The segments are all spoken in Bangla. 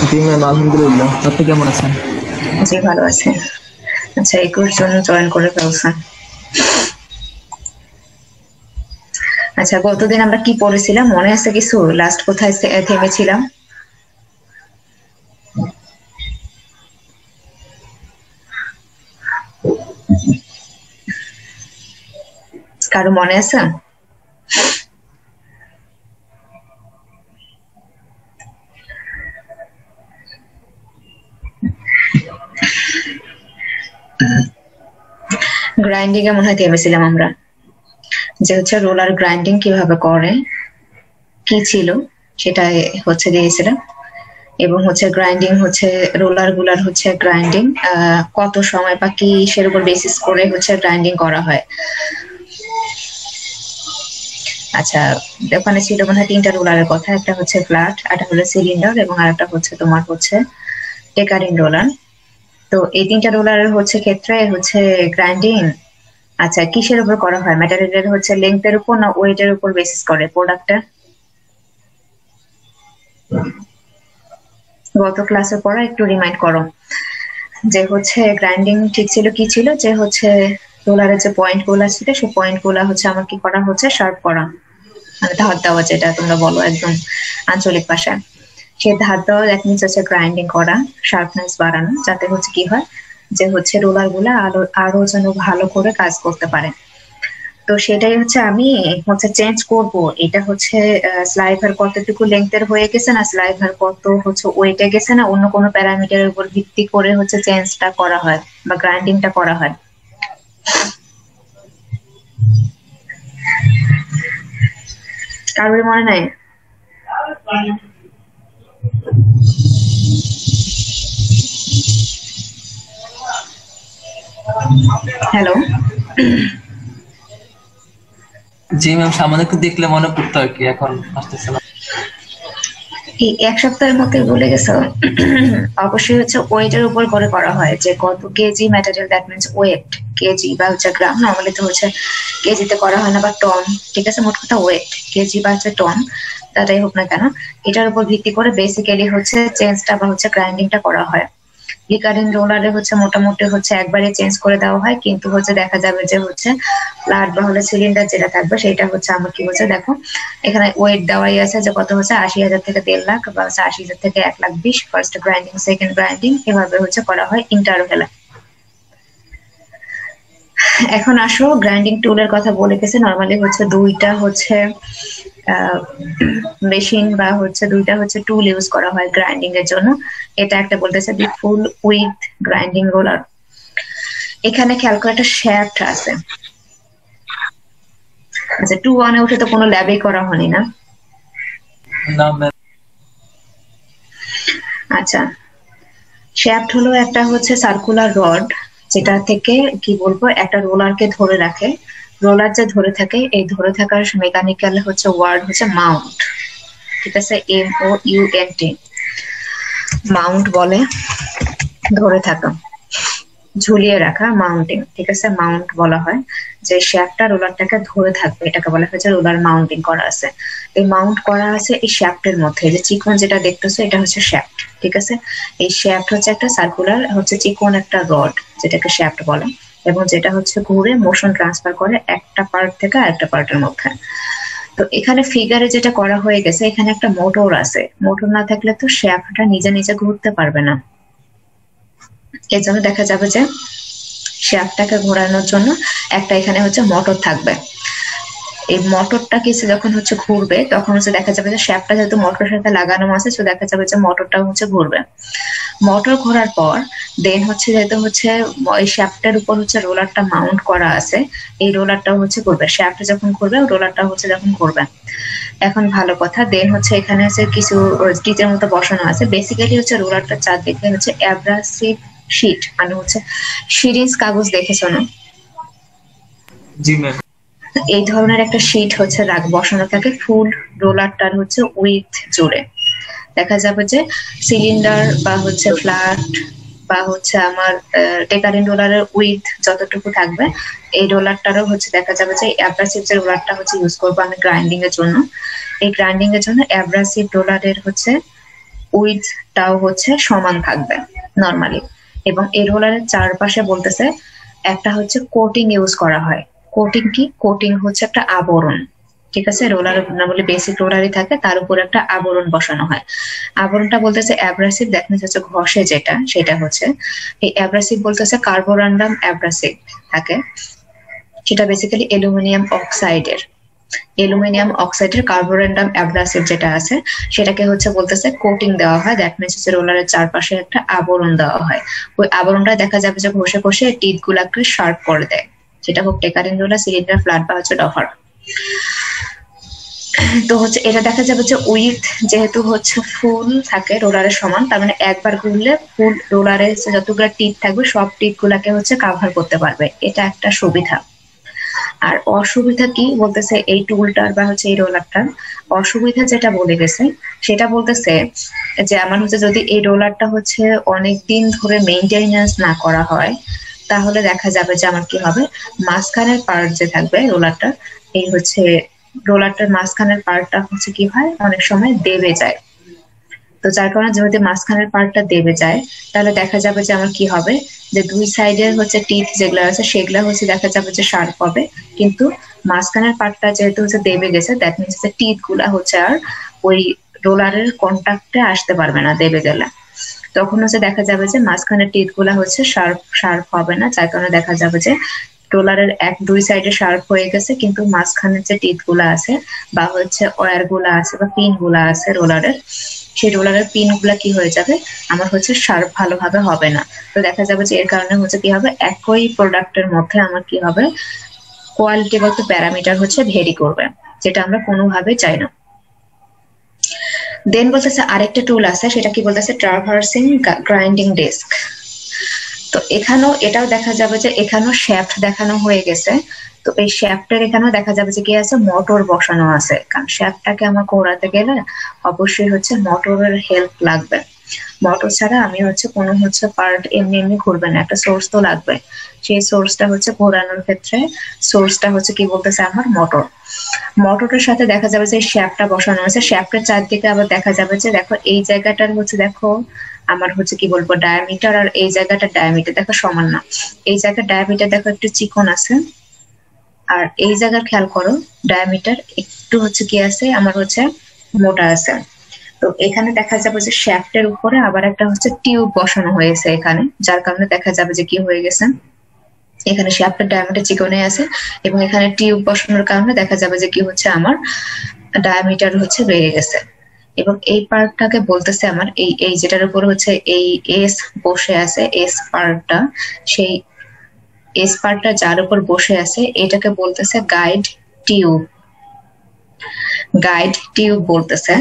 জি ম্যাম, আলহামদুলিল্লাহ। আপনি কেমন আছেন? জি ভালো আছি। আচ্ছা 21 জন জয়েন করে ফেলছেন। আচ্ছা গতদিন আমরা কি পড়েছিলাম মনে আছে কিছু? লাস্ট কোথায় থেমেছিলাম? কারো মনে আছে? গ্রাইন্ডিং এ মনে হয় থেমেছিলাম আমরা, যে হচ্ছে রোলার গ্রাইন্ডিং কিভাবে করে, কি ছিল সেটা হচ্ছে দিয়েছিলাম। এবং হচ্ছে গ্রাইন্ডিং হচ্ছে রোলার গুলার হচ্ছে গ্রাইন্ডিং কত সময় বা কিসের উপর বেসিস করে হচ্ছে গ্রাইন্ডিং করা হয়। আচ্ছা ওখানে ছিল মনে হয় 3টা রোলারের কথা, একটা হচ্ছে ফ্ল্যাট, একটা হলো সিলিন্ডার এবং আরেকটা হচ্ছে তোমার হচ্ছে টেকারিং রোলার। তো এই 3টা রোলারের হচ্ছে ক্ষেত্রে হচ্ছে গ্রাইন্ডিং আচ্ছা কিসের উপর করা হয়? ম্যাটেরিয়ালের হচ্ছে লেন্থের উপর না ওয়েটের উপর বেসিস করে প্রোডাক্টটা? গত ক্লাসে পড়া একটু রিমাইন্ড করো যে হচ্ছে গ্রাইন্ডিং ঠিক ছিল কি ছিল, যে হচ্ছে রোলারের যে পয়েন্ট গুলা ছিল সেই পয়েন্ট গুলা হচ্ছে আমার কি করা হচ্ছে শার্প করা, মানে ধার দেওয়া, যেটা তোমরা বলো একদম আঞ্চলিক ভাষায়। সেই ধার দেওয়া দ্যাট মিনস হচ্ছে গ্রাইন্ডিং করা, শার্পনেস বাড়ানো, যাতে হচ্ছে কি হয় যে হচ্ছে রোলার গুলা আরো যেন ভালো করে কাজ করতে পারে। তো সেটাই হচ্ছে আমি হচ্ছে চেঞ্জ করব। এটা হচ্ছে স্লাইভার কতটুকু লেংথের হয়ে গেছে না স্লাইভার কত হচ্ছে ওয়েটে গেছে না অন্য কোনো প্যারামিটারের উপর ভিত্তি করে হচ্ছে চেঞ্জটা করা হয় বা গ্রাইন্ডিংটা করা হয়। কারোর মনে নাই? হ্যালো জি ম্যাম, সামনে একটু দেখলে মনে পড়তো আর কি, এখন আসতেছে না। এই এক সপ্তাহের মধ্যে ভুলে গেছো? অবশ্যই হচ্ছে ওয়েটের উপর করে করা হয়, যে কত KG material, that means weight, KG বা হচ্ছে গ্রাম, নর্মালি তো হচ্ছে কেজিতে করা হয় না বা টন, ঠিক আছে, মোট কথা ওয়েট, কেজি বা হচ্ছে টন তাটাই হোক না কেন, এটার উপর ভিত্তি করে বেসিক্যালি হচ্ছে চেঞ্জটা বা হচ্ছে গ্রাইন্ডিংটা করা হয়। রিকারিং রোলারে হচ্ছে মোটামুটি হচ্ছে একবারে চেঞ্জ করে দেওয়া হয়, কিন্তু হচ্ছে দেখা যাবে যে হচ্ছে ফ্ল্যাট বা হলে সিলিন্ডার যেটা থাকবে সেটা হচ্ছে আমার কি হচ্ছে দেখো এখানে ওয়েট দেওয়াই আছে যে কত হচ্ছে 80,000 থেকে 1.5 লাখ বা হচ্ছে 80,000 থেকে 1,20,000, ফার্স্ট গ্রাইন্ডিং সেকেন্ড গ্রাইন্ডিং এভাবে হচ্ছে করা হয় ইন্টারভেলে। এখন আসো গ্রাইন্ডিং টুলের কথা বলে গেছে, নর্মালি হচ্ছে দুইটা হচ্ছে মেশিন বা হচ্ছে দুইটা হচ্ছে টুল ইউজ করা হয় গ্রাইন্ডিং এর জন্য। এটা একটা বলতেছে the full width grinding roller. এখানে খেয়াল করে একটা শ্যাফট আছে। আচ্ছা 2-1 এ উঠে তো কোনো ল্যাবেই করা হয়নি না? না ম্যাম। আচ্ছা শ্যাফট হলো একটা হচ্ছে সার্কুলার রড, যেটা থেকে কি বলবো একটা রোলারকে ধরে রাখে। রোলার যে ধরে থাকে, এই ধরে থাকার মেকানিক্যাল হচ্ছে ওয়ার্ড হচ্ছে মাউন্ট, ঠিক আছে, MOUNT, মাউন্ট বলে ধরে থাকা, ঝুলিয়ে রাখা, মাউন্টিং, ঠিক আছে, মাউন্ট বলা হয়। যে শ্যাফটটা রোলারটাকে ধরে থাকবে এটাকে বলা হয়েছে রোলার মাউন্টিং করা আছে। এই মাউন্ট করা আছে এই শ্যাফটের মধ্যে, যে চিকন যেটা দেখতেছো এটা হচ্ছে শ্যাফট, ঠিক আছে। এই শ্যাফট হচ্ছে একটা সার্কুলার হচ্ছে চিকন একটা রড, যেটাকে শ্যাফট বলে, এবং যেটা হচ্ছে ঘুরে মোশন ট্রান্সফার করে একটা পার্ট থেকে আরেকটা পার্টের মধ্যে। তো এখানে ফিগারে যেটা করা হয়ে গেছে, এখানে একটা মোটর আছে, মোটর না থাকলে তো শ্যাফটটা নিজে নিজে ঘুরতে পারবে না। এর জন্য দেখা যাবে যে শ্যাফটটাকে ঘোরানোর জন্য একটা এখানে হচ্ছে মোটর থাকবে। এই মোটরটা কিছু যখন হচ্ছে ঘুরবে তখন হচ্ছে দেখা যাবে যে শ্যাফটটা যেহেতু মোটরের সাথে লাগানো আছে, তো দেখা যাবে যে মোটরটা হচ্ছে ঘুরবে। মোটর ঘোরার পর দেন হচ্ছে যেহেতু হচ্ছে এই শ্যাফটের উপর হচ্ছে রোলারটা মাউন্ট করা আছে, এই রোলারটাও হচ্ছে ঘুরবে, শ্যাফট যখন ঘুরবে রোলারটা হচ্ছে যখন ঘুরবে। এখন ভালো কথা, দেন হচ্ছে এখানে হচ্ছে কিছু স্টিচের মতো বসানো আছে। বেসিক্যালি হচ্ছে রোলারটা চারদিকে হচ্ছে অ্যাব্রাসিভ শীট, মানে হচ্ছে সিরিজ কাগজ দেখেছো না? জি ম্যাম। এই ধরনের একটা শীট হচ্ছে বসানো থাকে ফুল রোলারটার হচ্ছে উইথ জুড়ে। দেখা যাবে যে সিলিন্ডার বা হচ্ছে ফ্ল্যাট বা হচ্ছে আমার টেকারিং রোলারের উইথ যতটুকু থাকবে, এই রোলারটারও হচ্ছে দেখা যাবে যে অ্যাব্রাসিভ যে রোলারটা হচ্ছে ইউজ করবো আমি গ্রাইন্ডিং এর জন্য, এই গ্রাইন্ডিং এর জন্য অ্যাব্রাসিভ রোলারের হচ্ছে উইডথটাও হচ্ছে সমান থাকবে নরমালি। এবং এই রোলারের চারপাশে বলতেছে একটা হচ্ছে কোটিং ইউজ করা হয়। কোটিং কি? কোটিং হচ্ছে একটা আবরণ, ঠিক আছে? রোলার না বলে বেসিক রোলারই থাকে, তার উপর একটা আবরণ বসানো হয়। আবরণটা বলতেছে অ্যাব্রাসিভ, দ্যাট মিনস হচ্ছে ঘষে যেটা, সেটা হচ্ছে এই অ্যাব্রাসিভ বলতেছে কার্বোরান্ডাম অ্যাব্রাসিভ থাকে, সেটা বেসিক্যালি অ্যালুমিনিয়াম অক্সাইডের কার্বোরান্ডাম অ্যাব্রাসিভ যেটা আছে সেটাকে হচ্ছে বলতেছে কোটিং দেওয়া হয়, দ্যাট মিনস হচ্ছে রোলারের চারপাশে একটা আবরণ দেওয়া হয়। ওই আবরণটা দেখা যাবে যে ঘষে ঘষে টিথ গুলাকে শার্প করে দেয়, সেটা হোক টেকারিং রোলার, সিলিন্ডার, ফ্ল্যাট বা হচ্ছে ডফার। তো হচ্ছে এটা দেখা যাবে যে উইথ যেহেতু হচ্ছে ফুল থাকে রোলারের সমান, তার মানে একবার ঘুরলে ফুল রোলারের যতগুলো টিপ থাকবে সব টিপ গুলাকে হচ্ছে কাভার করতে পারবে, এটা একটা সুবিধা। আর অসুবিধা কি বলতেছে এই টুলটার বা হচ্ছে এই রোলারটার? অসুবিধা যেটা বলে গেছে সেটা বলতেছে যে আমার হচ্ছে যদি এই রোলারটা হচ্ছে অনেকদিন ধরে মেইনটেনেন্স না করা হয় তাহলে দেখা যাবে যে আমার কি হবে, মাঝখানের পার্ট যে থাকবে রোলারটার, এই হচ্ছে রোলারটার মাঝখানের পার্টটা হচ্ছে কি হয় অনেক সময় দেবে যায়। তো যার কারণে যদি মাঝখানের পার্টটা দেবে যায় তাহলে দেখা যাবে যে আমার কি হবে, যে দুই সাইডের হচ্ছে টিথ যেগুলো আছে সেগুলো হচ্ছে দেখা যাবে যে শার্প হবে, কিন্তু মাঝখানের পার্টটা যেহেতু হচ্ছে দেবে গেছে, দ্যাট মিনস যে টিথ গুলা হচ্ছে আর ওই রোলারের কন্টাক্টে আসতে পারবে না দেবে গেলে। তখন হচ্ছে দেখা যাবে যে মাঝখানের টিথ গুলা হচ্ছে শার্প হবে না, যার কারণে দেখা যাবে যে রোলারের দুই সাইডে শার্প হয়ে গেছে, কিন্তু মাঝখানের যে টিথ গুলা আছে বা হচ্ছে ওয়্যার গুলা আছে বা পিন গুলা আছে রোলারের, সেই রোলারের পিন গুলা কি হয়ে যাবে আমার হচ্ছে শার্প ভালোভাবে হবে না। তো দেখা যাবে যে এর কারণে হচ্ছে কি হবে, একই প্রোডাক্টের মধ্যে আমার কি হবে, কোয়ালিটি বা প্যারামিটার হচ্ছে ভেরি করবে, যেটা আমরা কোনোভাবে চাই না। দেন বলতেছে আরেকটা টুল আছে, সেটা কি বলতেছে ট্রাভার্সিং গ্রাইন্ডিং ডিস্ক। তো এটাও দেখা যাবে যে এখানেও শ্যাফট দেখানো হয়ে গেছে। তো এই শ্যাফটের এখানেও দেখা যাবে যে কি আছে, মোটর বসানো আছে, কারণ শ্যাফটটাকে আমার ঘোরাতে গেলে অবশ্যই হচ্ছে মোটরের হেল্প লাগবে। মোটর ছাড়া আমি হচ্ছে কোনো হচ্ছে পার্ট এমনি এমনি ঘুরবে না, একটা সোর্স তো লাগবে। সেই সোর্সটা হচ্ছে ঘোরানোর ক্ষেত্রে সোর্সটা হচ্ছে কি বলতেছে আমার মোটর। মোটরের সাথে দেখা যাবে যে শ্যাফটটা বসানো আছে, শ্যাফটের চারদিকে আবার দেখা যাবে যে দেখো এই জায়গাটার হচ্ছে দেখো আমার হচ্ছে কি বলবো ডায়ামিটার, আর এই জায়গাটার ডায়ামিটার দেখো সমান না। এই জায়গার ডায়ামিটার দেখো একটু চিকন আছে, আর এই জায়গার খেয়াল করো ডায়ামিটার একটু হচ্ছে কি আছে আমার হচ্ছে মোটা আছে। তো এখানে দেখা যাবে যে শ্যাফটের উপরে আবার একটা হচ্ছে টিউব বসানো হয়েছে এখানে, যার কারণে দেখা যাবে যে কি হয়ে গেছে, এখানে শ্যাফটের ডায়ামিটার চিকনে আছে এবং এখানে টিউব বসানোর কারণে দেখা যাবে যে কি হচ্ছে আমার ডায়ামিটার হচ্ছে বেড়ে গেছে। এবং এই পার্টটাকে বলতেছে আমার এই যেটার উপর হচ্ছে এই এস বসে আছে, এস পার্টটা, সেই এস পার্টটা যার উপর বসে আছে এটাকে বলতেছে গাইড টিউব। গাইড টিউব বলতেছে,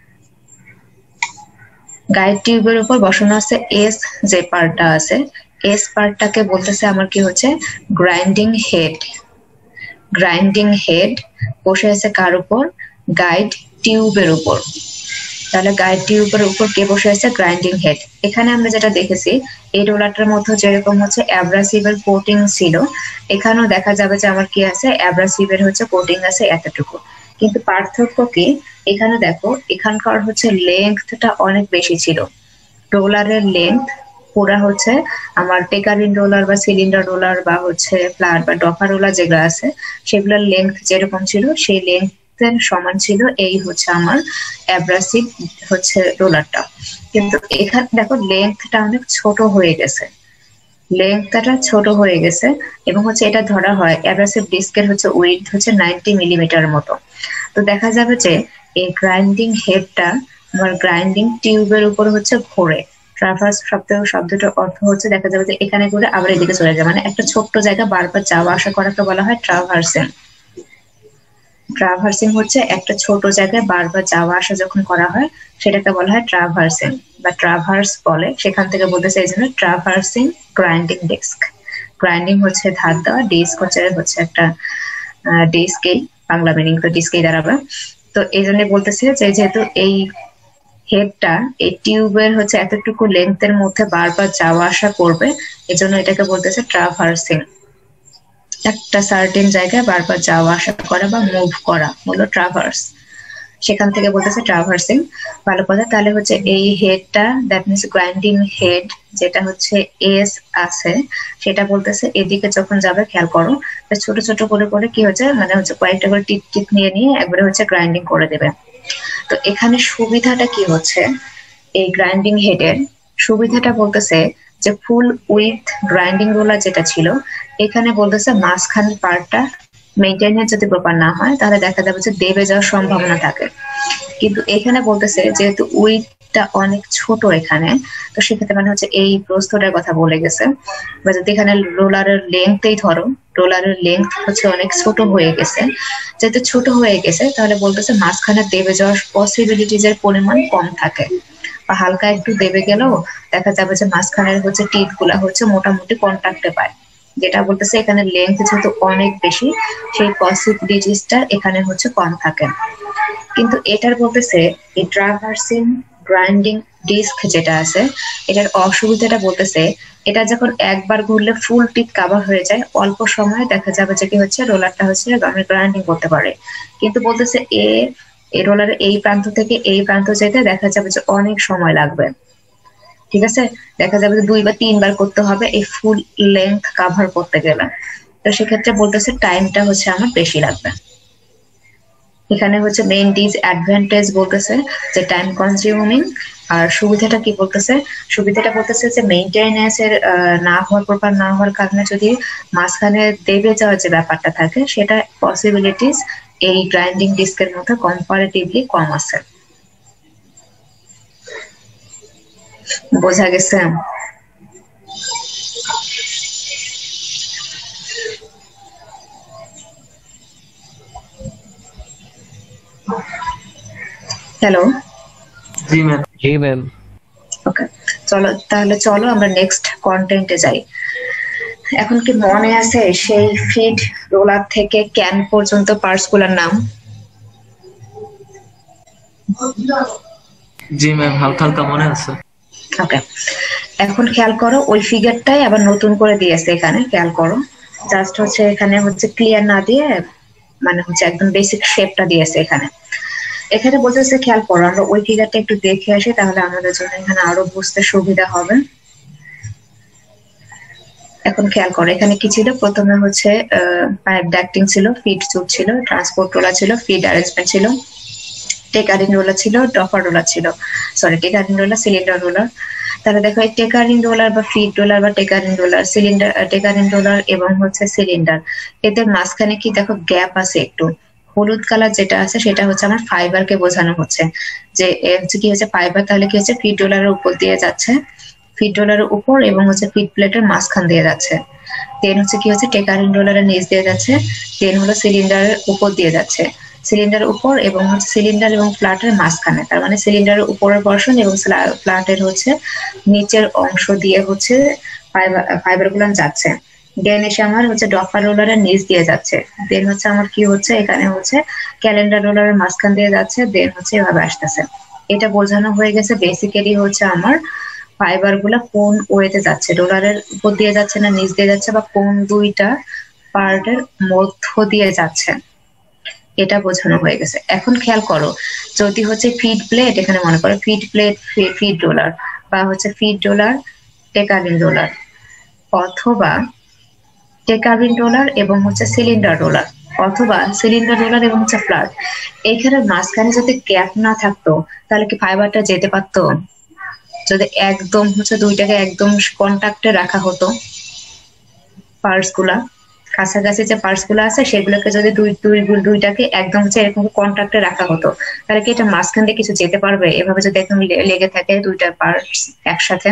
গাইড টিউবের উপর বসানো আছে এস যে পার্টটা আছে, এস পার্টটাকে বলতেছে আমার কি হচ্ছে গ্রাইন্ডিং হেড। গ্রাইন্ডিং হেড বসে আছে কার উপর, গাইড টিউবের উপর। তাহলে গাইড টিউবের উপর কে বসে আছে, গ্রাইন্ডিং হেড। এখানে আমরা যেটা দেখেছি এই রোলারটার মধ্যে যেরকম হচ্ছে অ্যাব্রাসিভের কোটিং ছিল, এখানেও দেখা যাবে যে আমার কি আছে অ্যাব্রাসিভের হচ্ছে কোটিং আছে এতটুকু। কিন্তু পার্থক্য কি, এখানে দেখো এখানকার হচ্ছে লেন্থটা অনেক বেশি ছিল, রোলারের লেন্থ পুরা হচ্ছে আমার টেকারিন রোলার বা সিলিন্ডার রোলার বা হচ্ছে ফ্ল্যাট বা ডফার রোলার যেগুলো আছে সেগুলোর লেন্থ যেরকম ছিল সেই লেন্থের সমান ছিল এই হচ্ছে আমার অ্যাব্রাসিভ হচ্ছে রোলারটা। কিন্তু এখানে দেখো লেন্থটা অনেক ছোট হয়ে গেছে, লেন্থটা ছোট হয়ে গেছে এবং হচ্ছে এটা ধরা হয় অ্যাব্রাসিভ ডিস্কের হচ্ছে উইডথ হচ্ছে 90 মিলিমিটার মতো। তো দেখা যাবে যে এই গ্রাইন্ডিং হেডটা আমার গ্রাইন্ডিং টিউবের উপর হচ্ছে ঘোরে। ট্রাভার্স শব্দটার অর্থ হচ্ছে দেখা যাবে যে এখানে ঘুরে আবার এদিকে চলে যায়, মানে একটা ছোট্ট জায়গা বারবার যাওয়া আসা করাকে বলা হয় ট্রাভার্সিং। ট্রাভার্সিং হচ্ছে একটা ছোট জায়গায় বারবার যাওয়া আসা যখন করা হয় সেটাকে বলা হয় ট্রাভার্সিং বা ট্রাভার্স বলে, সেখান থেকে বলতেছে এই জন্য ট্রাভার্সিং গ্রাইন্ডিং ডিস্ক। গ্রাইন্ডিং হচ্ছে ধার দেওয়া, ডিস্ক হচ্ছে একটা ডিস্কেই, বাংলা মিনিং তো ডিস্কেই দাঁড়াবে। তো এই জন্য বলতেছে যে যেহেতু এই হেডটা এই টিউবের হচ্ছে এতটুকু লেন্থের মধ্যে বারবার যাওয়া আসা করবে, এজন্য এটাকে বলতেছে ট্রাভার্সিং। একটা সার্টেন জায়গায় বারবার যাওয়া আসা করা বা মুভ করা হলো ট্রাভার্স। সেখান থেকে বলতেছে ট্রাভার্সিং। ভালো কথা, তাহলে হচ্ছে এই হেডটা, দ্যাট মিনস গ্রাইন্ডিং হেড যেটা হচ্ছে এস আছে, সেটা বলতেছে এদিকে যখন যাবে, খেয়াল করো, ছোট ছোট করে করে কি হচ্ছে, মানে হচ্ছে কয়েকটা করে টিপ টিপ নিয়ে নিয়ে একবারে হচ্ছে গ্রাইন্ডিং করে দেবে। তো এখানে সুবিধাটা কি হচ্ছে, এই গ্রাইন্ডিং হেডের সুবিধাটা বলতেছে যে ফুল উইথ গ্রাইন্ডিং রোলার যেটা ছিল, এখানে বলতেছে মাঝখানের পার্টটা মেনটেনের যদি প্রপার না হয় তাহলে দেখা যাবে যে দেবে যাওয়ার সম্ভাবনা থাকে। কিন্তু এখানে বলতেছে যেহেতু উইথটা অনেক ছোট এখানে, তো সেক্ষেত্রে মানে হচ্ছে এই প্রস্থটার কথা বলে গেছে, বা যদি এখানে রোলারের লেন্থই ধরো, রোলারের লেন্থ হচ্ছে অনেক ছোট হয়ে গেছে, যেহেতু ছোট হয়ে গেছে তাহলে বলতেছে মাঝখানে দেবে যাওয়ার পসিবিলিটিজ এর পরিমাণ কম থাকে, বা হালকা একটু দেবে গেলেও দেখা যাবে যে মাঝখানের হচ্ছে টিথ গুলা হচ্ছে মোটামুটি কন্ট্যাক্টে পায়, যেটা বলতেছে এখানে লেন্থ যেহেতু অনেক বেশি, সেই পসিবিলিটিসটা এখানে হচ্ছে কম থাকে। কিন্তু এটার বলতেছে এই ট্রাভার্সিং গ্রাইন্ডিং ডিস্ক যেটা আছে, এটার অসুবিধাটা বলতেছে এটা যখন একবার ঘুরলে ফুল টিপ কাভার হয়ে যায়, অল্প সময়ে দেখা যাবে যে কি হচ্ছে রোলারটা হচ্ছে গ্রাইন্ডিং করতে পারে। কিন্তু বলতেছে এই রোলারের এই প্রান্ত থেকে এই প্রান্ত যেতে দেখা যাবে যে অনেক সময় লাগবে। ঠিক আছে, দেখা যাবে যে 2 বা 3 বার করতে হবে এই ফুল লেন্থ কাভার করতে গেলে। তো সেক্ষেত্রে বলতেছে টাইমটা হচ্ছে আমার বেশি লাগবে। এখানে হচ্ছে মেইন ডিসঅ্যাডভান্টেজ বলতেছে যে টাইম কনজিউমিং, আর সুবিধাটা কি বলতেছে, সুবিধাটা বলতেছে যে মেইনটেনেন্স এর না হওয়ার, প্রপার না হওয়ার কারণে যদি মাঝখানে দেবে যাওয়ার যে ব্যাপারটা থাকে, সেটা পসিবিলিটিস এই গ্রাইন্ডিং ডিস্কের মধ্যে কম্পারেটিভলি কম আছে। বোঝা গেছে? হ্যালো, জি ম্যাম। জি ম্যাম। ওকে, চলো আমরা নেক্সট কন্টেন্টে যাই। এখন কি মনে আছে সেই ফিড রোলার থেকে ক্যান পর্যন্ত পার্টস গুলোর নাম? জি ম্যাম, হালকা হালকা মনে আছে। ওকে, এখন খেয়াল করো ওই ফিগারটাই আবার নতুন করে দিয়েছে এখানে, খেয়াল করো, জাস্ট হচ্ছে এখানে হচ্ছে ক্লিয়ার না দিয়ে মানে হচ্ছে একদম বেসিক শেপটা দিয়েছে এখানে। এখানে বলতেছে, খেয়াল করো, আমরা ওই ফিগারটা একটু দেখে আসি, তাহলে আমাদের জন্য এখানে আরো বুঝতে সুবিধা হবে। এখন খেয়াল করো এখানে কি ছিল, প্রথমে হচ্ছে পাইপ ডাক্টিং ছিল, ফিড চুট ছিল, ট্রান্সপোর্ট রোলার ছিল, ফিড অ্যারেঞ্জমেন্ট ছিল, টেকারিং রোলার ছিল, ডফার রোলার ছিল, sorry taker in roller, cylinder roller. তাহলে দেখো এই টেকারিং রোলার বা ফিড রোলার বা টেকারিং রোলার, টেকারিং রোলার এবং হচ্ছে সিলিন্ডার, এদের মাঝখানে কি দেখো গ্যাপ আছে একটু, হলুদ কালার যেটা আছে সেটা হচ্ছে আমার ফাইবারকে বোঝানো হচ্ছে, যে হচ্ছে কি হচ্ছে ফাইবার, তাহলে কি হচ্ছে ফিড রোলারের উপর দিয়ে যাচ্ছে, ফিড রোলারের উপর এবং হচ্ছে ফিড প্লেটের মাঝখান দিয়ে যাচ্ছে, দেন হচ্ছে কি হচ্ছে টেকারিং রোলারের নিচ দিয়ে যাচ্ছে, দেন হলো সিলিন্ডারের উপর দিয়ে যাচ্ছে, সিলিন্ডার উপর এবং হচ্ছে সিলিন্ডার এবং ফ্ল্যাটের মাঝখানে, তার মানে সিলিন্ডারের উপরের পর্শন এবং ফ্ল্যাটের হচ্ছে নিচের অংশ দিয়ে হচ্ছে ফাইবার গুলো যাচ্ছে, দেন এসে আমার হচ্ছে ডফার রোলারের নিচ দিয়ে যাচ্ছে, দেন হচ্ছে আমার কি হচ্ছে এখানে হচ্ছে ক্যালেন্ডার রোলারের মাঝখান দিয়ে যাচ্ছে, দেন হচ্ছে এভাবে আসতেছে। এটা বোঝানো হয়ে গেছে বেসিক্যালি হচ্ছে আমার ফাইবার গুলা কোন ওয়েতে যাচ্ছে, রোলারের উপর দিয়ে যাচ্ছে না নিচ দিয়ে যাচ্ছে, বা কোন দুইটা পার্টের মধ্য দিয়ে যাচ্ছে, এটা বোঝানো হয়ে গেছে। এখন খেয়াল করো, যদি হচ্ছে ফিড প্লেট, এখানে মনে করো ফিড প্লেট ফিড রোলার, বা হচ্ছে ফিড রোলার টেকারিং রোলার, অথবা টেকারিং রোলার এবং হচ্ছে সিলিন্ডার রোলার, অথবা সিলিন্ডার রোলার এবং হচ্ছে ফ্ল্যাট, এইখানে মাঝখানে যদি গ্যাপ না থাকতো তাহলে কি ফাইবারটা যেতে পারতো? যদি একদম হচ্ছে দুইটাকে একদম কন্টাক্টে রাখা হতো, পার্টস গুলা কাছাকাছি যে পার্টস গুলো আছে সেগুলোকে যদি দুইটাকে একদম হচ্ছে এরকম কন্টাক্টে রাখা হতো, তাহলে কি এটা মাঝখান দিয়ে কিছু যেতে পারবে? এভাবে যদি একদম লেগে থাকে দুইটা পার্টস একসাথে,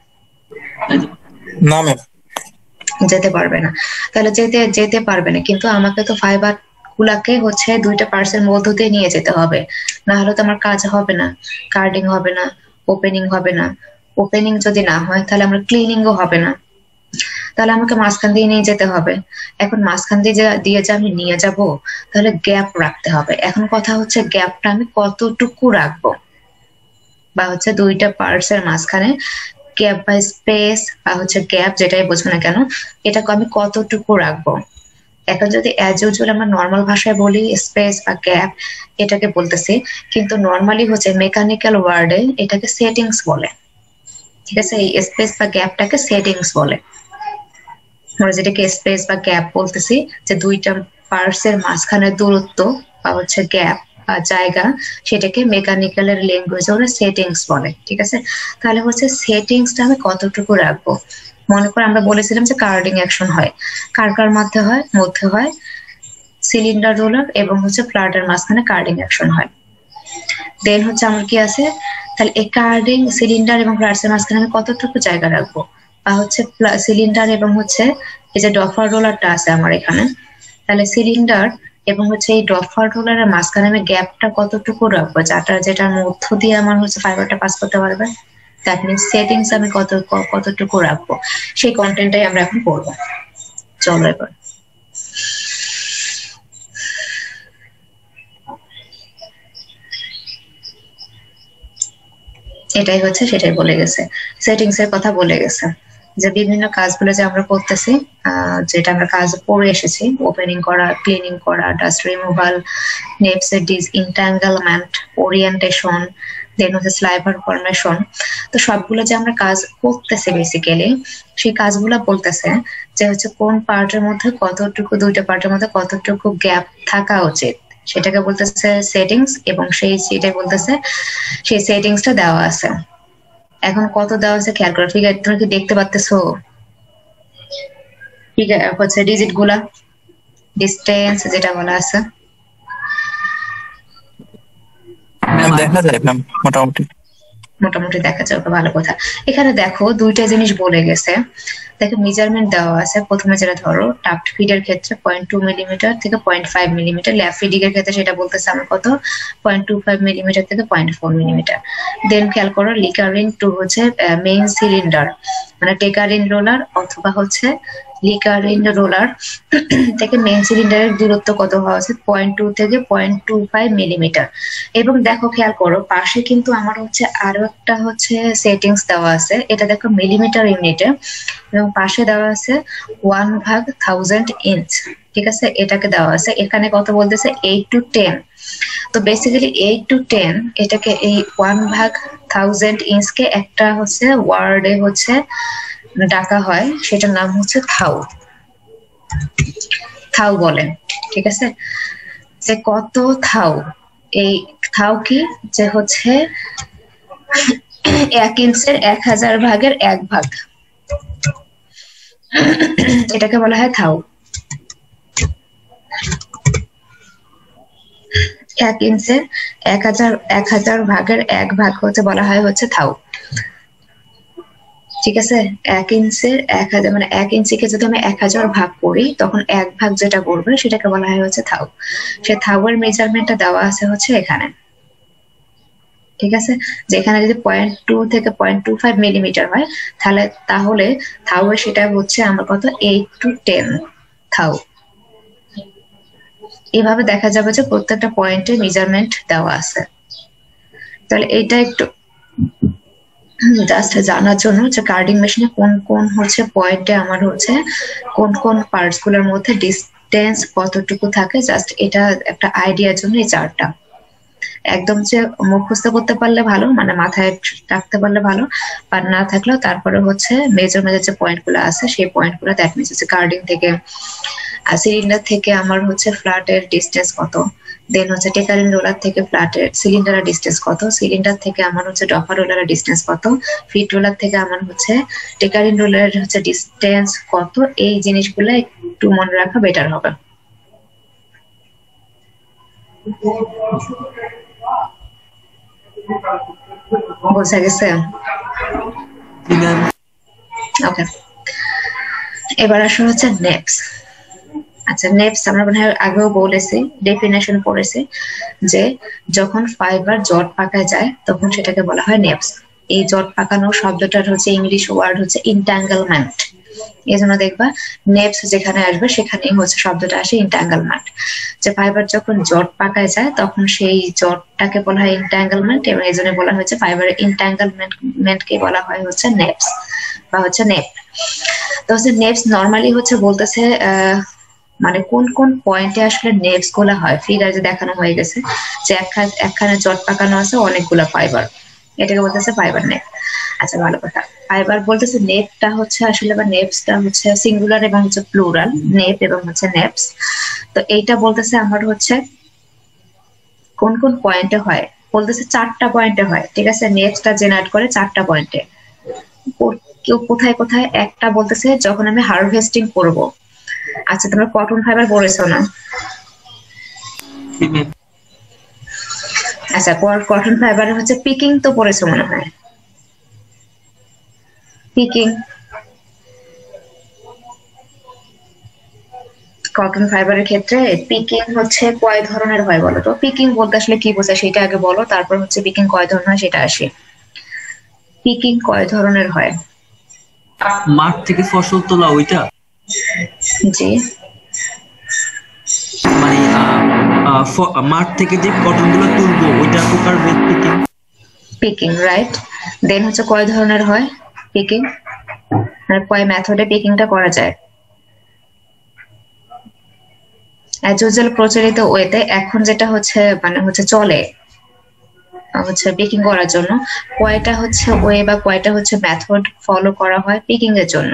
না ম্যাম, যেতে পারবে না। তাহলে যেতে পারবে না, কিন্তু আমাকে তো ফাইবার গুলাকে হচ্ছে দুইটা পার্টস এর মধ্য দিয়ে নিয়ে যেতে হবে, না হলে তো আমার কাজ হবে না, কার্ডিং হবে না, ওপেনিং হবে না, ওপেনিং যদি না হয় তাহলে আমার ক্লিনিংও হবে না, তাহলে আমাকে মাঝখান দিয়ে নিয়ে যেতে হবে। এখন মাঝখান দিয়ে যে আমি নিয়ে যাব, তাহলে গ্যাপ রাখতে হবে। এখন কথা হচ্ছে গ্যাপটা আমি কতটুকু রাখবো, বা হচ্ছে দুইটা পার্টস এর মাঝখানে গ্যাপ বা স্পেস বা হচ্ছে গ্যাপ যেটাই বোঝো না কেন, এটাকে আমি কতটুকু রাখবো। এখন যদি অ্যাজ ইউজুয়াল আমরা নর্মাল ভাষায় বলি স্পেস বা গ্যাপ এটাকে বলতেছি, কিন্তু নর্মালি হচ্ছে মেকানিক্যাল ওয়ার্ডে এটাকে সেটিংস বলে। ঠিক আছে, এই স্পেস বা গ্যাপটাকে সেটিংস বলে। আমরা যেটাকে স্পেস বা গ্যাপ বলতেছি, যে দুইটা পার্টসের মাঝখানে দূরত্ব বা হচ্ছে গ্যাপ বা জায়গা, সেটাকে মেকানিক্যালের ল্যাঙ্গুয়েজে ওরা সেটিংস বলে। ঠিক আছে, তাহলে হচ্ছে সেটিংসটা আমি কতটুকু রাখবো। মনে করে আমরা বলেছিলাম যে কার্ডিং অ্যাকশন হয়, কার কার মধ্যে হয় সিলিন্ডার রোলার এবং হচ্ছে ফ্লাটের মাঝখানে কার্ডিং অ্যাকশন হয়। দেন হচ্ছে আমার কি আছে, তাহলে এই কার্ডিং সিলিন্ডার এবং ফ্লাটসের মাঝখানে আমি কতটুকু জায়গা রাখবো, বা হচ্ছে সিলিন্ডার এবং হচ্ছে এই যে ডফার রোলারটা আছে আমার এখানে, তাহলে সিলিন্ডার এবং হচ্ছে এই ডফার রোলারের মাঝখানে আমি গ্যাপটা কতটুকু রাখবো, যেটার মধ্য দিয়ে আমার হচ্ছে ফাইবারটা পাস করতে পারবে। দ্যাট মিনস সেটিংস আমি কতটুকু রাখবো, সেই কন্টেন্টটাই আমরা এখন পড়বো। চলো এবার এটাই হচ্ছে, সেটাই বলে গেছে, সেটিংস এর কথা বলে গেছে, যে বিভিন্ন কাজগুলো যে আমরা করতেছি, যেটা আমরা কাজ পড়ে এসেছি, ওপেনিং করা, ক্লিনিং করা, ডাস্ট রিমুভাল, নেপস এর ডিসইন্ট্যাঙ্গলমেন্ট, ওরিয়েন্টেশন, দেন হচ্ছে স্লাইভার ফরমেশন। তো সবগুলো যে আমরা কাজ করতেছি বেসিক্যালি, সেই কাজগুলো বলতেছে যে হচ্ছে কোন পার্টের মধ্যে কতটুকু, দুইটা পার্টের মধ্যে কতটুকু গ্যাপ থাকা উচিত, সেটাকে বলতেছে সেটিংস, এবং সেটাই বলতেছে সেই সেটিংসটা দেওয়া আছে। এখন কত দেওয়া আছে খেয়াল করো, ফিগার তোমরা কি দেখতে পাচ্তেছো? ফিগার হচ্ছে ডিজিট গুলা, ডিস্টেন্স যেটা বলা আছে, দেখা যায় ম্যাম মোটামুটি মোটামুটি দেখা যাবে, ভালো কথা। এখানে দেখো দুইটা জিনিস বলে গেছে, দেখো মেজারমেন্ট দেওয়া আছে। প্রথমে যেটা ধরো টাফট ফিডের ক্ষেত্রে 0.2 মিলিমিটার থেকে 0.5 মিলিমিটার, ল্যাব ফিডিং এর ক্ষেত্রে সেটা বলতেছে আমার কত, 0.25 মিলিমিটার থেকে 0.4 মিলিমিটার। দেন খেয়াল করো লিকারিন টু হচ্ছে মেইন সিলিন্ডার, মানে টেকারিন রোলার অথবা হচ্ছে লিকারিন রোলার থেকে মেইন সিলিন্ডারের দূরত্ব কত হওয়া উচিত, 0.2 থেকে 0.25 মিলিমিটার। এবং দেখো খেয়াল করো পাশে কিন্তু আমার হচ্ছে আরো একটা হচ্ছে সেটিংস দেওয়া আছে, এটা দেখো মিলিমিটার ইউনিটে, এবং পাশে দেওয়া আছে 1/1000 ইঞ্চ। ঠিক আছে, এটাকে দেওয়া আছে, এখানে কত বলতেছে 8 to 10। তো বেসিক্যালি 8 to 10 এটাকে এই 1/1000 ইঞ্চকে একটা হচ্ছে ওয়ার্ডে হচ্ছে ডাকা হয়, সেটার নাম হচ্ছে থাউ, থাউ বলেন। ঠিক আছে, যে কত থাউ, এই থাউ কি, যে হচ্ছে 1 ইঞ্চের 1000 ভাগের 1 ভাগ, এটাকে বলা হয় থাউ। 1 ইঞ্চের 1000 ভাগের 1 ভাগ হচ্ছে বলা হয় হচ্ছে থাউ। ঠিক আছে, 1 ইঞ্চের 1000 মানে 1 ইঞ্চিকে যদি আমি 1000 ভাগ করি, তখন 1 ভাগ যেটা করবে সেটাকে বলা হয় হচ্ছে থাউ। সে থাউ এর মেজারমেন্টটা দেওয়া আছে হচ্ছে এখানে। ঠিক আছে, যেখানে যদি 0.2 থেকে 0.25 মিলিমিটার হয়, তাহলে থাউ এর সেটা হচ্ছে আমার কত, 8 to 10 থাউ। এভাবে দেখা যাবে যে প্রত্যেকটা পয়েন্টে মেজারমেন্ট দেওয়া আছে। তাহলে এটা একটু জাস্ট জানার জন্য যে কার্ডিং মেশিনে কোন কোন হচ্ছে পয়েন্টে আমার হচ্ছে কোন কোন পার্টস গুলোর মধ্যে ডিস্টেন্স কতটুকু থাকে, জাস্ট এটা একটা আইডিয়ার জন্য এই চার্টটা। একদম যে মুখস্থ করতে পারলে ভালো, মানে মাথায় রাখতে পারলে ভালো, আর না থাকলেও তারপরে হচ্ছে মেজর যে পয়েন্ট গুলো আছে সেই পয়েন্ট গুলো, দ্যাট মিনস হচ্ছে কার্ডিং থেকে সিলিন্ডার থেকে আমার হচ্ছে ফ্ল্যাটের ডিস্টেন্স কত, দেন হচ্ছে টেকারিং রোলার থেকে ফ্ল্যাটের সিলিন্ডারের ডিস্টেন্স কত, সিলিন্ডার থেকে আমার হচ্ছে ডফার রোলারের ডিস্টেন্স কত, ফিট রোলার থেকে আমার হচ্ছে টেকারিং রোলারের হচ্ছে ডিস্টেন্স কত, এই জিনিসগুলো একটু মনে রাখা বেটার হবে। বোঝা গেছে? ওকে, এবার আসলে হচ্ছে নেপস। আচ্ছা, নেপস আমরা মনে হয় আগেও বলেছি, ডেফিনেশন পড়েছি, যে যখন ফাইবার জট পাকায় যায় তখন সেটাকে বলা হয় নেপস। এই জট পাকানো শব্দটার হচ্ছে ইংলিশ ওয়ার্ড হচ্ছে ইন্ট্যাঙ্গলমেন্ট। এই জন্য দেখবা নেপস যেখানে আসবে সেখানেই হচ্ছে শব্দটা আসে ইন্ট্যাঙ্গলমেন্ট। যে ফাইবার যখন জট পাকায় যায় তখন সেই জটটাকে বলা হয় ইন্ট্যাঙ্গলমেন্ট, এবং এই জন্য বলা হয়েছে ফাইবারের ইন্ট্যাঙ্গলমেন্টকে বলা হয় হচ্ছে নেপস বা হচ্ছে নেপ। তো হচ্ছে নেপস নর্মালি হচ্ছে বলতেছে মানে কোন কোন পয়েন্টে আসলে নেভস গুলা হয়। ফিগার যে দেখানো হয়ে গেছে যে একখানে জট পাকানো আছে অনেকগুলা ফাইবার, এটাকে বলতেছে ফাইবার নেভ। আচ্ছা ভালো কথা, ফাইবার বলতেছে নেভটা হচ্ছে আসলে বা নেভসটা হচ্ছে সিঙ্গুলার এবং হচ্ছে প্লুরাল, নেভ এবং হচ্ছে নেভস। তো এইটা বলতেছে আমার হচ্ছে কোন কোন পয়েন্টে হয়, বলতেছে 4টা পয়েন্টে হয়, ঠিক আছে। নেভসটা জেনারেট করে 4টা পয়েন্টে। কেউ কোথায় কোথায়, একটা বলতেছে যখন আমি হারভেস্টিং করব। আচ্ছা তোমরা কটন ফাইবার পড়েছো না? আচ্ছা কটন ফাইবার হচ্ছে পিকিং তো পড়েছো মনে হয়, পিকিং। কটন ফাইবারের ক্ষেত্রে পিকিং হচ্ছে কয় ধরনের হয় বলো তো? পিকিং বলতে আসলে কি বোঝায় সেটা আগে বলো, তারপর হচ্ছে পিকিং কয় ধরনের হয় সেটা আসে। পিকিং কয় ধরনের হয়? মাঠ থেকে ফসল তোলা ওইটা, জি মানে মাঠ থেকে যে কটন গুলো তুলবো ওইটা প্রকার বলতে কি? Peking, right. দেন হচ্ছে কয় ধরনের হয় পিকিং, মানে কয় মেথডে পিকিংটা করা যায়? অ্যাজ ইউজুয়াল প্রচলিত ওয়েতে এখন যেটা হচ্ছে মানে হচ্ছে চলে হচ্ছে পিকিং করার জন্য, কয়টা হচ্ছে ওয়ে বা কয়টা হচ্ছে মেথড ফলো করা হয় পিকিং এর জন্য?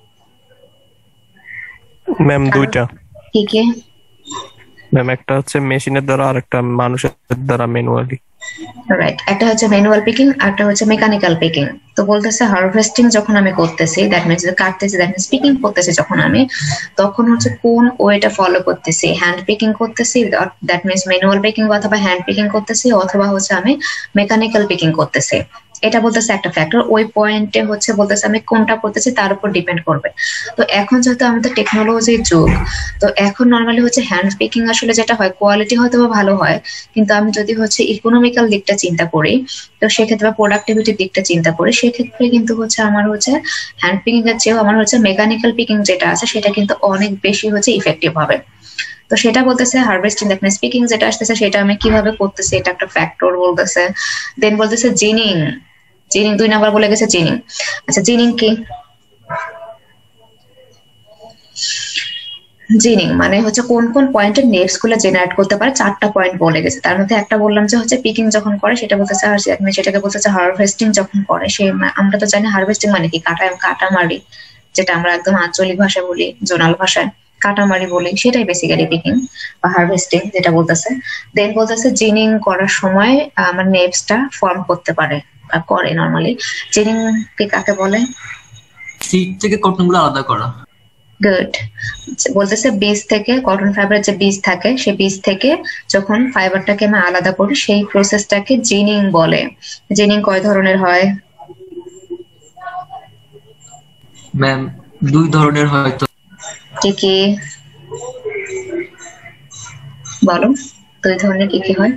ম্যাম দুইটা কি কি? ম্যাম, একটা হচ্ছে মেশিনের দ্বারা আর একটা মানুষের দ্বারা ম্যানুয়ালি। রাইট, একটা হচ্ছে ম্যানুয়াল পিকিং আর একটা হচ্ছে মেকানিক্যাল পিকিং। তো বলতেছে হারভেস্টিং যখন আমি করতেছি, দ্যাট মিনস কাটতেছি, দ্যাট মিনস পিকিং করতেছি যখন আমি, তখন হচ্ছে কোন ওয়েটা ফলো করতেছি? হ্যান্ড পিকিং করতেছি, দ্যাট মিনস ম্যানুয়াল পিকিং অথবা হ্যান্ড পিকিং করতেছি, অথবা হচ্ছে আমি মেকানিক্যাল পিকিং করতেছি। এটা বলতেছে একটা ফ্যাক্টর। ওই পয়েন্টে হচ্ছে বলতেছে আমি কোনটা করতেছি তার উপর ডিপেন্ড করবে। তো এখন যেহেতু আমাদের টেকনোলজির যুগ, তো এখন নর্মালি হচ্ছে হ্যান্ড পিকিং আসলে যেটা হয় কোয়ালিটি হয়তো ভালো হয়, কিন্তু আমি যদি হচ্ছে ইকোনমিক্যাল দিকটা চিন্তা করি, তো সেক্ষেত্রে প্রোডাক্টিভিটির দিকটা চিন্তা করি, সেক্ষেত্রে কিন্তু হচ্ছে আমার হচ্ছে হ্যান্ড পিকিং এর চেয়েও আমার হচ্ছে মেকানিক্যাল পিকিং যেটা আছে সেটা কিন্তু অনেক বেশি হচ্ছে ইফেক্টিভ হবে। তো সেটা বলতেছে হারভেস্টিং, দ্যাট মিনস পিকিং যেটা আসতেছে সেটা আমি কিভাবে করতেছি এটা একটা ফ্যাক্টর বলতেছে। দেন বলতেছে জিনিং, জিনিং 2 নাম্বার বলে গেছে জিনিং। আচ্ছা জিনিং কি? জিনিং মানে হচ্ছে কোন কোন পয়েন্টে নেভস গুলো জেনারেট করতে পারে, 4টা পয়েন্ট বলে গেছে। তার মধ্যে একটা বললাম যে হচ্ছে পিকিং যখন করে সেটা বলতেছে, আর সেটাকে বলতেছে হারভেস্টিং যখন করে। সে আমরা তো জানি হারভেস্টিং মানে কি, কাটামারি, যেটা আমরা একদম আঞ্চলিক ভাষায় বলি, জোনাল ভাষায় কাটামারি বলি, সেটাই বেসিক্যালি পিকিং বা হারভেস্টিং যেটা বলতেছে। দেন বলতেছে জিনিং করার সময় আমার নেভসটা ফর্ম করতে পারে বা করে নর্মালি। জিনিং কে কাকে বলে? সিড থেকে কটন গুলো আলাদা করা। গুড। বলতেছে বীজ থেকে, কটন ফাইবারের যে বীজ থাকে সেই বীজ থেকে যখন ফাইবারটাকে আমি আলাদা করি সেই প্রসেসটাকে জিনিং বলে। জিনিং কয় ধরনের হয়? ম্যাম 2 ধরনের হয়তো। কি কি বলো, 2 ধরনের কি কি হয়?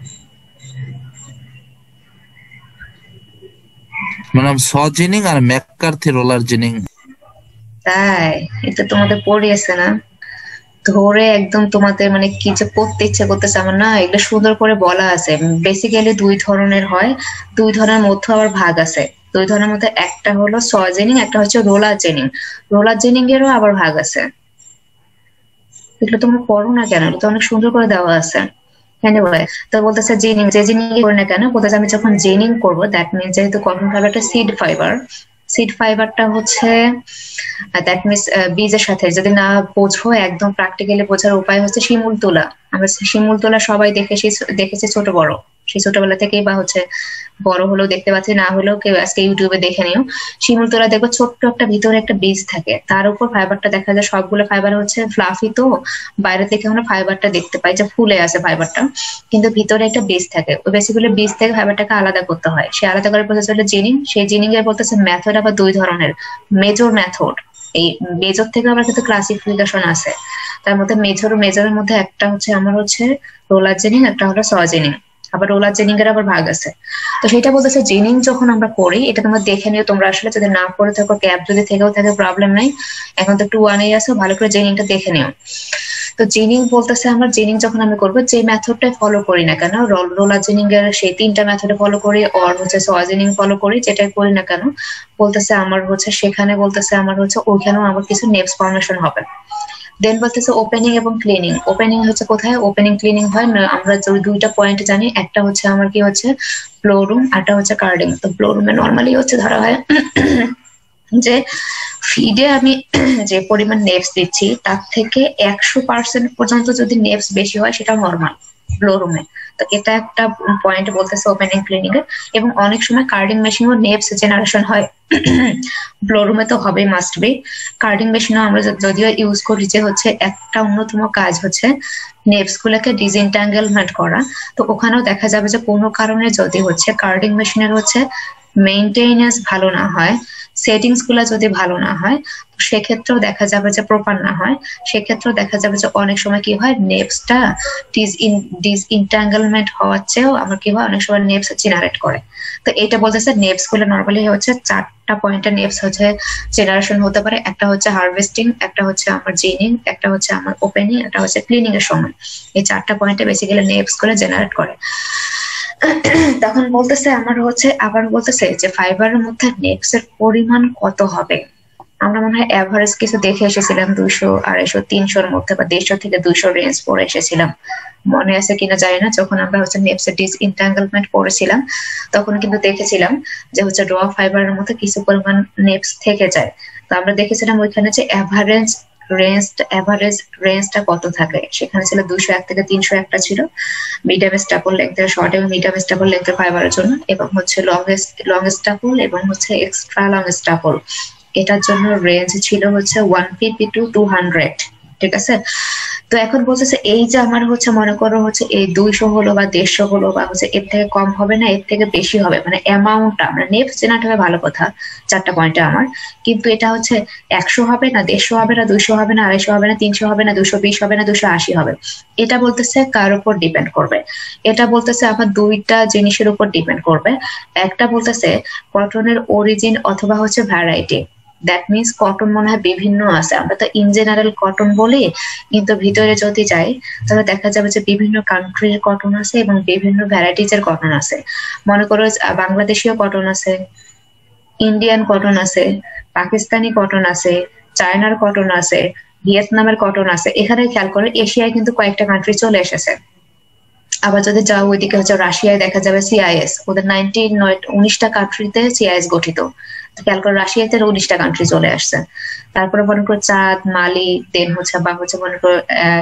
মানে সজিনিং আর ম্যাককার্থি রোলার জিনিং। তাই? এটা তোমাদের পড়িয়েছে না? ধরে একদম তোমাদের মানে কি যে করতে ইচ্ছে করতেছে আমার না, এগুলো সুন্দর করে বলা আছে। বেসিক্যালি 2 ধরনের হয়, 2 ধরনের মধ্যে আবার ভাগ আছে। 2 ধরনের মধ্যে একটা হলো সজেনিং, একটা হচ্ছে রোলার জেনিং। রোলার জেনিং এরও আবার ভাগ আছে। এগুলো তোমরা পড়ো না কেন? এটা তো অনেক সুন্দর করে দেওয়া আছে। এনিওয়ে, তো বলতেছে জেনিং, যে জেনিং করি না কেন, বলতেছে আমি যখন জেনিং করবো, দ্যাট মিনস যেহেতু কটন ফাইবারটা সিড ফাইবার, সিড ফাইবারটা হচ্ছে দ্যাট মিনস বীজের সাথে যদি না বোঝো, একদম প্র্যাকটিক্যালি বোঝার উপায় হচ্ছে শিমুল তোলা। আমরা শিমুল তোলা সবাই দেখেছি ছোট বড়, সেই ছোটবেলা থেকেই বা হচ্ছে বড় হলেও দেখতে পাচ্ছি, না হলেও কেউ আজকে ইউটিউবে দেখে নিও। শিমুল তোলা দেখবো ছোট্ট একটা ভিতরে একটা বীজ থাকে, তার উপর ফাইবারটা দেখা যায়, সবগুলো ফাইবার হচ্ছে ফ্লাফি, তো বাইরে থেকে আমরা ফাইবারটা দেখতে পাই যে ফুলে আছে ফাইবারটা, কিন্তু ভিতরে একটা বীজ থাকে। ওই বেসিক্যালি বীজ থেকে ফাইবারটাকে আলাদা করতে হয়। সেই আলাদা করার প্রসেস হলো জিনিং। সেই জিনিং এর বলতেছে মেথড আবার 2 ধরনের। মেজর মেথড, এই মেজর থেকে আবার কিন্তু ক্লাসিফিকেশন আছে। তার মধ্যে মেজরের মধ্যে একটা হচ্ছে আমার হচ্ছে রোলার জেনিং, একটা হলো সজেনিং। আবার রোলার জেনিং এর আবার ভাগ আছে। তো সেটা বলতেছে জেনিং যখন আমরা করি, এটা তোমরা দেখে নিও, তোমরা আসলে যদি না পড়ে থাকো, গ্যাপ যদি থেকেও থাকে প্রবলেম নাই, এখন তো 2-1 আসো, ভালো করে জেনিংটা দেখে নিও। তো জেনিং বলতেছে আমার জেনিং যখন আমি করবো, যে মেথডটা ফলো করি না কেন, রোলার জেনিং এর সেই 3টা মেথডে ফলো করি, আর হচ্ছে সজেনিং ফলো করি, যেটাই করি না কেন, বলতেছে আমার হচ্ছে সেখানে বলতেছে আমার হচ্ছে ওইখানেও আমার কিছু নেভস ফর্মেশন হবে। দেন বলতেছে ওপেনিং এবং ক্লিনিং। ওপেনিং হচ্ছে কোথায়? ওপেনিং ক্লিনিং হয় না, আমরা যে দুইটা পয়েন্ট জানি, একটা হচ্ছে আমার কি হচ্ছে ফ্লো রুম, একটা হচ্ছে কার্ডিং। তো ফ্লো রুমে নর্মালি হচ্ছে ধরা হয় যে ফিডে আমি যে পরিমাণ নেপস দিচ্ছি তার থেকে 100% পর্যন্ত যদি নেপস বেশি হয় সেটা নর্মাল ফ্লো রুমে। তো এটা একটা পয়েন্ট বলতেছে ওপেনিং ক্লিনিং এর। এবং অনেক সময় কার্ডিং মেশিনও নেপস জেনারেশন হয়, ফ্লো রুমে তো হবে মাস্ট বি। কার্ডিং মেশিনও আমরা যদিও ইউজ করি, যে হচ্ছে একটা অন্যতম কাজ হচ্ছে নেপস গুলোকে ডিসএন্ট্যাঙ্গেলমেন্ট করা। তো ওখানেও দেখা যাবে যে কোনো কারণে যদি হচ্ছে কার্ডিং মেশিনের হচ্ছে মেইনটেনেন্স ভালো না হয়, সেটিংস গুলা যদি ভালো না হয়, সেক্ষেত্রেও দেখা যাবে যে প্রপার না হয়, সেক্ষেত্রেও দেখা যাবে যে অনেক সময় কি হয় নেপসটা ডিসইন্টাঙ্গেলমেন্ট হওয়ার চেয়েও আমার কি হয় অনেক সময় নেপস জেনারেট করে। তো এটা বলতেছে নেপস গুলো নর্মালি হচ্ছে 4টা পয়েন্টে নেপস হচ্ছে জেনারেশন হতে পারে। একটা হচ্ছে হারভেস্টিং, একটা হচ্ছে আমার জিনিং, একটা হচ্ছে আমার ওপেনিং, একটা হচ্ছে ক্লিনিং এর সময়। এই 4টা পয়েন্টে বেসিক্যালি নেপস গুলো জেনারেট করে। তখন বলতেছে আমার হচ্ছে আবার বলতেছে যে ফাইবারের মধ্যে নেপস এর পরিমাণ কত হবে। আমরা মনে হয় এভারেজ কিছু দেখে এসেছিলাম 200, 250, 300-র মধ্যে, বা 150 থেকে 200 রেঞ্জ পড়ে এসেছিলাম, মনে আছে কিনা জানি না। যখন আমরা হচ্ছে নেপসের ডিসইন্টাঙ্গেলমেন্ট পড়েছিলাম তখন কিন্তু দেখেছিলাম যে হচ্ছে র ফাইবারের মধ্যে কিছু পরিমাণ নেপস থেকে যায়। তো আমরা দেখেছিলাম ওইখানে যে এভারেজ রেঞ্জটা কত থাকে, সেখানে ছিল 201 থেকে 300 একটা ছিল মিডিয়াম স্টাপল লেন্থের, শর্ট এবং মিডিয়াম স্টাপল লেন্থের ফাইবারের জন্য, এবং হচ্ছে লং স্টাপল এবং হচ্ছে এক্সট্রা লং স্টাপল এটার জন্য রেঞ্জ ছিল হচ্ছে 150 to 200। ঠিক আছে। তো এখন বলতেছে এই যে আমার হচ্ছে মনে করো হচ্ছে এই 200 হলো বা 150 হলো বা হচ্ছে এর থেকে কম হবে না, এর থেকে বেশি হবে, মানে অ্যামাউন্টটা মানে নেপস জেনারেট হবে ভালো কথা 4টা পয়েন্টে আমার, কিন্তু এটা হচ্ছে 100 হবে না, 150 হবে না, 200 হবে না, 250 হবে না, 300 হবে না, 220 হবে না, 280 হবে। এটা বলতেছে কার উপর ডিপেন্ড করবে? এটা বলতেছে আমার দুইটা জিনিসের উপর ডিপেন্ড করবে। একটা বলতেছে কটনের অরিজিন অথবা হচ্ছে ভ্যারাইটি। দ্যাট মিনস কটন মনে হয় বিভিন্ন আছে, আমরা তো ইন জেনারেল কটন বলি, কিন্তু ভিতরে যদি যাই তাহলে দেখা যাবে যে বিভিন্ন কান্ট্রির কটন আছে এবং বিভিন্ন ভ্যারাইটিজ এর কটন আছে। মনে করো বাংলাদেশীয় কটন আছে, ইন্ডিয়ান কটন আছে, পাকিস্তানি কটন আছে, চায়নার কটন আছে, ভিয়েতনামের কটন আছে। এখানে খেয়াল করে এশিয়ায় কিন্তু কয়েকটা কান্ট্রি চলে এসেছে। আবার যদি যাও ওইদিকে হচ্ছে রাশিয়ায় দেখা যাবে সিআইএস, ওদের 19টা কান্ট্রিতে সিআইএস গঠিত। খেয়াল করে রাশিয়াতে 19টা কান্ট্রি চলে আসছে। তারপরে মনে করো চাঁদ, মালি, দেন হচ্ছে বা হচ্ছে মনে করো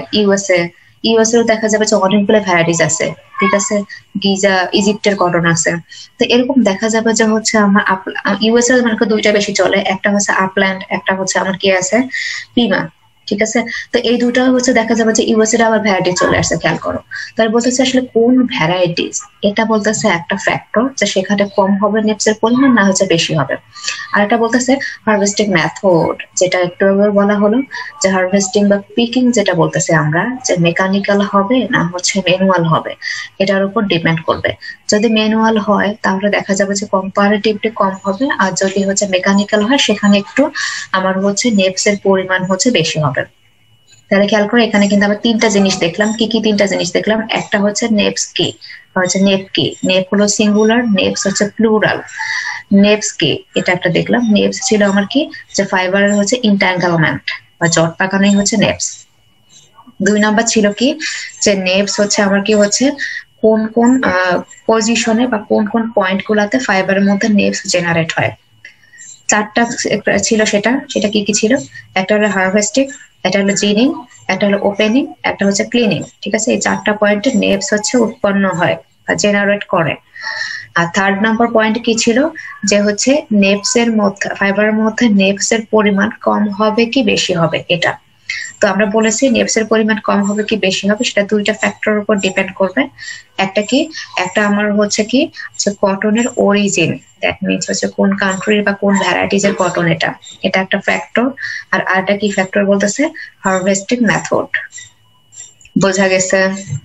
ইউএসএ দেখা যাবে যে অনেকগুলো ভ্যারাইটিস আছে। ঠিক আছে, গিজা ইজিপ্টের কটন আছে। তো এরকম দেখা যাবে যে হচ্ছে আমার ইউএসএ মনে করো দুইটা বেশি চলে, একটা হচ্ছে আপল্যান্ড, একটা হচ্ছে আমার কি আছে পিমা। ঠিক আছে। তো এই দুটো হচ্ছে দেখা যাবে যে ইউএসএ আবার ভ্যারাইটি চলে আসছে। খেয়াল করো, তার বলতেছে আসলে কোন ভ্যারাইটিস, এটা বলতেছে একটা ফ্যাক্টর যে সেখানে কম হবে নেপসের পরিমাণ না হচ্ছে বেশি হবে। আর এটা বলতেছে হারভেস্টিং মেথড, যেটা একটু আগে বলা হলো যে হারভেস্টিং বা পিকিং যেটা বলতেছে আমরা, যে মেকানিক্যাল হবে না হচ্ছে ম্যানুয়াল হবে, এটার উপর ডিপেন্ড করবে। যদি ম্যানুয়াল হয় তাহলে দেখা যাবে যে কম্পারেটিভলি কম হবে, আর যদি হচ্ছে মেকানিক্যাল হয় সেখানে একটু আমার হচ্ছে নেপসের পরিমাণ হচ্ছে বেশি হবে। তাহলে খেয়াল করে এখানে কিন্তু আবার 3টা জিনিস দেখলাম। কি কি 3টা জিনিস দেখলাম? একটা হচ্ছে নেপস কি, হচ্ছে নেপ কি, নেপ হলো সিঙ্গুলার, নেপস হচ্ছে প্লুরাল। নেপস কি এটা একটা দেখলাম। নেপস ছিল আমার কি, যে ফাইবারের হচ্ছে ইন্টাঙ্গেলমেন্ট বা জট পাকানোই হচ্ছে নেপস। 2 নাম্বার ছিল কি, যে নেপস হচ্ছে আমার কি হচ্ছে কোন কোন পজিশনে বা কোন কোন পয়েন্ট গুলাতে ফাইবারের মধ্যে নেপস জেনারেট হয়। 4টা ছিল, সেটা কি কি ছিল? একটা হলো হারভেস্টিং, একটা হলো জিনিং, একটা হলো ওপেনিং, একটা হচ্ছে ক্লিনিং। ঠিক আছে, এই 4টা পয়েন্টে নেপস হচ্ছে উৎপন্ন হয় বা জেনারেট করে। আর 3rd নাম্বার পয়েন্ট কি ছিল, যে হচ্ছে নেপসের মধ্যে ফাইবারের মধ্যে নেপসের পরিমাণ কম হবে কি বেশি হবে এটা। তো আমরা বলেছি নেপসের পরিমাণ কম হবে কি বেশি হবে সেটা 2টা ফ্যাক্টরের উপর ডিপেন্ড করবে। একটা কি, একটা আমার হচ্ছে কি কটনের অরিজিন, দ্যাট মিনস হচ্ছে কোন কান্ট্রির বা কোন ভ্যারাইটিজ এর কটন, এটা একটা ফ্যাক্টর। আর আরেকটা কি ফ্যাক্টর বলতেছে, হারভেস্টিং মেথড। বোঝা গেছে?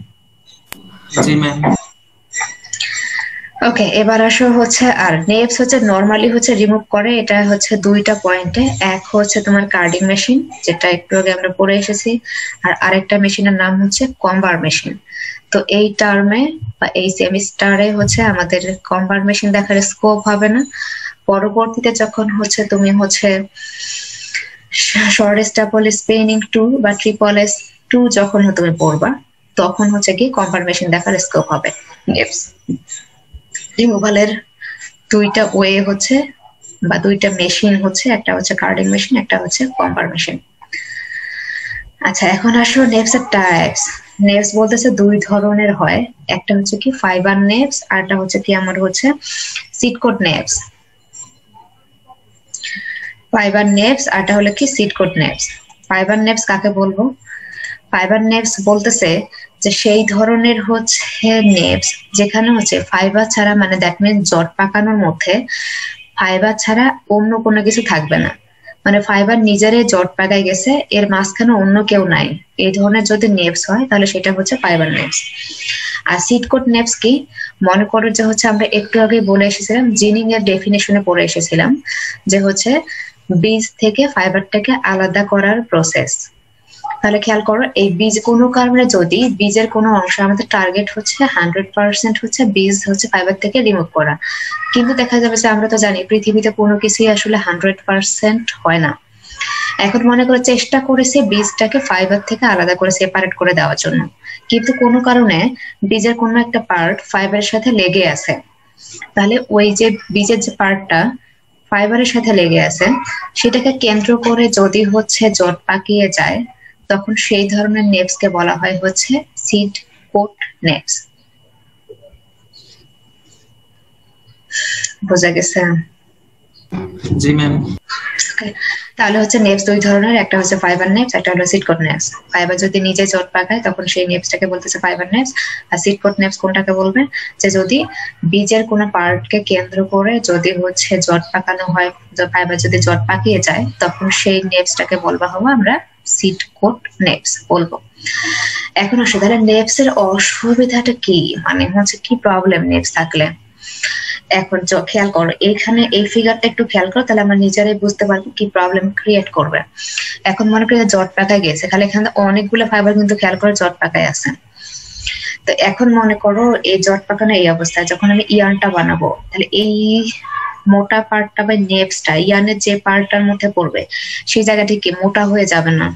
জি ম্যাম। ওকে, এবার আসো হচ্ছে আর নেপস হচ্ছে নরমালি হচ্ছে রিমুভ করে, এটা হচ্ছে 2টা পয়েন্টে। এক হচ্ছে তোমার কার্ডিং মেশিন, যেটা একটু আগে আমরা পড়ে এসেছি, আর আরেকটা মেশিনের নাম হচ্ছে কম্বার মেশিন। তো এই টার্মে বা এই সেমিস্টারে হচ্ছে আমাদের কম্বার মেশিন দেখার স্কোপ হবে না। পরবর্তীতে যখন হচ্ছে তুমি হচ্ছে শর্ট স্টাপল স্পেনিং 2 বা ট্রিপল এস 2 যখন তুমি পড়বা তখন হচ্ছে কি কনফার্মেশন দেখার স্কোপ হবে। নেপস রিমুভালের দুইটা ওয়ে হচ্ছে বা দুইটা মেশিন হচ্ছে, একটা হচ্ছে কার্ডিং মেশিন, একটা হচ্ছে কনফার্মেশন। আচ্ছা, এখন আসো নেপস এর টাইপস। নেপস বলতেছে দুই ধরনের হয়, একটা হচ্ছে কি ফাইবার নেপস, আর একটা হচ্ছে কি আমার হচ্ছে seed coat neps. Fibre neps আরটা হলো কি seed coat neps. Fibre neps কাকে বলবো? ফাইবার নেপস বলতেছে যে সেই ধরনের হচ্ছে নেপস যেখানে হচ্ছে ফাইবার ছাড়া, মানে দ্যাট মিন জট পাকানোর মধ্যে ফাইবার ছাড়া অন্য কোনো কিছু থাকবে না, মানে ফাইবার নিজেরাই জট পাকায় গেছে, এর মাঝখানে অন্য কেউ নাই, এই ধরনের যদি নেপস হয় তাহলে সেটা হচ্ছে ফাইবার নেপস। আর সিট কোট নেপস কি? মনে করো যে হচ্ছে আমরা একটু আগে বলে এসেছিলাম, জিনিং এর ডেফিনেশনে পড়ে এসেছিলাম যে হচ্ছে বীজ থেকে ফাইবারটাকে আলাদা করার প্রসেস। তাহলে খেয়াল করো, এই বীজ কোনো কারণে যদি বীজের কোনো অংশ, আমাদের টার্গেট হচ্ছে 100% হচ্ছে বীজ হচ্ছে ফাইবার থেকে রিমুভ করা, কিন্তু দেখা যাবে যে আমরা তো জানি পৃথিবীতে কোনো কিছুই আসলে 100% হয় না। এখন মনে করে চেষ্টা করেছে বীজটাকে ফাইবার থেকে আলাদা করে সেপারেট করে দেওয়ার জন্য, কিন্তু কোনো কারণে বীজের কোনো একটা পার্ট ফাইবারের সাথে লেগে আছে, তাহলে ওই যে বীজের যে পার্টটা ফাইবারের সাথে লেগে আছে সেটাকে কেন্দ্র করে যদি হচ্ছে জট পাকিয়ে যায়, তখন সেই ধরনের নেপস কে বলা হয় হচ্ছে সিড কোট নেপস। বোঝা গেছে? জি ম্যাম। তাহলে হচ্ছে নেপস দুই ধরনের, একটা হচ্ছে ফাইবার নেপস, একটা হলো সিড কোট নেপস। ফাইবার যদি নিজে জট পাকায় তখন সেই নেপসটাকে বলতেছে ফাইবার নেপস, আর সিড কোট নেপস কোনটাকে বলবে? যে যদি বীজের কোনো পার্টকে কেন্দ্র করে যদি হচ্ছে জট পাকানো হয়, ফাইবার যদি জট পাকিয়ে যায় তখন সেই নেপসটাকে বলবা হবো আমরা সিড কোট নেপস বলবো। এখন আসলে তাহলে নেপস এর অসুবিধাটা কি, মানে হচ্ছে কি প্রবলেম নেপস থাকলে? এখন খেয়াল করো, এখানে এই ফিগারটা একটু খেয়াল করো, তাহলে আমরা নিজেরাই বুঝতে পারবো কি প্রবলেম ক্রিয়েট করবে। এখন মনে করি জট পাকায় গেছে, খালি এখানে অনেকগুলো ফাইবার কিন্তু খেয়াল করে জট পাকায় আছে। তো এখন মনে করো এই জট পাকানো এই অবস্থায় যখন আমি ইয়ানটা বানাবো, তাহলে এই মোটা পার্টটা বা নেপসটা ইয়ানের যে পার্টটার মধ্যে পড়বে সেই জায়গাটি কি মোটা হয়ে যাবে না?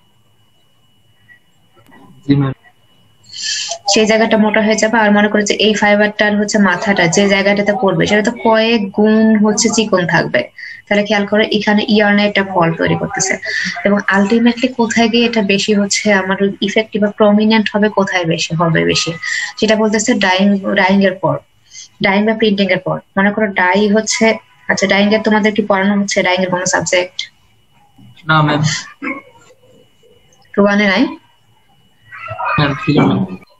জি ম্যাম। সেই জায়গাটা মোটা হয়ে যাবে, আর মনে করো যে এই ফাইবারটার হচ্ছে মাথাটা যে জায়গাটাতে পড়বে সেটা তো কয়েক গুণ হচ্ছে চিকন থাকবে। তাহলে খেয়াল করে এখানে ইয়ার্নে একটা ফল তৈরি করতেছে, এবং আলটিমেটলি কোথায় গিয়ে এটা বেশি হচ্ছে আমার ইফেক্টিভ বা প্রমিনেন্ট হবে, কোথায় বেশি হবে বেশি সেটা বলতেছে ডাইং এর পর, ডাইং বা প্রিন্টিং এর পর। মনে করো ডাই হচ্ছে, আচ্ছা ডাইং এর তোমাদের কি পড়ানো হচ্ছে? ডাইং এর কোনো সাবজেক্ট? না ম্যাম। রুয়ানে নাই? ম্যাম ছিল না।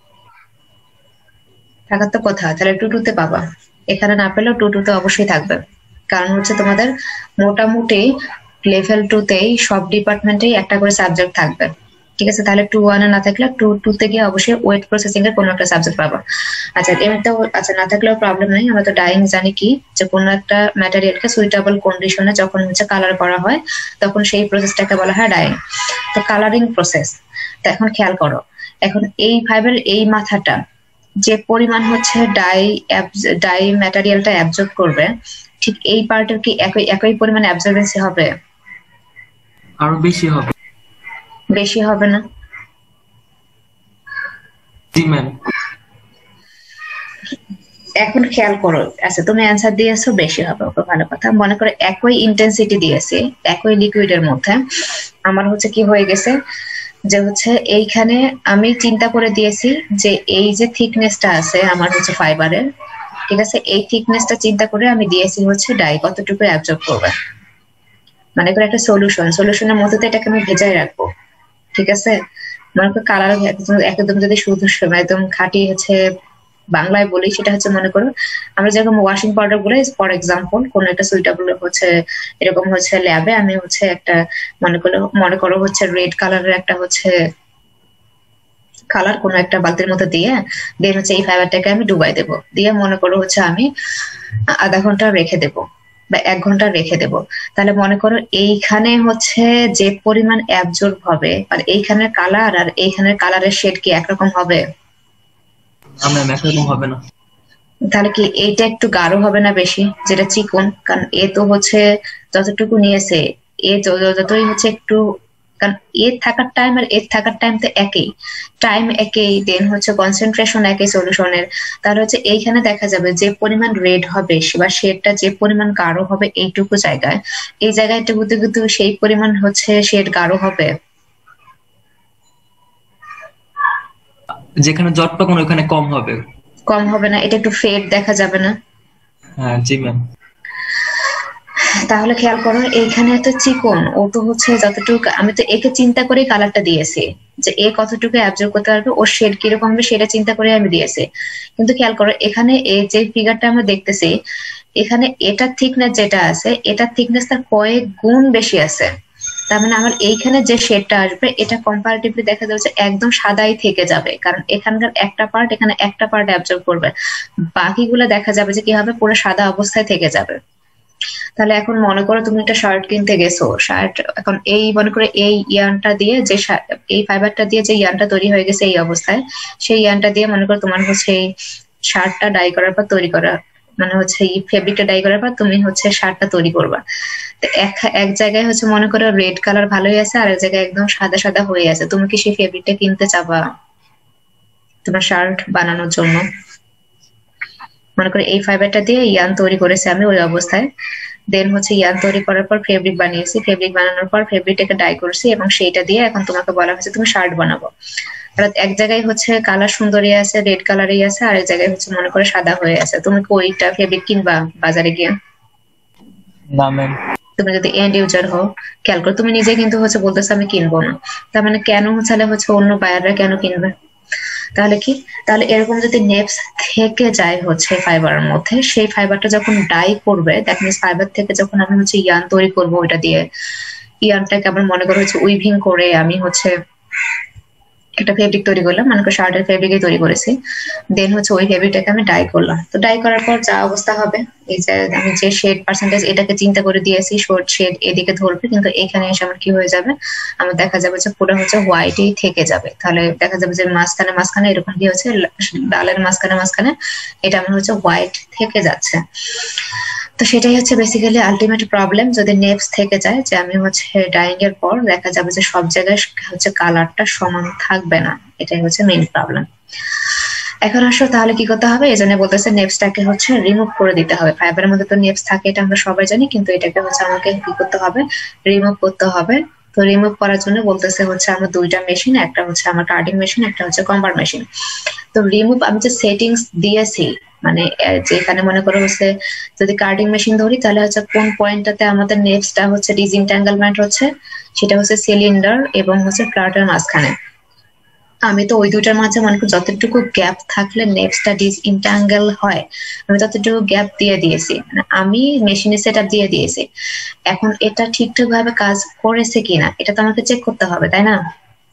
থাকার তো কথা, তাহলে টুটুতে পাবা, এখানে না পেলেও টুটুতে অবশ্যই থাকবে, কারণ হচ্ছে তোমাদের মোটামুটি লেভেল 2তেই সব ডিপার্টমেন্টেই একটা করে সাবজেক্ট থাকবে, ঠিক আছে? তাহলে 2-1 না থাকলে 2-2 গিয়ে অবশ্যই ওয়েট প্রসেসিং এর কোনো একটা সাবজেক্ট পাবা। আচ্ছা এমনিতেও আচ্ছা না থাকলেও প্রবলেম নেই, আমরা তো ডাইং জানি কি, যে কোনো একটা ম্যাটেরিয়ালকে সুইটেবল কন্ডিশনে যখন হচ্ছে কালার করা হয় তখন সেই প্রসেসটাকে বলা হয় ডাইং। তো কালারিং প্রসেস। তো এখন খেয়াল করো, এখন এই ফাইবারের এই মাথাটা যে পরিমাণ হচ্ছে ডাই ম্যাটেরিয়ালটা অ্যাবজর্ব করবে, ঠিক এই পার্টের কি একই পরিমাণে অ্যাবজর্বেন্সি হবে? আরো বেশি হবে। বেশি হবে না? জি ম্যাম। এখন খেয়াল করো, আচ্ছা তুমি অ্যান্সার দিয়েছো বেশি হবে, ওকে ভালো কথা। মনে করো একই ইন্টেন্সিটি দিয়েছে একই লিকুইডের মধ্যে, আমার হচ্ছে কি হয়ে গেছে যে হচ্ছে এইখানে আমি চিন্তা করে দিয়েছি যে এই যে থিকনেসটা আছে আমার হচ্ছে ফাইবারের, ঠিক আছে, এই থিকনেসটা চিন্তা করে আমি দিয়েছি হচ্ছে ডাই কতটুকু অ্যাবজর্ব করবে। মানে করে একটা সলিউশনের মধ্যে তো এটাকে আমি ভেজাই রাখবো, ঠিক আছে? মনে করো কালার একদম যদি শুধু একদম খাঁটি হচ্ছে বাংলায় বলি, সেটা হচ্ছে মনে করো আমরা যেরকম ওয়াশিং পাউডার বলে, ফর এক্সাম্পল কোন একটা সুইটেবল হচ্ছে এরকম হচ্ছে ল্যাবে আমি হচ্ছে একটা মনে করো হচ্ছে রেড কালারের একটা হচ্ছে কালার কোনো একটা বালতির মধ্যে দিয়ে দেন হচ্ছে এই ফাইবারটাকে আমি ডুবাই দেবো, দিয়ে মনে করো হচ্ছে আমি আধা ঘন্টা রেখে দেবো বা 1 ঘন্টা রেখে দেবো। তাহলে মনে করো এইখানে হচ্ছে যে পরিমাণ অ্যাবজর্ব হবে, আর এইখানের কালার আর এইখানের কালারের শেড কি একরকম হবে? না ম্যাম একরকম হবে না। তাহলে কি এইটা একটু গাঢ় হবে না বেশি, যেটা চিকন? কারণ এ তো হচ্ছে যতটুকু নিয়েছে এ যতই হচ্ছে একটু, কারণ এ থাকার টাইম আর এ থাকার টাইম তো একই, টাইম একই, দেন হচ্ছে কনসেন্ট্রেশন একই সলিউশনের। তাহলে হচ্ছে এইখানে দেখা যাবে যে পরিমাণ রেড হবে বা শেডটা যে পরিমাণ গাঢ় হবে এইটুকু জায়গায়, এই জায়গাটুকুতে কিন্তু সেই পরিমাণ হচ্ছে শেড গাঢ় হবে। যেখানে জট পাকানো ওখানে কম হবে। কম হবে না, এটা একটু ফেড দেখা যাবে না? হ্যাঁ জি ম্যাম। তাহলে খেয়াল করো এইখানে তো চিকন, ও তো হচ্ছে যতটুকু, আমি তো একে চিন্তা করে কালারটা দিয়েছি যে এ কতটুকু অ্যাবজর্ব করতে পারবে, ওর শেড কিরকম হবে সেটা চিন্তা করে আমি দিয়েছি। কিন্তু খেয়াল করো এখানে এই যে ফিগারটা আমরা দেখতেছি, এখানে এটার থিকনেস যেটা আছে, এটার থিকনেস তার কয়েক গুণ বেশি আছে। তার মানে আমার এইখানে যে শেডটা আসবে এটা কম্পারেটিভলি দেখা যাচ্ছে একদম সাদাই থেকে যাবে, কারণ এখানকার একটা পার্ট এখানে একটা পার্ট অ্যাবজর্ব করবে, বাকিগুলো দেখা যাবে যে কি হবে, পুরো সাদা অবস্থায় থেকে যাবে। তাহলে এখন মনে করো তুমি একটা শার্ট কিনতে গেছো, শার্ট এখন এই মনে করো এই ইয়ানটা দিয়ে যে এই ফাইবারটা দিয়ে যে ইয়ানটা তৈরি হয়ে গেছে এই অবস্থায়, সেই ইয়ানটা দিয়ে মনে করো তোমার হচ্ছে এই শার্টটা ডাই করার পর তৈরি করা, মানে হচ্ছে এই ফেব্রিকটা ডাই করার পর তুমি হচ্ছে শার্টটা তৈরি করবা। তো এক জায়গায় হচ্ছে মনে করো রেড কালার ভালোই আছে, আর এক জায়গায় একদম সাদা সাদা হয়ে আছে, তুমি কি সেই ফেব্রিকটা কিনতে চাবা তোমার শার্ট বানানোর জন্য? মনে করো এই ফাইবারটা দিয়ে ইয়ান তৈরি করেছি আমি ওই অবস্থায়, দেন হচ্ছে ইয়ান তৈরি করার পর ফেব্রিক বানিয়েছি, ফেব্রিক বানানোর পর ফেব্রিকটাকে ডাই করছি এবং সেইটা দিয়ে এখন তোমাকে বলা হয়েছে তুমি শার্ট বানাবো। অর্থাৎ এক জায়গায় হচ্ছে কালার সুন্দরী আছে, রেড কালারই আছে, আর এক জায়গায় হচ্ছে মনে করে সাদা হয়ে আছে, তুমি কি ওইটা ফেব্রিক কিনবা বাজারে গিয়ে? না ম্যাম। তুমি যদি এন্ড ইউজার হও, খেয়াল করো তুমি নিজে কিন্তু হচ্ছে বলতেছো আমি কিনবো না, তার মানে কেন হচ্ছে অন্য বায়াররা কেন কিনবে? তাহলে কি, তাহলে এরকম যদি নেপস থেকে যায় হচ্ছে ফাইবারের মধ্যে, সেই ফাইবারটা যখন ডাই করবে, দ্যাট মিনস ফাইবার থেকে যখন আমি হচ্ছে ইয়ান তৈরি করবো, ওইটা দিয়ে ইয়ানটাকে আবার মনে করো হচ্ছে উইভিং করে আমি হচ্ছে একটা ফেব্রিক তৈরি করলাম, মানে শার্টের ফেব্রিকই তৈরি করেছি, দেন হচ্ছে ওই ফেব্রিকটাকে আমি ডাই করলাম। তো ডাই করার পর যা অবস্থা হবে, এই যে আমি যে শেড পার্সেন্টেজ এটাকে চিন্তা করে দিয়েছি, শর্ট শেড এদিকে ধরবে, কিন্তু এখানে এসে আমার কি হয়ে যাবে, আমার দেখা যাবে যে পুরো হচ্ছে হোয়াইটই থেকে যাবে। তাহলে দেখা যাবে যে মাঝখানে মাঝখানে এরকম কি হচ্ছে, ডালের মাঝখানে মাঝখানে এটা আমার হচ্ছে হোয়াইট থেকে যাচ্ছে। তো সেটাই হচ্ছে বেসিক্যালি আলটিমেট প্রবলেম, যদি নেপস থেকে যায়, যে আমি হচ্ছে ডাইং এর পর দেখা যাবে যে সব জায়গায় হচ্ছে কালারটা সমান থাকবে না, এটাই হচ্ছে মেইন প্রবলেম। এখন আসো তাহলে কি করতে হবে, এই জন্য বলতেছে নেপসটাকে হচ্ছে রিমুভ করে দিতে হবে। ফাইবারের মধ্যে তো নেপস থাকে এটা আমরা সবাই জানি, কিন্তু এটাকে হচ্ছে আমাকে কি করতে হবে, রিমুভ করতে হবে। তো রিমুভ করার জন্য বলতেছে হচ্ছে আমার দুইটা মেশিন, একটা হচ্ছে আমার কার্ডিং মেশিন, একটা হচ্ছে কম্বার মেশিন। তো রিমুভ আমি যে সেটিংস দিয়েছি, মানে যেখানে মনে করো হচ্ছে যদি কার্ডিং মেশিন ধরি তাহলে হচ্ছে কোন পয়েন্টটাতে আমাদের নেপসটা হচ্ছে ডিসইন্ট্যাঙ্গলমেন্ট হচ্ছে, সেটা হচ্ছে সিলিন্ডার এবং হচ্ছে ফ্লাটের মাঝখানে। আমি তো ওই দুইটার মাঝে মনে করি যতটুকু গ্যাপ থাকলে নেপসটা ডিসইন্ট্যাঙ্গল হয় আমি ততটুকু গ্যাপ দিয়ে দিয়েছি, মানে আমি মেশিনে সেট আপ দিয়ে দিয়েছি। এখন এটা ঠিকঠাক ভাবে কাজ করেছে কিনা এটা তো আমাকে চেক করতে হবে, তাই না?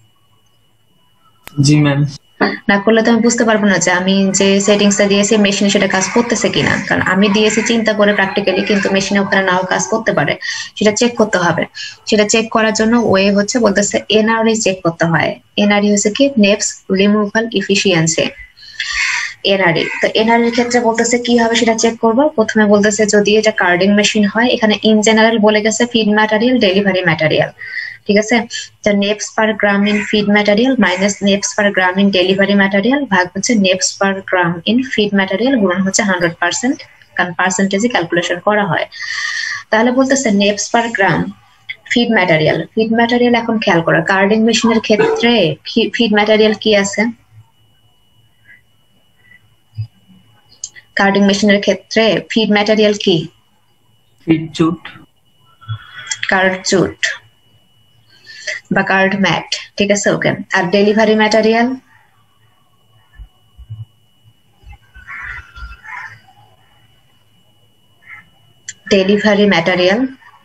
জি ম্যাম। না করলে তো আমি বুঝতে পারবো না যে আমি যে সেটিংসটা দিয়েছি মেশিনে সেটা কাজ করতেছে কিনা, কারণ আমি দিয়েছি চিন্তা করে প্র্যাকটিক্যালি, কিন্তু মেশিনে ওখানে নাও কাজ করতে পারে, সেটা চেক করতে হবে। সেটা চেক করার জন্য ওয়ে হচ্ছে বলতেছে এনআরই চেক করতে হয়। এনআরই হচ্ছে কি, নেপস রিমুভাল এফিসিয়েন্সি, এনআরই। তো এনআরই এর ক্ষেত্রে বলতেছে কি হবে সেটা চেক করবো। প্রথমে বলতেছে যদি এটা কার্ডিং মেশিন হয়, এখানে ইন জেনারেল বলে গেছে ফিড ম্যাটেরিয়াল ডেলিভারি ম্যাটেরিয়াল, ঠিক আছে? Neps per gram in feed material minus neps per gram in delivery material ভাগ হচ্ছে neps per gram in feed material গুণন হচ্ছে 100%, কারণ পার্সেন্টেজে ক্যালকুলেশন করা হয়। তাহলে বলতেছে neps per gram feed material, feed material এখন খেয়াল করা, কার্ডিং মেশিনের ক্ষেত্রে ফিড ম্যাটেরিয়াল কি আছে? কার্ডিং মেশিনের ক্ষেত্রে ফিড ম্যাটেরিয়াল কি? ফিটজুট, কার্ডজুট বা কার্ড ম্যাট, ঠিক আছে? ওকে। আর delivery material? Delivery material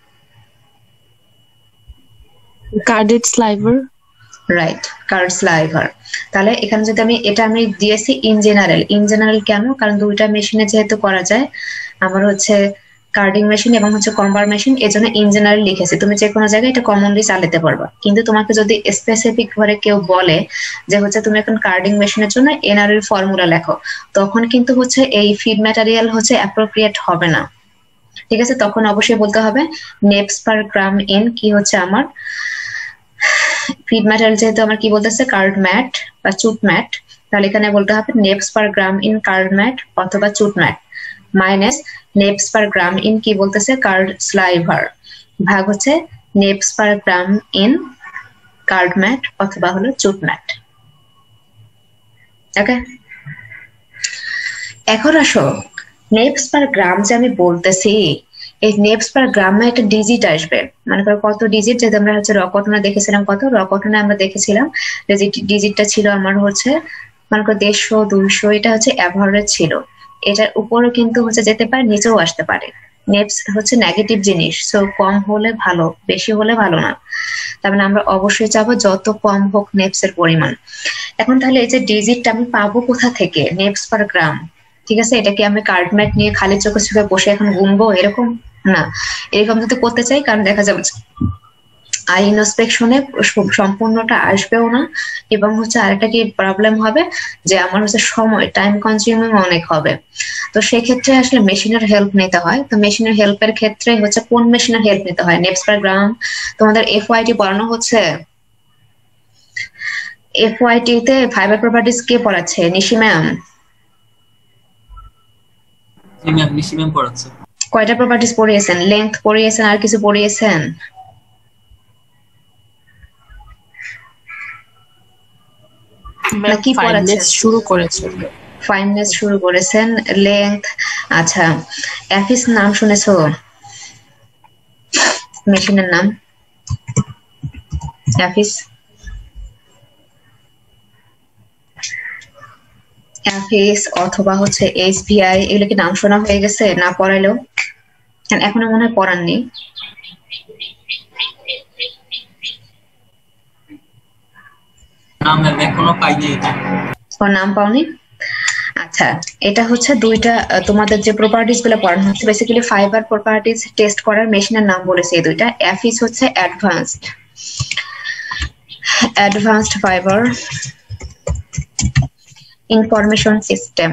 carded sliver. Right, card sliver. তাহলে এখানে যদি আমি দিয়েছি ইন জেনারেল, ইন জেনারেল কেন, কারণ দুইটা মেশিনে যেহেতু করা যায়, আমার হচ্ছে কার্ডিং মেশিন এবং হচ্ছে কম্বার মেশিন, এজন্য ইন জেনারেল লিখেছি। তুমি যে কোনো জায়গায় এটা কমনলি চালাতে পারবা, কিন্তু তোমাকে যদি স্পেসিফিক ভাবে কেউ বলে যে হচ্ছে তুমি এখন কার্ডিং মেশিনের জন্য এনআরএল ফর্মুলা লেখো, তখন কিন্তু হচ্ছে এই ফিড ম্যাটেরিয়াল হচ্ছে অ্যাপ্রোপ্রিয়েট হবে না। ঠিক আছে, তখন অবশ্যই বলতে হবে নেপস পার গ্রাম ইন কি হচ্ছে আমার ফিড ম্যাটেরিয়াল, যেহেতু আমার কি বলতেছে কার্ড ম্যাট বা চুট ম্যাট, তাহলে এখানে বলতে হবে neps per gram in card mat অথবা chute mat minus neps per gram in কি বলতেছে কার্ড স্লাইভার ভাগ হচ্ছে neps per gram in card mat অথবা হলো চুট ম্যাট। ওকে, এখন আসো নেপস পার গ্রাম যে আমি বলতেছি, এই নেপস পার গ্রামে একটা ডিজিট আসবে, মানে করো কত ডিজিট, যেহেতু আমরা হচ্ছে র কটনে দেখেছিলাম, কত র কটনে আমরা দেখেছিলাম যে ডিজিটটা ছিল আমার হচ্ছে মনে করো 150 200, এটা হচ্ছে অ্যাভারেজ ছিল, এটার উপরও কিন্তু হচ্ছে যেতে পারে, নিচেও আসতে পারে। নেপস হচ্ছে নেগেটিভ জিনিস, সো কম হলে ভালো, বেশি হলে ভালো না, তার মানে আমরা অবশ্যই চাবো যত কম হোক নেপস এর পরিমাণ। এখন তাহলে এই যে ডিজিটটা আমি পাবো কোথা থেকে, নেপস পার গ্রাম, ঠিক আছে, এটা কি আমি কার্ড ম্যাট নিয়ে খালি চোখে চোখে বসে এখন গুনবো এরকম না, এরকম যদি করতে চাই, কারণ দেখা যাবে আই ইনস্পেকশনে সম্পূর্ণটা আসবেও না, এবং হচ্ছে আরেকটা কি প্রবলেম হবে যে আমার হচ্ছে সময় টাইম কনজিউমিং অনেক হবে। তো সেক্ষেত্রে আসলে মেশিনের হেল্প নিতে হয়। তো মেশিনের হেল্পের ক্ষেত্রে হচ্ছে কোন মেশিনের হেল্প নিতে হয়, নেপস পার গ্রাম তোমাদের এফওআইটি পড়ানো হচ্ছে, এফওআইটি তে ফাইবার প্রপার্টিজ কে পড়াচ্ছে, নিশি ম্যাম? জি ম্যাম, নিশি ম্যাম পড়াচ্ছে। কয়টা প্রপার্টিজ পড়িয়েছেন, লেংথ পড়িয়েছেন আর কিছু পড়িয়েছেন? নাকি পড়াচ্ছেন? শুরু করেছে। ফাইননেস শুরু করেছেন, লেংথ, আচ্ছা অ্যাফিস নাম শুনেছো, মেশিনের নাম অ্যাফিস? অ্যাফিস অথবা হচ্ছে এসবিআই, এগুলো কি নাম শোনা হয়ে গেছে না পড়াইলেও? এখনো মনে হয় পড়াননি। না ম্যাম, এখনো পাইনি এটা। ওর নাম পাওনি? আচ্ছা, এটা হচ্ছে দুইটা তোমাদের যে প্রপার্টিজ গুলো পড়ানো হচ্ছে, বেসিক্যালি ফাইবার প্রপার্টিজ টেস্ট করার মেশিনের নাম বলেছে এই দুইটা। অ্যাফিস হচ্ছে advanced fibre information system,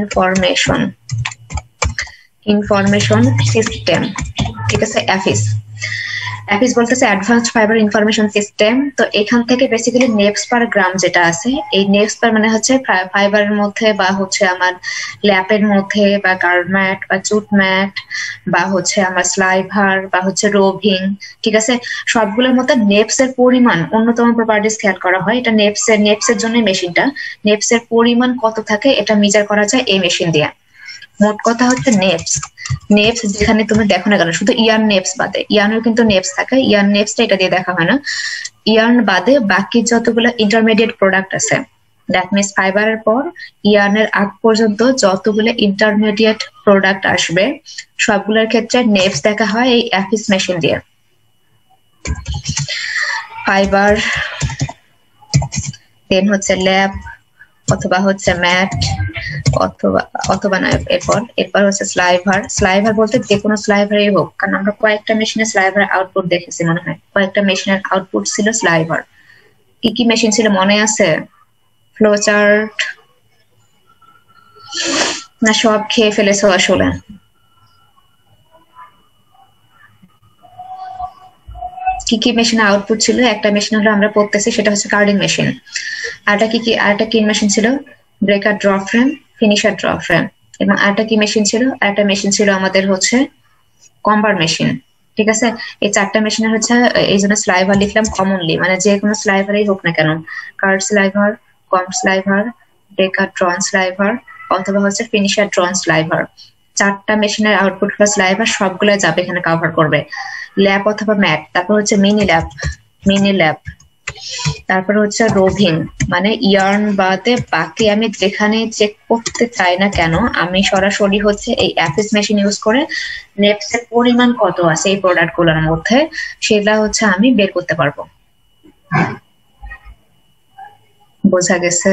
information system, ঠিক আছে। অ্যাফিস বলতেছে অ্যাডভান্সড ফাইবার ইনফরমেশন সিস্টেম। তো এখান থেকে বেসিক্যালি নেপস পার গ্রাম যেটা আছে, এই নেপস পার মানে হচ্ছে ফাইবারের মধ্যে বা হচ্ছে আমার ল্যাপের মধ্যে বা গার্মেট বা জুট ম্যাট বা হচ্ছে আমার স্লাইভার বা হচ্ছে রোভিং, ঠিক আছে, সবগুলোর মধ্যে নেপস এর পরিমাণ অন্যতম প্রপার্টিস খেয়াল করা হয়। এটা নেপসের জন্য মেশিনটা, নেপস এর পরিমাণ কত থাকে এটা মেজার করা যায় এই মেশিন দিয়ে। মোট কথা হচ্ছে নেপস যেখানে তুমি দেখো না কেন, শুধু ইয়ার্ন নেপস বাদে, ইয়ার্নের কিন্তু নেপস থাকে, ইয়ার্ন নেপসটা এটা দিয়ে দেখা হয় না, ইয়ার্ন বাদে বাকি যতগুলো ইন্টারমিডিয়েট প্রোডাক্ট আছে, দ্যাট মিনস ফাইবারের পর ইয়ার্নের আগ পর্যন্ত যতগুলো ইন্টারমিডিয়েট প্রোডাক্ট আসবে সবগুলোর ক্ষেত্রে নেপস দেখা হয় এই অ্যাফিস মেশিন দিয়ে। ফাইবার, দেন হচ্ছে ল্যাব অথবা হচ্ছে ম্যাট অথবা না, এরপর হচ্ছে স্লাইভার বলতে যে কোনো স্লাইভারই হোক, কারণ আমরা কয়েকটা মেশিনের স্লাইভার আউটপুট দেখেছি, মনে হয় কয়েকটা মেশিনের আউটপুট ছিল স্লাইভার। কি কি মেশিন ছিল মনে আছে? ফ্লো চার্ট না সব খেয়ে ফেলেছো আসলে? কি কি মেশিন আউটপুট ছিল? একটা মেশিন হলো আমরা পড়তেছি, সেটা হচ্ছে কার্ডিং মেশিন। আরেকটা কি মেশিন ছিল? Breaker draw frame, finisher draw frame. এবং আরেকটা কি মেশিন ছিল? একটা মেশিন ছিল আমাদের হচ্ছে কম্বার মেশিন, ঠিক আছে। এই চারটা মেশিনের হচ্ছে এই জন্য স্লাইভার লিখলাম কমনলি, মানে যে কোনো স্লাইভারই হোক না কেন, card sliver, comb sliver, breaker drawn sliver অথবা হচ্ছে ফিনিশার ড্রন স্লাইভার, চারটা মেশিনের আউটপুট প্লাস স্লাইভার সবগুলো যাবে এখানে কভার করবে। ল্যাব অথবা ম্যাট, তারপর হচ্ছে মিনি ল্যাব, তারপর হচ্ছে রোভিং, মানে ইয়ার্ন বাদে বাকি আমি যেখানে চেক করতে চাই না কেন আমি সরাসরি হচ্ছে এই অ্যাফিস মেশিন ইউজ করে নেপস এর পরিমাণ কত আছে এই প্রোডাক্ট গুলোর মধ্যে সেটা হচ্ছে আমি বের করতে পারবো। বোঝা গেছে?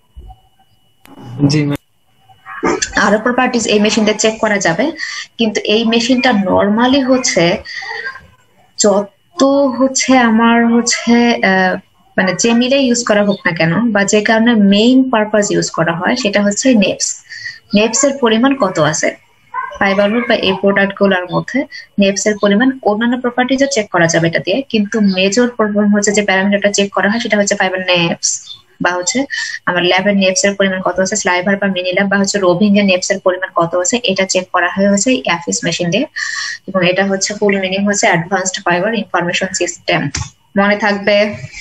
জি ম্যাম। আরো প্রপার্টিজ এই মেশিনটা চেক করা যাবে, কিন্তু এই মেশিনটা নর্মালি হচ্ছে যত হচ্ছে আমার হচ্ছে মানে যে মিলে ইউজ করা হোক না কেন বা যে কারণে মেইন পারপাস ইউজ করা হয় সেটা হচ্ছে নেপস এর পরিমাণ কত আছে ফাইবার বা এই প্রোডাক্ট গুলোর মধ্যে নেপস এর পরিমাণ, অন্যান্য প্রপার্টিজও চেক করা যাবে এটা দিয়ে, কিন্তু মেজর প্রবলেম হচ্ছে যে প্যারামিটারটা চেক করা হয় সেটা হচ্ছে ফাইবার নেপস বা হচ্ছে আমার ল্যাবের নেপস এর পরিমাণ কত আছে, স্লাইভার বা মিনি ল্যাব বা হচ্ছে রোভিং এর নেপস এর পরিমাণ কত আছে, এটা চেক করা হয় হচ্ছে অ্যাফিস মেশিন দিয়ে। এবং এটা হচ্ছে ফুল মিনিং হচ্ছে অ্যাডভান্সড ফাইবার ইনফরমেশন সিস্টেম। মনে থাকবে?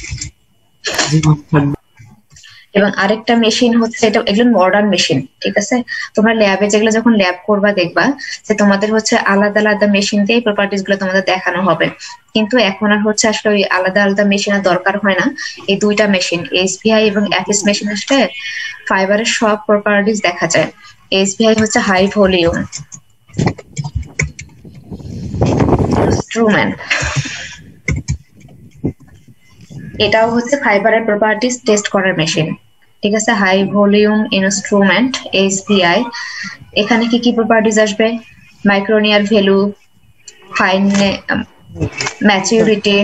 এবং আরেকটা মেশিন হচ্ছে, এটা এগুলো মডার্ন মেশিন, ঠিক আছে? তোমরা ল্যাবে যেগুলো যখন ল্যাব করবা দেখবা যে তোমাদের হচ্ছে আলাদা আলাদা মেশিন দিয়ে প্রপার্টিজ গুলো তোমাদের দেখানো হবে, কিন্তু এখন আর হচ্ছে আসলে ওই আলাদা আলাদা মেশিনের দরকার হয় না। এই দুইটা মেশিন এসভিআই এবং অ্যাফিস মেশিন আসলে ফাইবারের সব প্রপার্টিজ দেখা যায়। এসভিআই হচ্ছে হাই ভলিউম ইনস্ট্রুমেন্ট, এটাও হচ্ছে ফাইবারের প্রপার্টিজ টেস্ট করার মেশিন, ঠিক আছে? High volume instrument SVI. এখানে কি কি প্রপার্টিজ আসবে? Micronaire value, fine maturity,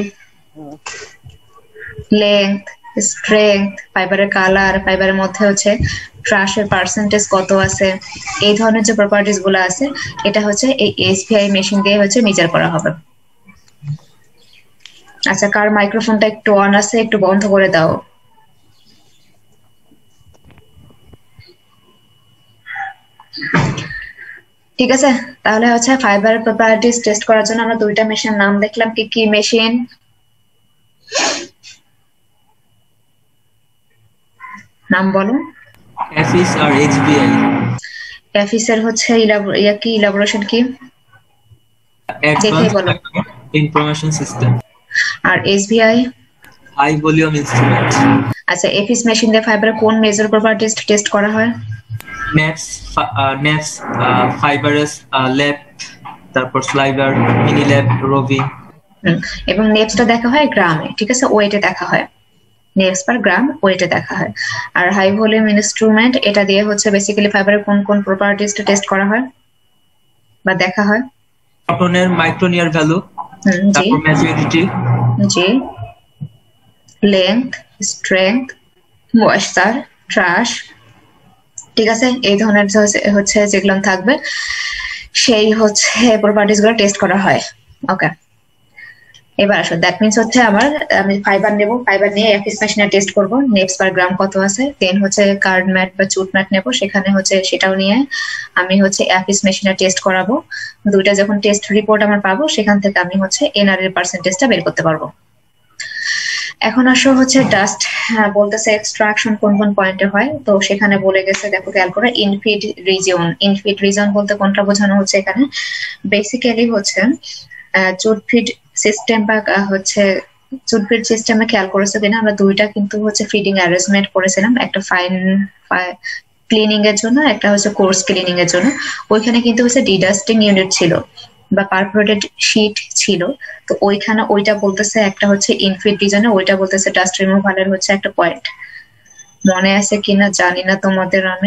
length, strength, ফাইবারের কালার, ফাইবারের মধ্যে হচ্ছে ট্রাশের পার্সেন্টেজ কত আছে, এই ধরনের যে প্রপার্টিজ গুলো আছে এটা হচ্ছে এই এসভিআই মেশিন দিয়ে হচ্ছে মেজার করা হবে। আচ্ছা, কার মাইক্রোফোনটা একটু অন আছে একটু বন্ধ করে দাও। ঠিক আছে, তাহলে হচ্ছে ফাইবার প্রপার্টিজ টেস্ট করার জন্য আমরা দুইটা মেশিনের নাম দেখলাম। কি কি মেশিন? নাম বলো। অ্যাফিস আর এইচবিআই। অ্যাফিস এর হচ্ছে ইলাবোরেশন কি দেখেই বলো। Information system. আর এসভিআই? High volume instrument. আচ্ছা, এফিস মেশিন দিয়ে ফাইবারের কোন মেজর প্রপার্টিজ টেস্ট করা হয়? নেপস, ফাইবারাস, ল্যাব, তারপর স্লাইভার, মিনি ল্যাব, রোভিং। এবং নেপসটা দেখা হয় গ্রামে, ঠিক আছে? ওয়েটে দেখা হয়, নেপস পার গ্রাম ওয়েটে দেখা হয়। আর হাই ভলিউম ইনস্ট্রুমেন্ট, এটা দিয়ে হচ্ছে বেসিক্যালি ফাইবারের কোন কোন প্রপার্টিজটা টেস্ট করা হয় বা দেখা হয়? কটনের মাইক্রোনিয়ার ভ্যালু, জি তারপর ম্যাচুরিটি, জি, লেংথ, স্ট্রেংথ, ময়েশ্চার, ট্রাশ, ঠিক আছে? এই ধরনের হচ্ছে যেগুলো থাকবে সেই হচ্ছে প্রপার্টিজ গুলো টেস্ট করা হয়। ওকে, এবার আসো, দ্যাট মিনস হচ্ছে আমি ফাইবার নেব, ফাইবার নিয়ে অ্যাফিস মেশিনে টেস্ট করব, নেপস পার গ্রাম কত আছে, দেন হচ্ছে কার্ড ম্যাট বা চুট ম্যাট নেব, সেখানে হচ্ছে সেটাও নিয়ে আমি হচ্ছে অ্যাফিস মেশিনে টেস্ট করাবো। দুইটা যখন টেস্ট রিপোর্ট আমার পাবো সেখান থেকে আমি হচ্ছে এনআর এর পার্সেন্টেজটা বের করতে পারবো। এখন আসো হচ্ছে ডাস্ট বলতেছে এক্সট্রাকশন কোন কোন পয়েন্টে হয়, তো সেখানে বলে গেছে, দেখো খেয়াল করে, ইনফিড রিজিয়ন। ইনফিড রিজন বলতে কোনটা বোঝানো হচ্ছে এখানে? বেসিক্যালি হচ্ছে চুটফিড সিস্টেম বা হচ্ছে চুটফিড সিস্টেমে খেয়াল করেছো কিনা, আমরা দুইটা কিন্তু হচ্ছে ফিডিং অ্যারেঞ্জমেন্ট করেছিলাম, একটা ফাইন ক্লিনিং এর জন্য, একটা হচ্ছে কোর্স ক্লিনিং এর জন্য। ওইখানে কিন্তু হচ্ছে ডিডাস্টিং ইউনিট ছিল বা পারফোরেটেড শীট ছিল, তো ওইখানে ওইটা বলতেছে একটা হচ্ছে ইনফিড রিজনে, ওইটা বলতেছে ডাস্ট রিমুভালের হচ্ছে একটা পয়েন্ট। মনে আছে কিনা জানি না তোমাদের, আমি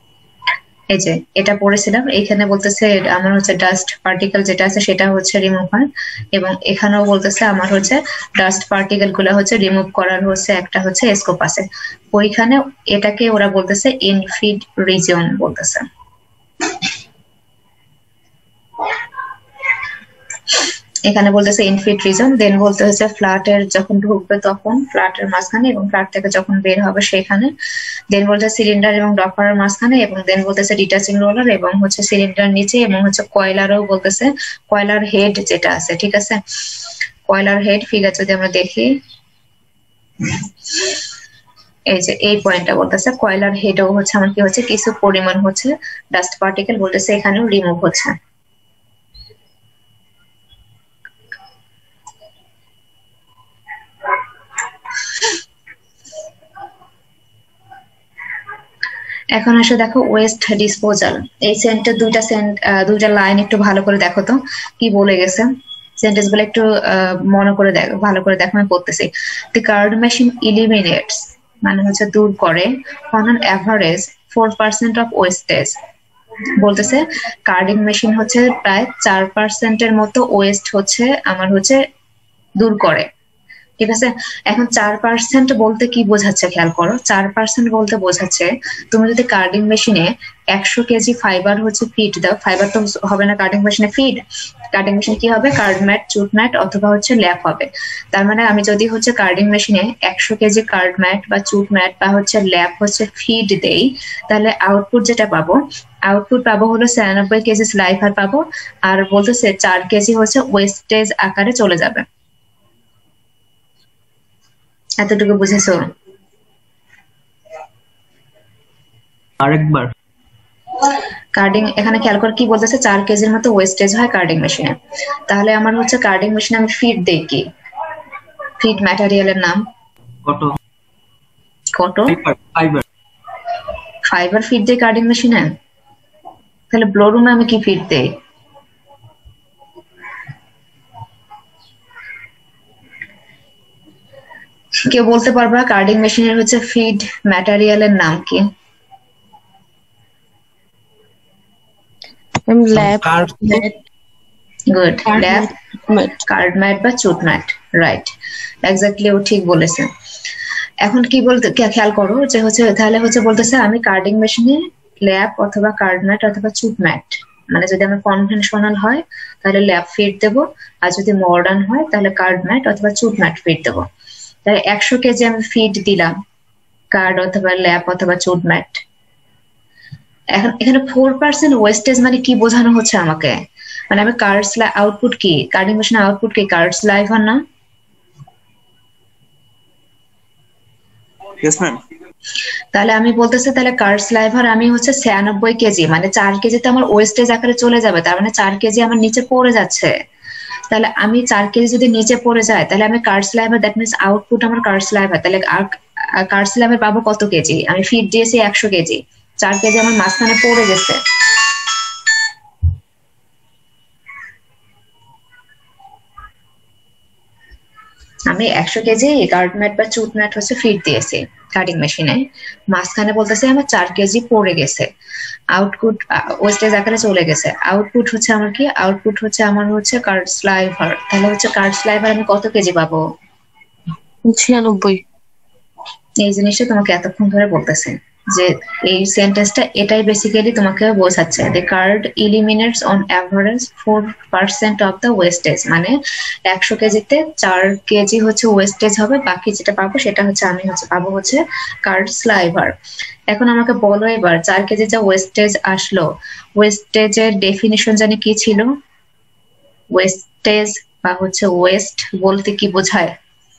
এই যে এটা পড়েছিলাম, এখানে বলতেছে আমার হচ্ছে ডাস্ট পার্টিকেল যেটা আছে সেটা হচ্ছে রিমুভ হয়, এবং এখানেও বলতেছে আমার হচ্ছে ডাস্ট পার্টিকেল গুলো হচ্ছে রিমুভ করার হচ্ছে একটা হচ্ছে স্কোপ আছে। ওইখানে এটাকে ওরা বলতেছে ইনফিড রিজিয়ন বলতেছে। এখানে বলতেছে ইনফিড রিজন, দেন বলতে হচ্ছে ফ্ল্যাটের যখন ঢুকবে তখন ফ্ল্যাটের মাঝখানে, এবং ফ্ল্যাট থেকে যখন বের হবে সেখানে, দেন বলতে সিলিন্ডার এবং ডপারের মাঝখানে, এবং দেন বলতেছে ডিটাচিং রোলার এবং হচ্ছে সিলিন্ডার নিচে, এবং হচ্ছে কয়লারও বলতেছে কয়লার হেড যেটা আছে, ঠিক আছে? কয়লার হেড ফিগার যদি আমরা দেখি, এই যে এই পয়েন্টটা বলতেছে কয়লার হেডও হচ্ছে আমার কি হচ্ছে কিছু পরিমাণ হচ্ছে ডাস্ট পার্টিকেল বলতেছে এখানেও রিমুভ হচ্ছে। এখন আসে দেখো ওয়েস্ট ডিসপোজাল। এই সেন্টের দুইটা লাইন একটু ভালো করে দেখো তো কি বলে গেছে, সেন্টেন্স গুলো একটু মনে করে দেখো, ভালো করে দেখো, আমি পড়তেছি। দি কার্ড মেশিন ইলিমিনেটস মানে হচ্ছে দূর করে on an average 4% of wastage. বলতেছে কার্ডিং মেশিন হচ্ছে প্রায় 4% এর মতো ওয়েস্ট হচ্ছে আমার হচ্ছে দূর করে। ঠিক আছে। এখন 4% বলতে কি বোঝাচ্ছে খেয়াল করো। 4% বলতে বোঝাচ্ছে তুমি যদি কার্ডিং মেশিনে 100 কেজি ফাইবার হচ্ছে ফিড দাও, ফাইবার তো হবে না কার্ডিং মেশিনে ফিড, কার্ডিং মেশিন কি হবে, কার্ড ম্যাট, চুট ম্যাট অথবা হচ্ছে ল্যাপ হবে। তার মানে আমি যদি হচ্ছে কার্ডিং মেশিনে 100 কেজি কার্ড ম্যাট বা চুট ম্যাট বা হচ্ছে ল্যাপ হচ্ছে ফিড দেই, তাহলে আউটপুট যেটা পাবো, আউটপুট পাবো হলো 96 কেজি স্লাইভার পাবো, আর বলতেছে 4 কেজি হচ্ছে ওয়েস্টেজ আকারে চলে যাবে। এতটুকু বুঝেছো? আরেকবার। কার্ডিং এখানে খেয়াল করে কি বলতেছে, 4 কেজির মতো ওয়েস্টেজ হয় কার্ডিং মেশিনে। তাহলে আমার হচ্ছে কার্ডিং মেশিনে আমি ফিড দেই কি, ফিড ম্যাটেরিয়ালের নাম কটো। কটো ফাইবার। ফাইবার ফিড দেই কার্ডিং মেশিনে। তাহলে ব্লো রুমে আমি কি ফিড দেই? কেউ বলতে পারবা কার্ডিং মেশিনের হচ্ছে ফিড ম্যাটেরিয়ালের নাম কি? Lap, good, Card lap, mat. Card mat বা চুট ম্যাট, রাইট, এক্স্যাক্টলি ও ঠিক বলেছে। এখন কি বলতে খেয়াল করো যে হচ্ছে তাহলে হচ্ছে বলতেছে আমি কার্ডিং মেশিনে ল্যাব অথবা কার্ড ম্যাট অথবা চুট ম্যাট, মানে যদি আমার কনভেনশনাল হয় তাহলে ল্যাব ফিড দেবো, আর যদি মডার্ন হয় তাহলে কার্ড ম্যাট অথবা চুট ম্যাট ফিড দেবো। তাহলে 100 কেজি আমি ফিড দিলাম কার্ড অথবা ল্যাব অথবা চুট ম্যাট। এখন এখানে 4% ওয়েস্টেজ মানে কি বোঝানো হচ্ছে আমাকে, মানে আমি কার্ডস আউটপুট কি, কার্ডিং মেশিনের আউটপুট কি, কার্ডস লাইভার না? Yes ma'am. তাহলে আমি বলতেছি তাহলে কার্ড স্লাইভার আমি হচ্ছে 96 কেজি, মানে 4 কেজিতে আমার ওয়েস্টেজ আকারে চলে যাবে, তার মানে 4 কেজি আমার নিচে পড়ে যাচ্ছে। তাহলে আমি 4 কেজি যদি নিচে পড়ে যায় তাহলে আমি card sliver, that means output আমার কার্ড স্লাইভার, তাহলে কার্ড স্লাইভার পাবো কত কেজি, আমি ফিড দিয়েছি 100 কেজি, 4 কেজি আমার মাঝখানে পড়ে গেছে। আমি 100 কেজি কার্ড ম্যাট বা চুট ম্যাট হচ্ছে ফিড দিয়েছি কাটিং মেশিনে, মাঝখানে বলতেছে আমার 4 কেজি পড়ে গেছে, আউটপুট ওয়েস্টেজ আকারে চলে গেছে। আউটপুট হচ্ছে আমার কি, আউটপুট হচ্ছে আমার হচ্ছে কার্ড স্লাইভার। তাহলে হচ্ছে কার্ড স্লাইভার আমি কত কেজি পাবো? 96। এই জিনিসটা তোমাকে এতক্ষণ ধরে বলতেছে যে এই সেন্টেন্সটা এটাই বেসিক্যালি তোমাকে বোঝাচ্ছে, the card eliminates on average 4% of the wastage, মানে 100 কেজিতে 4 কেজি হচ্ছে ওয়েস্টেজ হবে, বাকি যেটা পাবো সেটা হচ্ছে আমি হচ্ছে পাবো হচ্ছে কার্ড স্লাইভার। এখন আমাকে বলো এবার 4 কেজি যা ওয়েস্টেজ আসলো, ওয়েস্টেজের ডেফিনিশন জানি কি ছিল? ওয়েস্টেজ বা হচ্ছে ওয়েস্ট বলতে কি বোঝায়?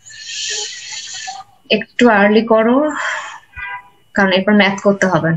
একটু আর্লি করো কারণ এরপর ম্যাথ করতে হবে।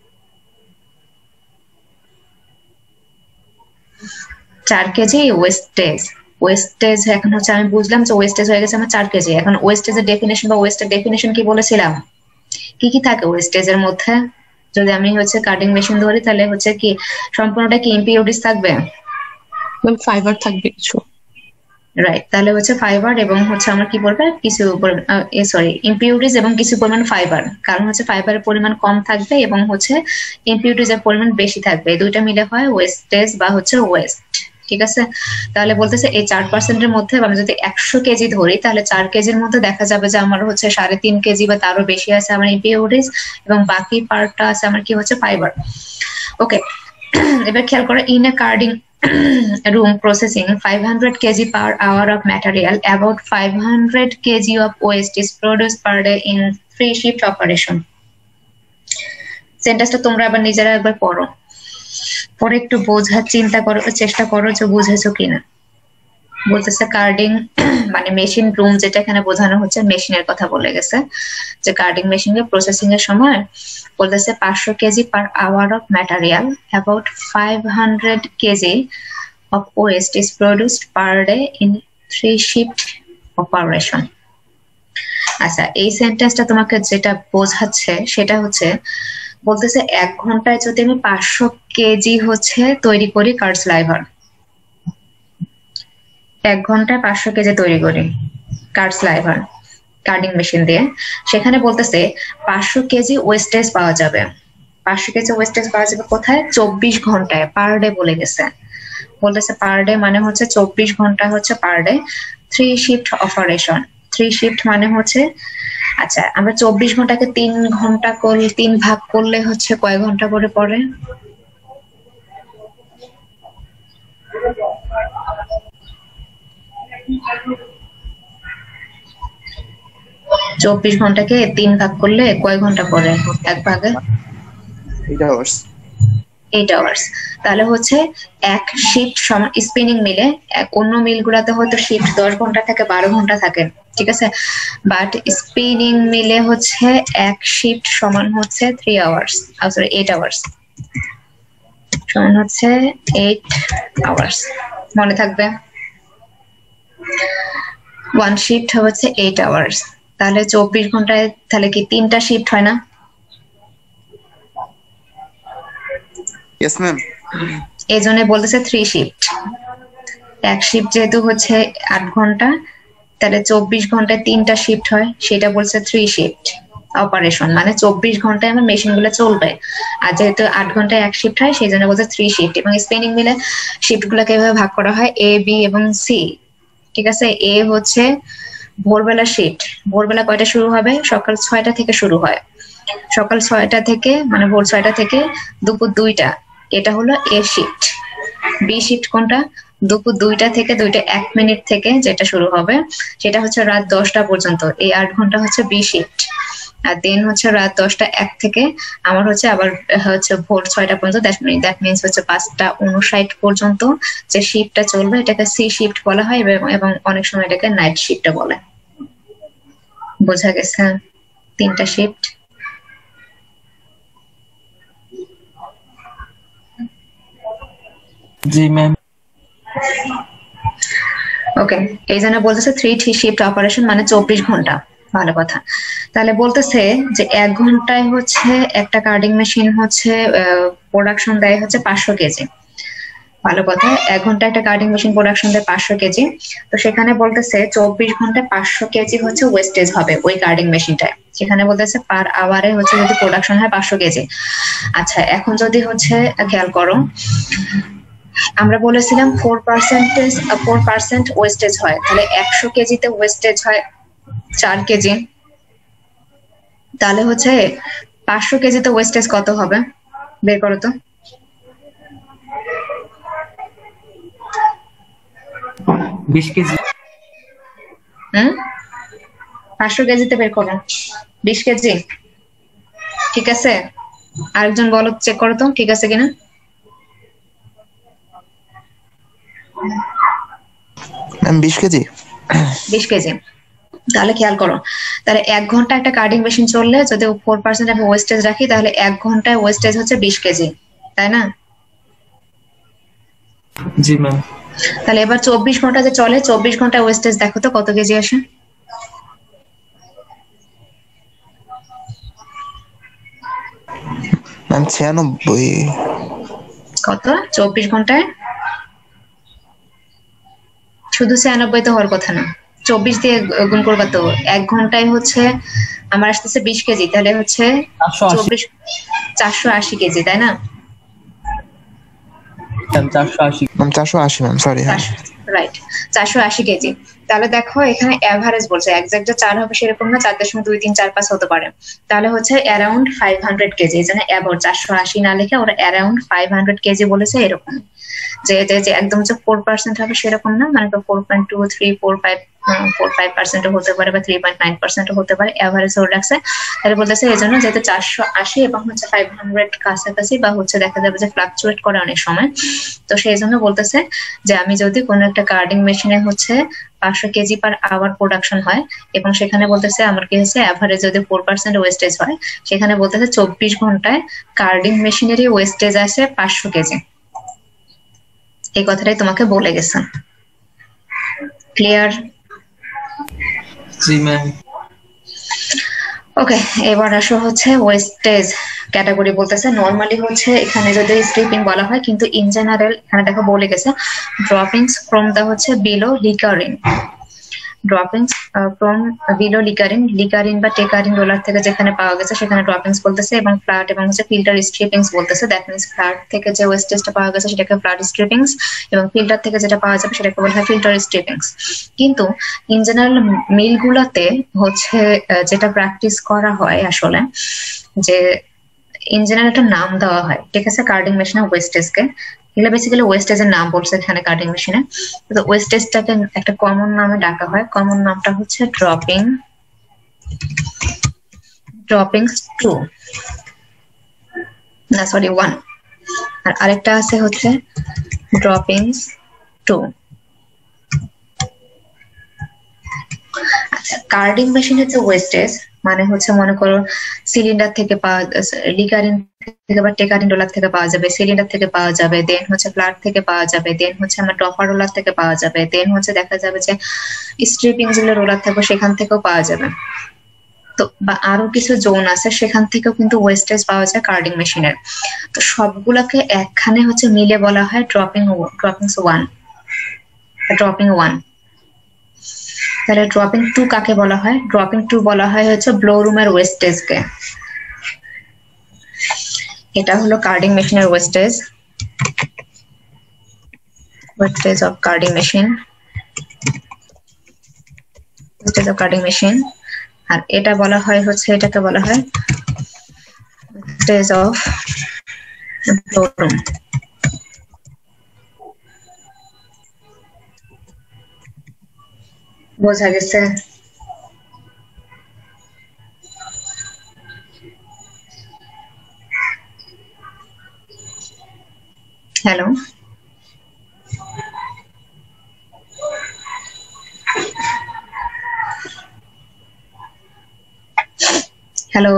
4 কেজি ওয়েস্টেজ, ওয়েস্টেজ এখন হচ্ছে আমি বুঝলাম যে ওয়েস্টেজ হয়ে গেছে আমার 4 কেজি। এখন ওয়েস্টেজের ডেফিনেশন বা ওয়েস্টের ডেফিনেশন কি বলেছিলাম? কি কি থাকে ওয়েস্টেজের মধ্যে? যদি আমি হচ্ছে কাটিং মেশিন ধরি তাহলে হচ্ছে কি সম্পূর্ণটা কি ইম্পিউরিটিস থাকবে? ফাইবার থাকবে কিছু, রাইট। তাহলে হচ্ছে ফাইবার এবং হচ্ছে আমার কি বলবে কিছু সরি ইম্পিউরিটিস এবং কিছু পরিমাণ ফাইবার, কারণ হচ্ছে ফাইবারের পরিমাণ কম থাকবে এবং হচ্ছে ইম্পিউরিটিস এর পরিমাণ বেশি থাকবে, এই দুইটা মিলে হয় ওয়েস্টেজ বা হচ্ছে ওয়েস্ট। ঠিক আছে, তাহলে বলতেছে এই 4% এর মধ্যে আমি যদি 100 কেজি ধরি তাহলে 4 কেজির মধ্যে দেখা যাবে যে আমার হচ্ছে 3.5 কেজি বা তারও বেশি আছে আমার ইম্পিউরিটিস এবং বাকি পার্টটা আছে আমার কি হচ্ছে ফাইবার। ওকে, এবার খেয়াল করো, in a carding room processing 500 kg per hour of material, about 500 kg of waste is produced per day in 3 shift operation. সেন্টেন্সটা তোমরা আবার নিজেরা একবার পড়ো, পরে একটু বোঝার চিন্তা করো, চেষ্টা করো যে বুঝেছো কিনা। বলতেছে কার্ডিং মানে মেশিন রুম, যেটা এখানে বোঝানো হচ্ছে মেশিনের কথা বলে গেছে, যে কার্ডিং মেশিনে প্রসেসিং এর সময় বলতেছে 500 kg per hour of material, about 500 kg of waste is produced per day in 3 shift operation. আচ্ছা, এই সেন্টেন্সটা তোমাকে যেটা বোঝাচ্ছে সেটা হচ্ছে বলতেছে 1 ঘন্টায় যদি আমি 500 কেজি হচ্ছে তৈরি করি কার্ড স্লাইভার, 1 ঘন্টায় 500 কেজি তৈরি করি কার্ড স্লাইভার কার্ডিং মেশিন দিয়ে, সেখানে বলতেছে 500 কেজি ওয়েস্টেজ পাওয়া যাবে। 500 কেজি ওয়েস্টেজ পাওয়া যাবে কোথায়? 24 ঘন্টায়, পার ডে বলে গেছে। বলতেছে পার ডে মানে হচ্ছে 24 ঘন্টা হচ্ছে per day, 3 shift operation. 3 shift মানে হচ্ছে, আচ্ছা আমরা 24 ঘন্টাকে 3 ভাগ করলে হচ্ছে কয় ঘন্টা করে পড়ে? 24 ঘন্টাকে 3 ভাগ করলে কয় ঘন্টা পড়ে এক ভাগে? 8 hours। 8 আওয়ার্স। তাহলে হচ্ছে এক শিফট সমান স্পিনিং মিলে, অন্য মিলগুলোতে হয়তো শিফট 10 ঘন্টা থেকে 12 ঘন্টা থাকে, ঠিক আছে, বাট স্পিনিং মিলে হচ্ছে এক শিফট সমান হচ্ছে 3 আওয়ার্স, সরি 8 আওয়ার্স, সমান হচ্ছে 8 আওয়ার্স। মনে থাকবে, 1 শিফট হচ্ছে 8 আওয়ার্স। তাহলে 24 ঘন্টায় তাহলে কি 3টা শিফট হয় না? Yes ma'am। এই জন্য বলতেছে 3 শিফট। এক শিফট যেহেতু হচ্ছে 8 ঘন্টা, তাহলে 24 ঘন্টায় 3টা শিফট হয়, সেটা বলছে 3 শিফট অপারেশন, মানে 24 ঘন্টায় আমার মেশিন গুলো চলবে। আর যেহেতু 8 ঘন্টায় এক শিফট হয়, সেই জন্য বলছে 3 শিফট। এবং স্পিনিং মিলে শিফট গুলোকে এভাবে ভাগ করা হয় A, B এবং C, ঠিক আছে। এ হচ্ছে ভোরবেলা শিফট, ভোরবেলা কয়টা শুরু হবে? সকাল 6টা থেকে শুরু হয়, সকাল 6টা থেকে মানে ভোর 6টা থেকে দুপুর 2টা, এটা হলো এ শিফট। বি শিফট কোনটা? দুপুর 2টা থেকে 2টা 1 মিনিট থেকে যেটা শুরু হবে, সেটা হচ্ছে রাত 10টা পর্যন্ত, এই 8 ঘন্টা হচ্ছে বি শিফট। আর দেন হচ্ছে রাত 10টা 1 থেকে আমার হচ্ছে আবার হচ্ছে ভোর 6টা পর্যন্ত, দ্যাট মিনস হচ্ছে 5টা 59 পর্যন্ত যে শিফটটা চলবে, এটাকে সি শিফট বলা হয়, এবং অনেক সময় এটাকে নাইট শিফটও বলে। বোঝা গেছে 3টা শিফট? জি ম্যাম। ওকে, এই জন্য বলতেছে 3 শিফট অপারেশন মানে 24 ঘন্টা। ভালো কথা। তাহলে বলতেছে যে 1 ঘন্টায় হচ্ছে একটা কার্ডিং মেশিন হচ্ছে প্রোডাকশন দেয় হচ্ছে 500 কেজি। ভালো কথা, 1 ঘন্টায় একটা কার্ডিং মেশিন প্রোডাকশন দেয় 500 কেজি। তো সেখানে বলতেছে 24 ঘন্টায় 500 কেজি হচ্ছে ওয়েস্টেজ হবে ওই কার্ডিং মেশিনটায়। সেখানে বলতেছে পার আওয়ারে হচ্ছে যদি প্রোডাকশন হয় 500 কেজি। আচ্ছা, এখন যদি হচ্ছে খেয়াল করো, আমরা বলেছিলাম 4% ওয়েস্টেজ হয়, তাহলে 100 কেজিতে ওয়েস্টেজ হয় 4 কেজি, তাহলে হচ্ছে 500 কেজিতে ওয়েস্টেজ কত হবে? বের করো তো। 20 কেজি। 500 কেজিতে বের করো 20 কেজি, ঠিক আছে? আরেকজন বলো, চেক করো তো ঠিক আছে কিনা। 20 কেজি। 20 কেজি। তাহলে খেয়াল করো, তাহলে 1 ঘন্টা একটা কার্ডিং মেশিন চললে যদি 4% আমি ওয়েস্টেজ রাখি, তাহলে 1 ঘন্টায় ওয়েস্টেজ হচ্ছে 20 কেজি, তাই না? জি ম্যাম। তাহলে এবার 24 ঘন্টা যে চলে, 24 ঘন্টায় ওয়েস্টেজ দেখো তো কত কেজি আসে? ম্যাম 96। কত? 24 ঘন্টায় শুধু 96 তো হওয়ার কথা না, 24 দিয়ে গুণ করবা তো। 1 ঘন্টায় হচ্ছে আমার আসতেছে 20 কেজি, তাহলে হচ্ছে 480 কেজি, তাই না? 480। Ma'am 480 ma'am, sorry. হ্যাঁ রাইট, 480 কেজি। তাহলে দেখো এখানে এভারেজ বলছে, এক্সাক্ট যে 4 হবে সেরকম না, 4.2, 3, 4, 5 হতে পারে। তাহলে হচ্ছে অ্যারাউন্ড 500 কেজি, এই জন্য অ্যাবাউট 480 না লিখে ওরা অ্যারাউন্ড 500 কেজি বলেছে। এরকম যে একদম যে 4% হবে সেরকম না, মানে 4.2, 3, 4, 5% হতে পারে, বা 3.9% হতে পারে, এভারেজ ধরে রাখছে। তাহলে বলতেছে এই জন্য যেহেতু 480 এবং হচ্ছে 500 কাছাকাছি, বা হচ্ছে দেখা যাবে যে ফ্লাকচুয়েট করে অনেক সময়, তো সেই জন্য বলতেছে যে আমি যদি কোনো একটা কার্ডিং মেশিনে হচ্ছে 500 কেজি পার আওয়ার প্রোডাকশন হয়, এবং সেখানে বলতেছে আমার কি হচ্ছে এভারেজ যদি 4% ওয়েস্টেজ হয়, সেখানে বলতেছে 24 ঘন্টায় কার্ডিং মেশিনেরই ওয়েস্টেজ আছে 500 কেজি। এই কথাটাই তোমাকে বলে গেছে। ক্লিয়ার? জি ম্যাম। ওকে, এবার আসো হচ্ছে ওয়েস্টেজ ক্যাটাগরি। বলতেছে নরমালি হচ্ছে এখানে যদি স্ট্রিপিং বলা হয়, কিন্তু ইন জেনারেল এখানে দেখো বলে গেছে ড্রপিংস ফ্রম দা হচ্ছে below licker in. Droppings from below licker in বা টেকারিন রোলার থেকে যেখানে পাওয়া গেছে সেখানে ড্রপিংস বলতেছে, এবং ফ্ল্যাট এবং হচ্ছে ফিল্টার স্ট্রিপিংস বলতেছে। দ্যাট মিনস ফ্ল্যাট থেকে যে ওয়েস্টেজটা পাওয়া গেছে সেটাকে ফ্ল্যাট স্ট্রিপিংস, এবং ফিল্টার থেকে যেটা পাওয়া যাবে সেটাকে বলা হয় ফিল্টার স্ট্রিপিংস। কিন্তু ইন জেনারেল মিলগুলোতে হচ্ছে যেটা প্র্যাকটিস করা হয় আসলে, যে ইন জেনারেল একটা নাম দেওয়া হয়, ঠিক আছে, কার্ডিং মেশিনের ওয়েস্টেজকে। এগুলো বেসিক্যালি ওয়েস্টেজের নাম বলছে এখানে কার্ডিং মেশিনে। তো ওয়েস্টেজটাকে একটা কমন নামে ডাকা হয়, কমন নামটা হচ্ছে ড্রপিংস 2 না সরি 1, আর আরেকটা আছে হচ্ছে ড্রপিংস 2। আচ্ছা, কার্ডিং মেশিনের যে ওয়েস্টেজ মানে হচ্ছে মনে করো সিলিন্ডার থেকে পাওয়া, লিকারিন থেকে বা টেকারিন রোলার থেকে পাওয়া যাবে, সিলিন্ডার থেকে পাওয়া যাবে, দেন হচ্ছে ফ্ল্যাট থেকে পাওয়া যাবে, দেন হচ্ছে আমার টপার রোলার থেকে পাওয়া যাবে, দেন হচ্ছে দেখা যাবে যে স্ট্রিপিং যেগুলো রোলার থাকবে সেখান থেকেও পাওয়া যাবে। তো বা আরো কিছু জোন আছে সেখান থেকেও কিন্তু ওয়েস্টেজ পাওয়া যায় কার্ডিং মেশিনের। তো সবগুলোকে একখানে হচ্ছে মিলে বলা হয় ড্রপিংস 1। তাহলে ড্রপিং 2 কাকে বলা হয়? ড্রপিং 2 বলা হয় হচ্ছে ব্লো রুমের ওয়েস্টেজকে। এটা হলো কার্ডিং মেশিনের ওয়েস্টেজ অফ কার্ডিং মেশিন, আর এটা বলা হয় হচ্ছে, এটাকে বলা হয় ওয়েস্টেজ অফ ব্লো রুম। বোঝা গেছে? হ্যালো, হ্যালো,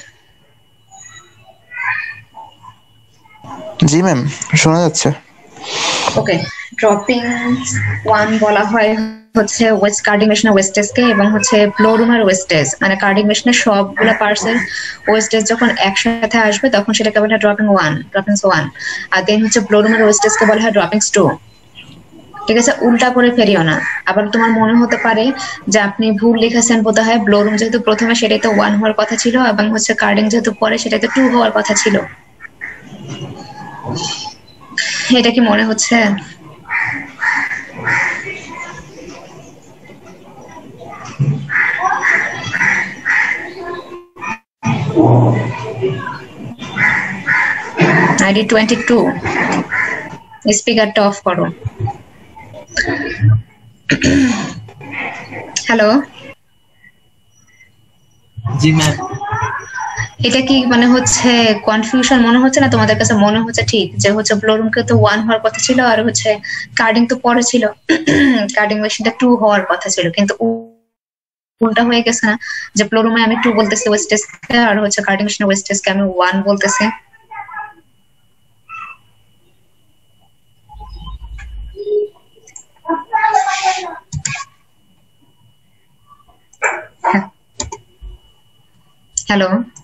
জি ম্যাম, শোনা যাচ্ছে। ওকে, ড্রপিং 1 বলা হয় হচ্ছে ওয়েস্ট কার্ডিং মেশিনের ওয়েস্টেজকে, এবং হচ্ছে ব্লো রুমের ওয়েস্টেজ মানে কার্ডিং মেশিনের সবগুলা পার্টসের ওয়েস্টেজ যখন একসাথে আসবে তখন সেটাকে বলা হয় ড্রপিংস 1, আর দেন হচ্ছে ব্লো রুমের ওয়েস্টেজকে বলা হয় ড্রপিংস 2। ঠিক আছে, উল্টা করে ফেরিও না। আবার তোমার মনে হতে পারে যে আপনি ভুল লিখেছেন বোধ হয়, ব্লো রুম যেহেতু প্রথমে সেটাই তো 1 হওয়ার কথা ছিল, এবং হচ্ছে কার্ডিং যেহেতু পরে সেটাই তো 2 হওয়ার কথা ছিল। এটা কি মনে হচ্ছে? আইডি 22 স্পিকারটা অফ করো। হ্যালো, জি ম্যাম। এটা কি মানে হচ্ছে কনফিউশন মনে হচ্ছে না তোমাদের কাছে? মনে হচ্ছে ঠিক যে হচ্ছে ব্লো রুমকে তো 1 হওয়ার কথা ছিল, আর হচ্ছে কার্ডিং তো পরে ছিল, কার্ডিং মেশিনটা 2 হওয়ার কথা ছিল, কিন্তু কোনটা হয়ে গেছে না, যে ব্লো রুমে আমি 2 বলতেছি ওয়েস্টেজকে, আর হচ্ছে কার্ডিং মেশিনের ওয়েস্টেজকে আমি 1 বলতেছি। হ্যালো,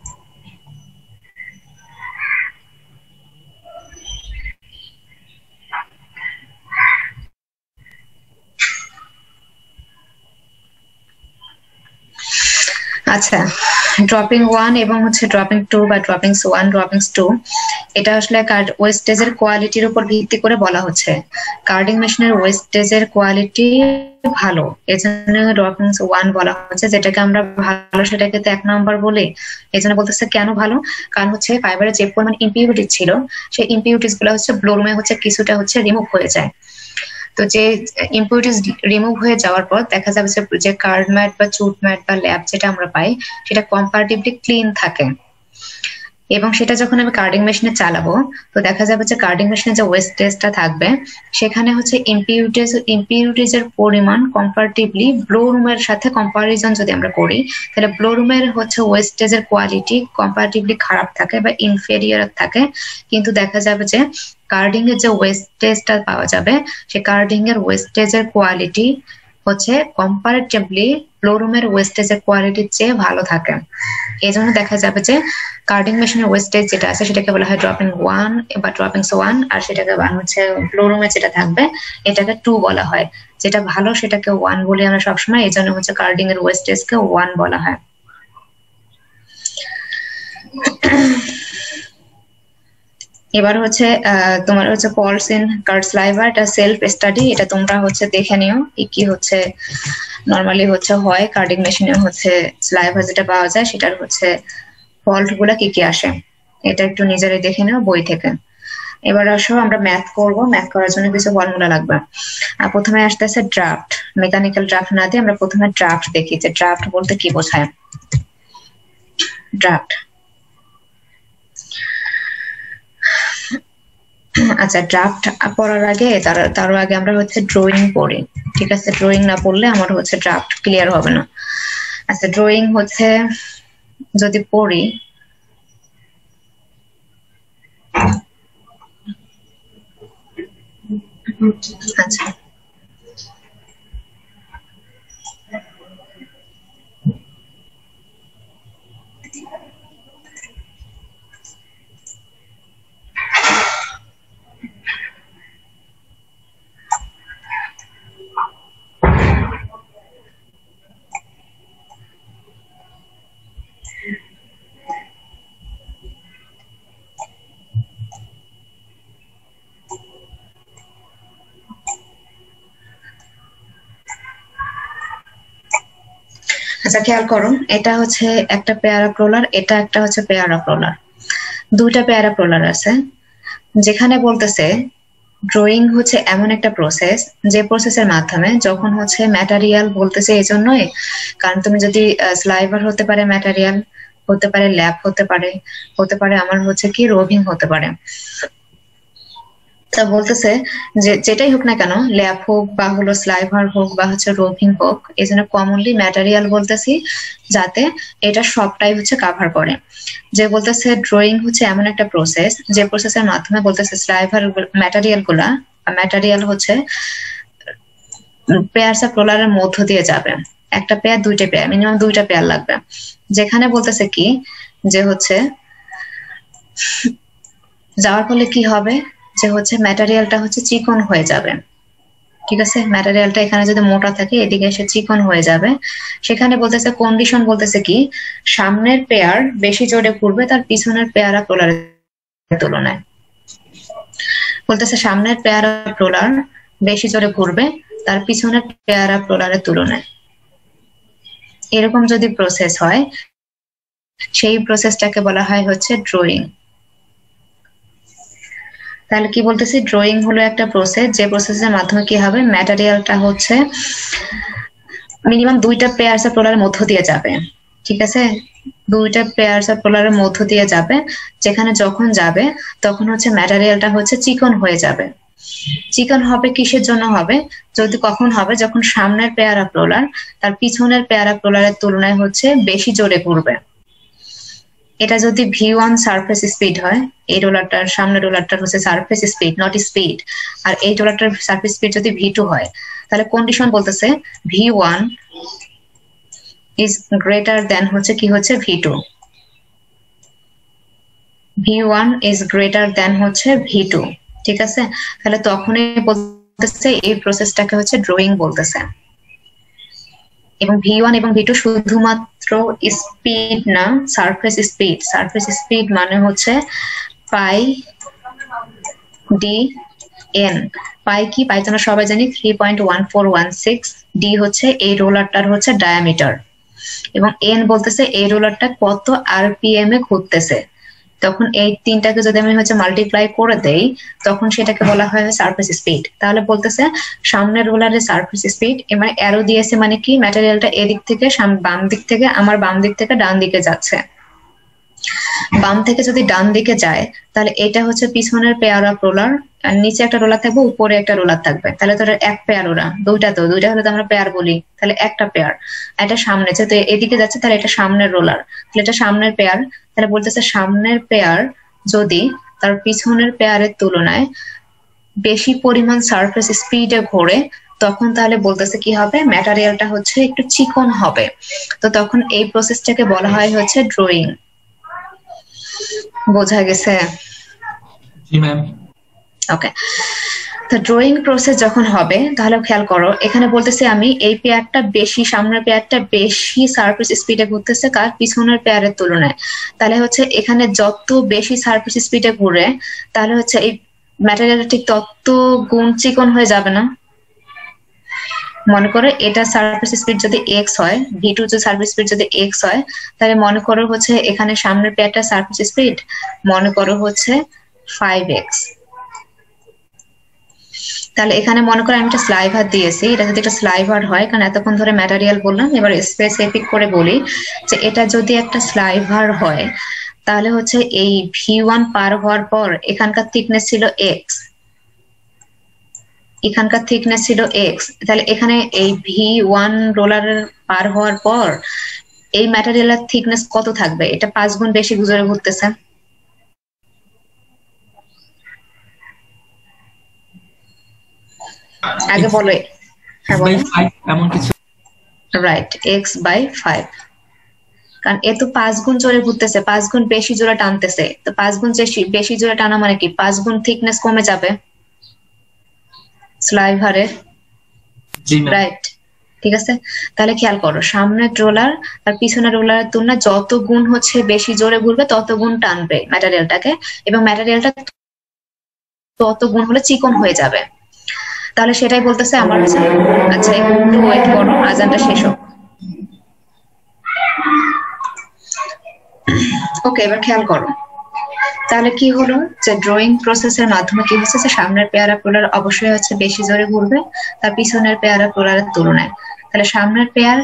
আচ্ছা, ড্রপিং 1 এবং হচ্ছে ড্রপিং 2 বা ড্রপিংস 1 ড্রপিংস 2 এটা আসলে ওয়েস্টেজের কোয়ালিটির উপর ভিত্তি করে বলা হচ্ছে। কার্ডিং মেশিনের ওয়েস্টেজের কোয়ালিটি ভালো, এজন্য ড্রপিংস 1 বলা হচ্ছে। যেটাকে আমরা ভালো সেটাকে তো 1 নাম্বার বলি, এজন্য বলতেছে কেন ভালো, কারণ হচ্ছে ফাইবারে যে পরিমাণ ইম্পিউরিটি ছিল সেই ইম্পিউরিটিস গুলো হচ্ছে ব্লো রুমে হচ্ছে কিছুটা হচ্ছে রিমুভ হয়ে যায়। তো যে ইম্পিউরিটিস রিমুভ হয়ে যাওয়ার পর দেখা যাবে যে কার্ড ম্যাট বা চুট ম্যাট বা ল্যাব যেটা আমরা পাই সেটা কম্পারেটিভলি ক্লিন থাকে, এবং সেটা যখন আমি কার্ডিং মেশিনে চালাবো তো দেখা যাবে যে কার্ডিং মেশিনে যে ওয়েস্টেজটা থাকবে সেখানে হচ্ছে ইম্পিউরিটিজের পরিমাণ কম্পারেটিভলি ব্লো রুমের সাথে কম্পারিজন যদি আমরা করি তাহলে ব্লো রুমের হচ্ছে ওয়েস্টেজের কোয়ালিটি কম্পারেটিভলি খারাপ থাকে বা ইনফেরিয়র থাকে, কিন্তু দেখা যাবে যে কার্ডিং এর যে ওয়েস্টেজটা পাওয়া যাবে সে কার্ডিং এর ওয়েস্টেজের কোয়ালিটি হচ্ছে কম্পারেটিভলি ফ্লোরুমের ওয়েস্টেজের কোয়ালিটির চেয়ে ভালো থাকে। এই জন্য দেখা যাবে যে কার্ডিং মেশিনের ওয়েস্টেজ যেটা আছে সেটাকে বলা হয় ড্রপিং 1 বা ড্রপিংস 1, আর সেটাকে হচ্ছে ফ্লোরুমে যেটা থাকবে এটাকে 2 বলা হয়। যেটা ভালো সেটাকে 1 বলি আমরা সবসময়, এই জন্য হচ্ছে কার্ডিং এর ওয়েস্টেজকে 1 বলা হয়। এবার হচ্ছে তোমার হচ্ছে পলস ইন কার্ড স্লাইভা, এটা সেলফ স্টাডি, এটা তোমরা হচ্ছে দেখে নিও কি হচ্ছে নরমালি হচ্ছে হয় কার্ডিং মেশিনে হচ্ছে স্লাইভা যেটা পাওয়া যায় সেটার হচ্ছে ফল্ট গুলা কি আসে, এটা একটু নিজেরাই দেখে নিও বই থেকে। এবার আসো আমরা ম্যাথ করব, ম্যাথ করার জন্য কিছু ফর্মুলা লাগবে। আর প্রথমে আসতেছে ড্রাফট, মেকানিক্যাল ড্রাফট না দিয়ে আমরা প্রথমে ড্রাফট দেখি যে ড্রাফট বলতে কি বোঝায়। ড্রাফট, আচ্ছা ড্রাফট পড়ার আগে তার আগে আমরা হচ্ছে ড্রয়িং পড়ি, ঠিক আছে? ড্রয়িং না পড়লে আমার হচ্ছে ড্রাফট ক্লিয়ার হবে না। আচ্ছা ড্রয়িং হচ্ছে যদি পড়ি, আচ্ছা আচ্ছা খেয়াল করো, এটা হচ্ছে একটা পেয়ার অফ রোলার, এটা একটা হচ্ছে পেয়ার অফ রোলার, দুইটা পেয়ার অফ রোলার আছে। যেখানে বলতেছে ড্রয়িং হচ্ছে এমন একটা প্রসেস যে প্রসেসের মাধ্যমে যখন হচ্ছে ম্যাটেরিয়াল বলতেছে এই জন্যই কারণ তুমি যদি স্লাইভার হতে পারে, ম্যাটেরিয়াল হতে পারে, ল্যাব হতে পারে আমার হচ্ছে কি রোভিং হতে পারে। তা বলতেছে যে যেটাই হোক না কেন, ল্যাব হোক বা হলো স্লাইভার হোক বা হচ্ছে রোভিং হোক, এই জন্য কমনলি ম্যাটেরিয়াল বলতেছি যাতে এটা সবটাই হচ্ছে কাভার করে। যে বলতেছে ড্রয়িং হচ্ছে এমন একটা প্রসেস যে প্রসেসের মাধ্যমে বলতেছে স্লাইভার ম্যাটেরিয়াল হচ্ছে পেয়ারস অফ রোলারের মধ্য দিয়ে যাবে। একটা পেয়ার, দুইটা পেয়ার, মিনিমাম দুইটা পেয়ার লাগবে। যেখানে বলতেছে কি যে হচ্ছে যাওয়ার ফলে কি হবে যে হচ্ছে ম্যাটেরিয়ালটা হচ্ছে চিকন হয়ে যাবে, ঠিক আছে? ম্যাটেরিয়ালটা এখানে যদি মোটা থাকে এদিকে এসে চিকন হয়ে যাবে। সেখানে বলতেছে কন্ডিশন বলতেছে কি সামনের পেয়ার বেশি জোরে ঘুরবে তার পিছনের পেয়ার অফ রোলারের তুলনায়। বলতেছে সামনের পেয়ার অফ রোলার বেশি জোরে ঘুরবে তার পিছনের পেয়ার অফ রোলারের তুলনায়। এরকম যদি প্রসেস হয় সেই প্রসেসটাকে বলা হয় হচ্ছে ড্রয়িং। তাহলে কি বলতেছি, ড্রয়িং হলো একটা প্রসেস যে প্রসেসের মাধ্যমে কি হবে ম্যাটেরিয়ালটা হচ্ছে মিনিমাম দুইটা পেয়ারস অফ রোলারের মধ্য দিয়ে যাবে, ঠিক আছে? দুইটা পেয়ারস অফ রোলারের মধ্য দিয়ে যাবে, যেখানে যখন যাবে তখন হচ্ছে ম্যাটেরিয়ালটা হচ্ছে চিকন হয়ে যাবে। চিকন হবে কিসের জন্য হবে, যদি কখন হবে যখন সামনের পেয়ার অফ রোলার তার পিছনের পেয়ার অফ রোলারের তুলনায় হচ্ছে বেশি জোরে ঘুরবে। এটা যদি V1 সারফেস স্পিড হয়, এই রোলারটার সামনের রোলারটার হচ্ছে সারফেস স্পিড নট স্পিড, আর এই রোলারটার সারফেস স্পিড যদি V2 হয়, তাহলে কন্ডিশন বলতেছে V1 ইজ গ্রেটার দেন হচ্ছে কি হচ্ছে V2, V1 is greater than হচ্ছে V2, ঠিক আছে? তাহলে তখনই বলতেছে এই প্রসেসটাকে হচ্ছে ড্রয়িং বলতেছে। এবং V1 এবং V2 শুধুমাত্র স্পিড না, সারফেস স্পিড। সারফেস স্পিড মানে হচ্ছে পাই ডি এন। পাই কি, পাই তোমরা সবাই জানি 3.1416, ডি হচ্ছে এই রোলারটার হচ্ছে ডায়ামিটার, এবং এন বলতেছে এই রোলারটা কত আরপিএম এ ঘুরতেছে। তখন এই তিনটাকে যদি আমি হচ্ছে মাল্টিপ্লাই করে দেই তখন সেটাকে বলা হয় সারফেস স্পিড। তাহলে বলতেছে সামনের রোলারের সারফেস স্পিড, মানে অ্যারো দিয়েছে মানে কি ম্যাটেরিয়ালটা এদিক থেকে বাম দিক থেকে, আমার বাম দিক থেকে ডান দিকে যাচ্ছে। বাম থেকে যদি ডান দিকে যায় তাহলে এটা হচ্ছে পিছনের পেয়ার অফ রোলার, আর নিচে একটা রোলার থাকবে, উপরে একটা রোলার থাকবে। তাহলে তোর এক পেয়ার, ওরা দুইটা হলে তো আমরা পেয়ার বলি, তাহলে একটা পেয়ার। এটা সামনে যেহেতু এদিকে যাচ্ছে তাহলে এটা সামনের রোলার, তাহলে এটা সামনের পেয়ার। তাহলে বলতেছে সামনের পেয়ার যদি তার পিছনের পেয়ারের তুলনায় বেশি পরিমাণ সারফেস স্পিডে ঘোরে তখন তাহলে বলতেছে কি হবে, ম্যাটেরিয়ালটা হচ্ছে একটু চিকন হবে। তো তখন এই প্রসেসটাকে বলা হয় হচ্ছে ড্রয়িং। বোঝা গেছে? জি ম্যাম। ওকে, তো ড্রয়িং প্রসেস যখন হবে তাহলে খেয়াল করো, এখানে বলতেছে আমি এই পেয়ারটা বেশি, সামনের পেয়ারটা বেশি সারফেস স্পিডে ঘুরতেছে কার, পিছনের পেয়ারের তুলনায়। তাহলে হচ্ছে এখানে যত বেশি সারফেস স্পিডে ঘুরে তাহলে হচ্ছে এই ম্যাটেরিয়ালটা ঠিক তত গুণ চিকন হয়ে যাবে না? মনে করো এটা সারফেস স্পিড যদি এক্স হয়, ভি2 যে সারফেস স্পিড যদি এক্স হয়, তাহলে মনে করো হচ্ছে এখানে সামনের পেয়ারটা সারফেস স্পিড মনে করো হচ্ছে 5x। তাহলে এখানে মনে করো আমি একটা স্লাইভার দিয়েছি, এটা যদি একটা স্লাইভার হয়, কারণ এতক্ষণ ধরে ম্যাটেরিয়াল বললাম, এবার স্পেসিফিক করে বলি যে এটা যদি একটা স্লাইভার হয় তাহলে হচ্ছে এই V1 পার হওয়ার পর এখানকার থিকনেস ছিল x, এখানকার থিকনেস ছিল x, তাহলে এখানে এই V1 রোলারের পার হওয়ার পর এই ম্যাটেরিয়ালের থিকনেস কত থাকবে? এটা 5 গুণ বেশি জোরে ঘুরতেছে। আগে বলো। হ্যাঁ বলো। এমন কিছু, রাইট, x/5, কারণ এ তো 5 গুণ জোরে ঘুরতেছে, 5 গুণ বেশি জোরে টানতেছে। তো 5 গুণ বেশি জোরে টানা মানে কি 5 গুণ থিকনেস কমে যাবে স্লাইভারে। জি ম্যাম। রাইট, ঠিক আছে। তাহলে খেয়াল করো, সামনের রোলার আর পিছনের রোলারের তুলনায় যত গুণ হচ্ছে বেশি জোরে ঘুরবে তত গুণ টানবে ম্যাটেরিয়ালটাকে, এবং ম্যাটেরিয়ালটা তত গুণ হলে চিকন হয়ে যাবে। তাহলে সেটাই বলতেছে আমার হচ্ছে। আচ্ছা একটু ওয়েট করো, আজানটা শেষ হোক। ওকে, এবার খেয়াল করো, তাহলে কি হলো যে ড্রয়িং প্রসেসের মাধ্যমে কি হচ্ছে যে সামনের পেয়ারা রোলার অবশ্যই হচ্ছে বেশি জোরে ঘুরবে তার পিছনের পেয়ারা রোলারের তুলনায়। তাহলে সামনের পেয়ার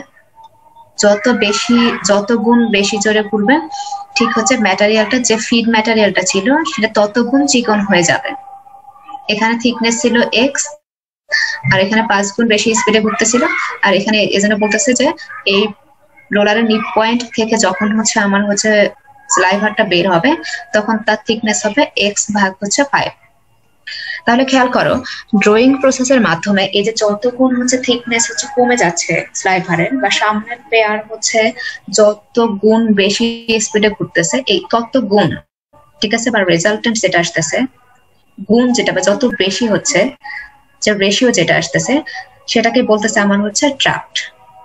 যত গুণ বেশি জোরে ঘুরবে, ঠিক হচ্ছে ম্যাটেরিয়ালটা যে ফিড ম্যাটেরিয়ালটা ছিল সেটা তত গুণ চিকন হয়ে যাবে। এখানে থিকনেস ছিল এক্স, আর এখানে 5 গুণ বেশি স্পিডে ঘুরতেছিল, আর এখানে এজন্য বলতেছে যে এই রোলারের মিড পয়েন্ট থেকে যখন হচ্ছে আমার হচ্ছে স্লাইভারটা বের হবে তখন তার থিকনেস হবে x/5। তাহলে খেয়াল করো, ড্রয়িং প্রসেসের মাধ্যমে এই যে যত গুণ হচ্ছে থিকনেস হচ্ছে কমে যাচ্ছে স্লাইভারের, বা সামনের পেয়ার হচ্ছে যত গুণ বেশি স্পিডে ঘুরতেছে এই তত গুণ, ঠিক আছে, বা রেজাল্টেন্ট যেটা আসতেছে, গুণ যেটা বা যত বেশি হচ্ছে, যে রেশিও যেটা আসতেছে সেটাকে বলতেছে আমার হচ্ছে ড্রাফট।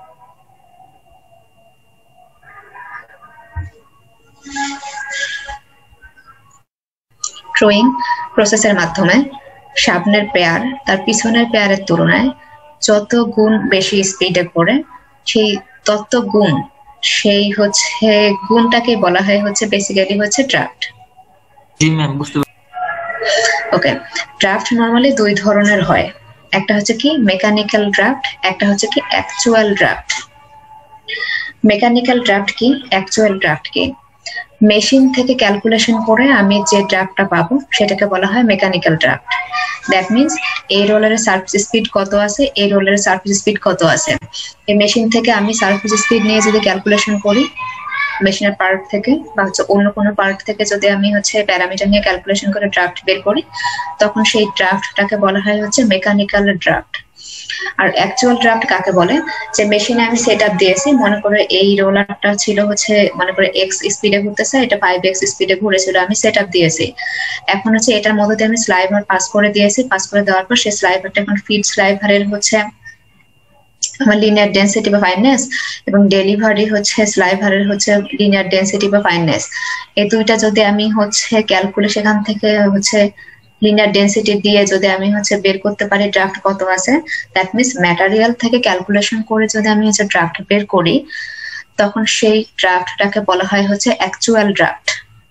ড্রয়িং প্রসেসের মাধ্যমে সামনের পেয়ার তার পিছনের পেয়ারের তুলনায় যত গুণ বেশি স্পিডে ঘোরে সেই তত গুণ, সেই হচ্ছে গুণটাকে বলা হয় হচ্ছে বেসিক্যালি হচ্ছে ড্রাফট। জি ম্যাম, বুঝতে পারছি। ওকে, ড্রাফট নরমালি 2 ধরনের হয়, একটা হচ্ছে কি মেকানিক্যাল ড্রাফট, একটা হচ্ছে কি অ্যাকচুয়াল ড্রাফট। মেকানিক্যাল ড্রাফট কি, অ্যাকচুয়াল ড্রাফট কি? মেশিন থেকে ক্যালকুলেশন করে আমি যে ড্রাফটটা পাবো সেটাকে বলা হয় মেকানিক্যাল ড্রাফট। দ্যাট মিনস এই রোলারের সারফেস স্পিড কত আছে, এই রোলারের সারফেস স্পিড কত আছে, এই মেশিন থেকে আমি সারফেস স্পিড নিয়ে যদি ক্যালকুলেশন করি মেশিনের পার্ট থেকে বা হচ্ছে অন্য কোনো পার্ট থেকে যদি আমি হচ্ছে প্যারামিটার নিয়ে ক্যালকুলেশন করে ড্রাফট বের করি তখন সেই ড্রাফটটাকে বলা হয় হচ্ছে মেকানিক্যাল ড্রাফট। আর অ্যাকচুয়াল ড্রাফট কাকে বলে, যে মেশিনে আমি সেটআপ দিয়েছি, মনে করে এই রোলারটা ছিল হচ্ছে মনে করে এক্স স্পিডে ঘুরতেছে, এটা 5x স্পিডে ঘুরেছিল, আমি সেটআপ দিয়েছি, এখন হচ্ছে এটার মধ্যে দিয়ে আমি স্লাইভার পাস করে দিয়েছি, পাস করে দেওয়ার পর সেই স্লাইভারটা এখন ফিড স্লাইভারের হচ্ছে আমার লিনিয়ার ডেন্সিটি বা ফাইননেস, এবং ডেলিভারি হচ্ছে স্লাইভারের হচ্ছে লিনিয়ার ডেন্সিটি বা ফাইননেস। এই দুইটা যদি আমি হচ্ছে ক্যালকুলেশন সেখান থেকে হচ্ছে লিনিয়ার ডেন্সিটি দিয়ে যদি আমি হচ্ছে বের করতে পারি ড্রাফট কত আছে, দ্যাট মিনস ম্যাটেরিয়াল থেকে ক্যালকুলেশন করে যদি আমি হচ্ছে ড্রাফট বের করি তখন সেই ড্রাফটটাকে বলা হয় হচ্ছে অ্যাকচুয়াল ড্রাফট।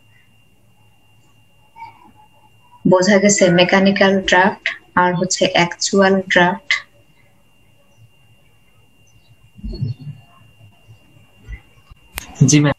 বোঝা গেছে মেকানিক্যাল ড্রাফট আর হচ্ছে অ্যাকচুয়াল ড্রাফট? জি ম্যাম।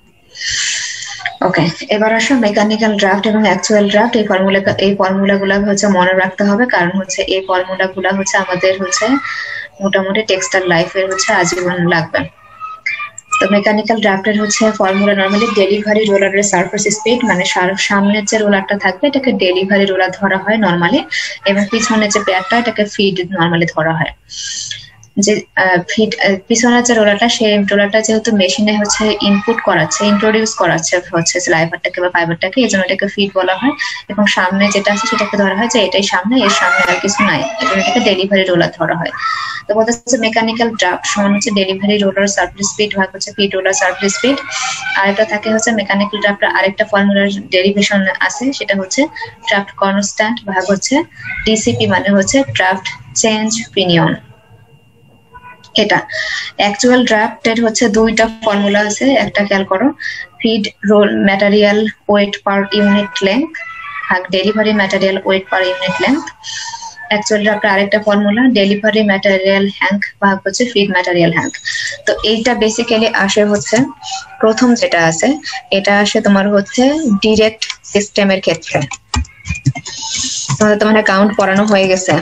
ওকে, এবার আসো মেকানিক্যাল ড্রাফট এবং অ্যাকচুয়াল ড্রাফট। এই ফর্মুলাগুলো হচ্ছে মনে রাখতে হবে, কারণ হচ্ছে এই ফর্মুলাগুলো হচ্ছে আমাদের হচ্ছে মোটামুটি টেক্সটাইল লাইফের হচ্ছে আজীবন লাগবে। তো মেকানিক্যাল ড্রাফটের হচ্ছে ফর্মুলা নরমালি ডেলিভারি রোলারের সারফেস স্পিড, মানে সামনের যে রোলারটা থাকবে এটাকে ডেলিভারি রোলার ধরা হয় নরমালি, এবং পিছনের যে প্যাডটা এটাকে ফিড নরমালি ধরা হয়। যে ফিড পিছনের যে রোলারটা, সেই রোলারটা যেহেতু মেশিনে হচ্ছে ইনপুট করাচ্ছে, ইন্ট্রোডিউস করাচ্ছে হচ্ছে স্লাইভারটাকে বা ফাইবারটাকে, এই জন্য এটাকে ফিড বলা হয়। এবং সামনে যেটা আছে সেটাকে ধরা হয় যে এটাই সামনে, এর সামনে আর কিছু নাই, এবং এটাকে ডেলিভারি রোলার ধরা হয়। তো বলতে হচ্ছে মেকানিক্যাল ড্রাফট সমান হচ্ছে ডেলিভারি রোলার সার্ফেস স্পিড ভাগ হচ্ছে ফিড রোলার সার্ফেস স্পিড। আরেকটা থাকে হচ্ছে মেকানিক্যাল ড্রাফটের আরেকটা ফর্মুলার ডেরিভেশন আছে, সেটা হচ্ছে ড্রাফট কনস্ট্যান্ট ভাগ হচ্ছে ডিসিপি, মানে হচ্ছে ড্রাফট চেঞ্জ পিনিয়ন। এটা অ্যাকচুয়াল ড্রাফটের হচ্ছে দুইটা ফর্মুলা আছে, একটা খেয়াল করো, feed roll material weight per unit length ভাগ delivery material weight per unit length. Actual ড্রাফটের আরেকটা ফর্মুলা ডেলিভারি ম্যাটেরিয়াল হ্যাঙ্ক ভাগ হচ্ছে ফিড ম্যাটেরিয়াল হ্যাঙ্ক। তো এইটা বেসিক্যালি আসে হচ্ছে প্রথম যেটা আছে এটা আসে তোমার হচ্ছে ডিরেক্ট সিস্টেমের ক্ষেত্রে। তোমাদের তো মানে কাউন্ট পড়ানো হয়ে গেছে।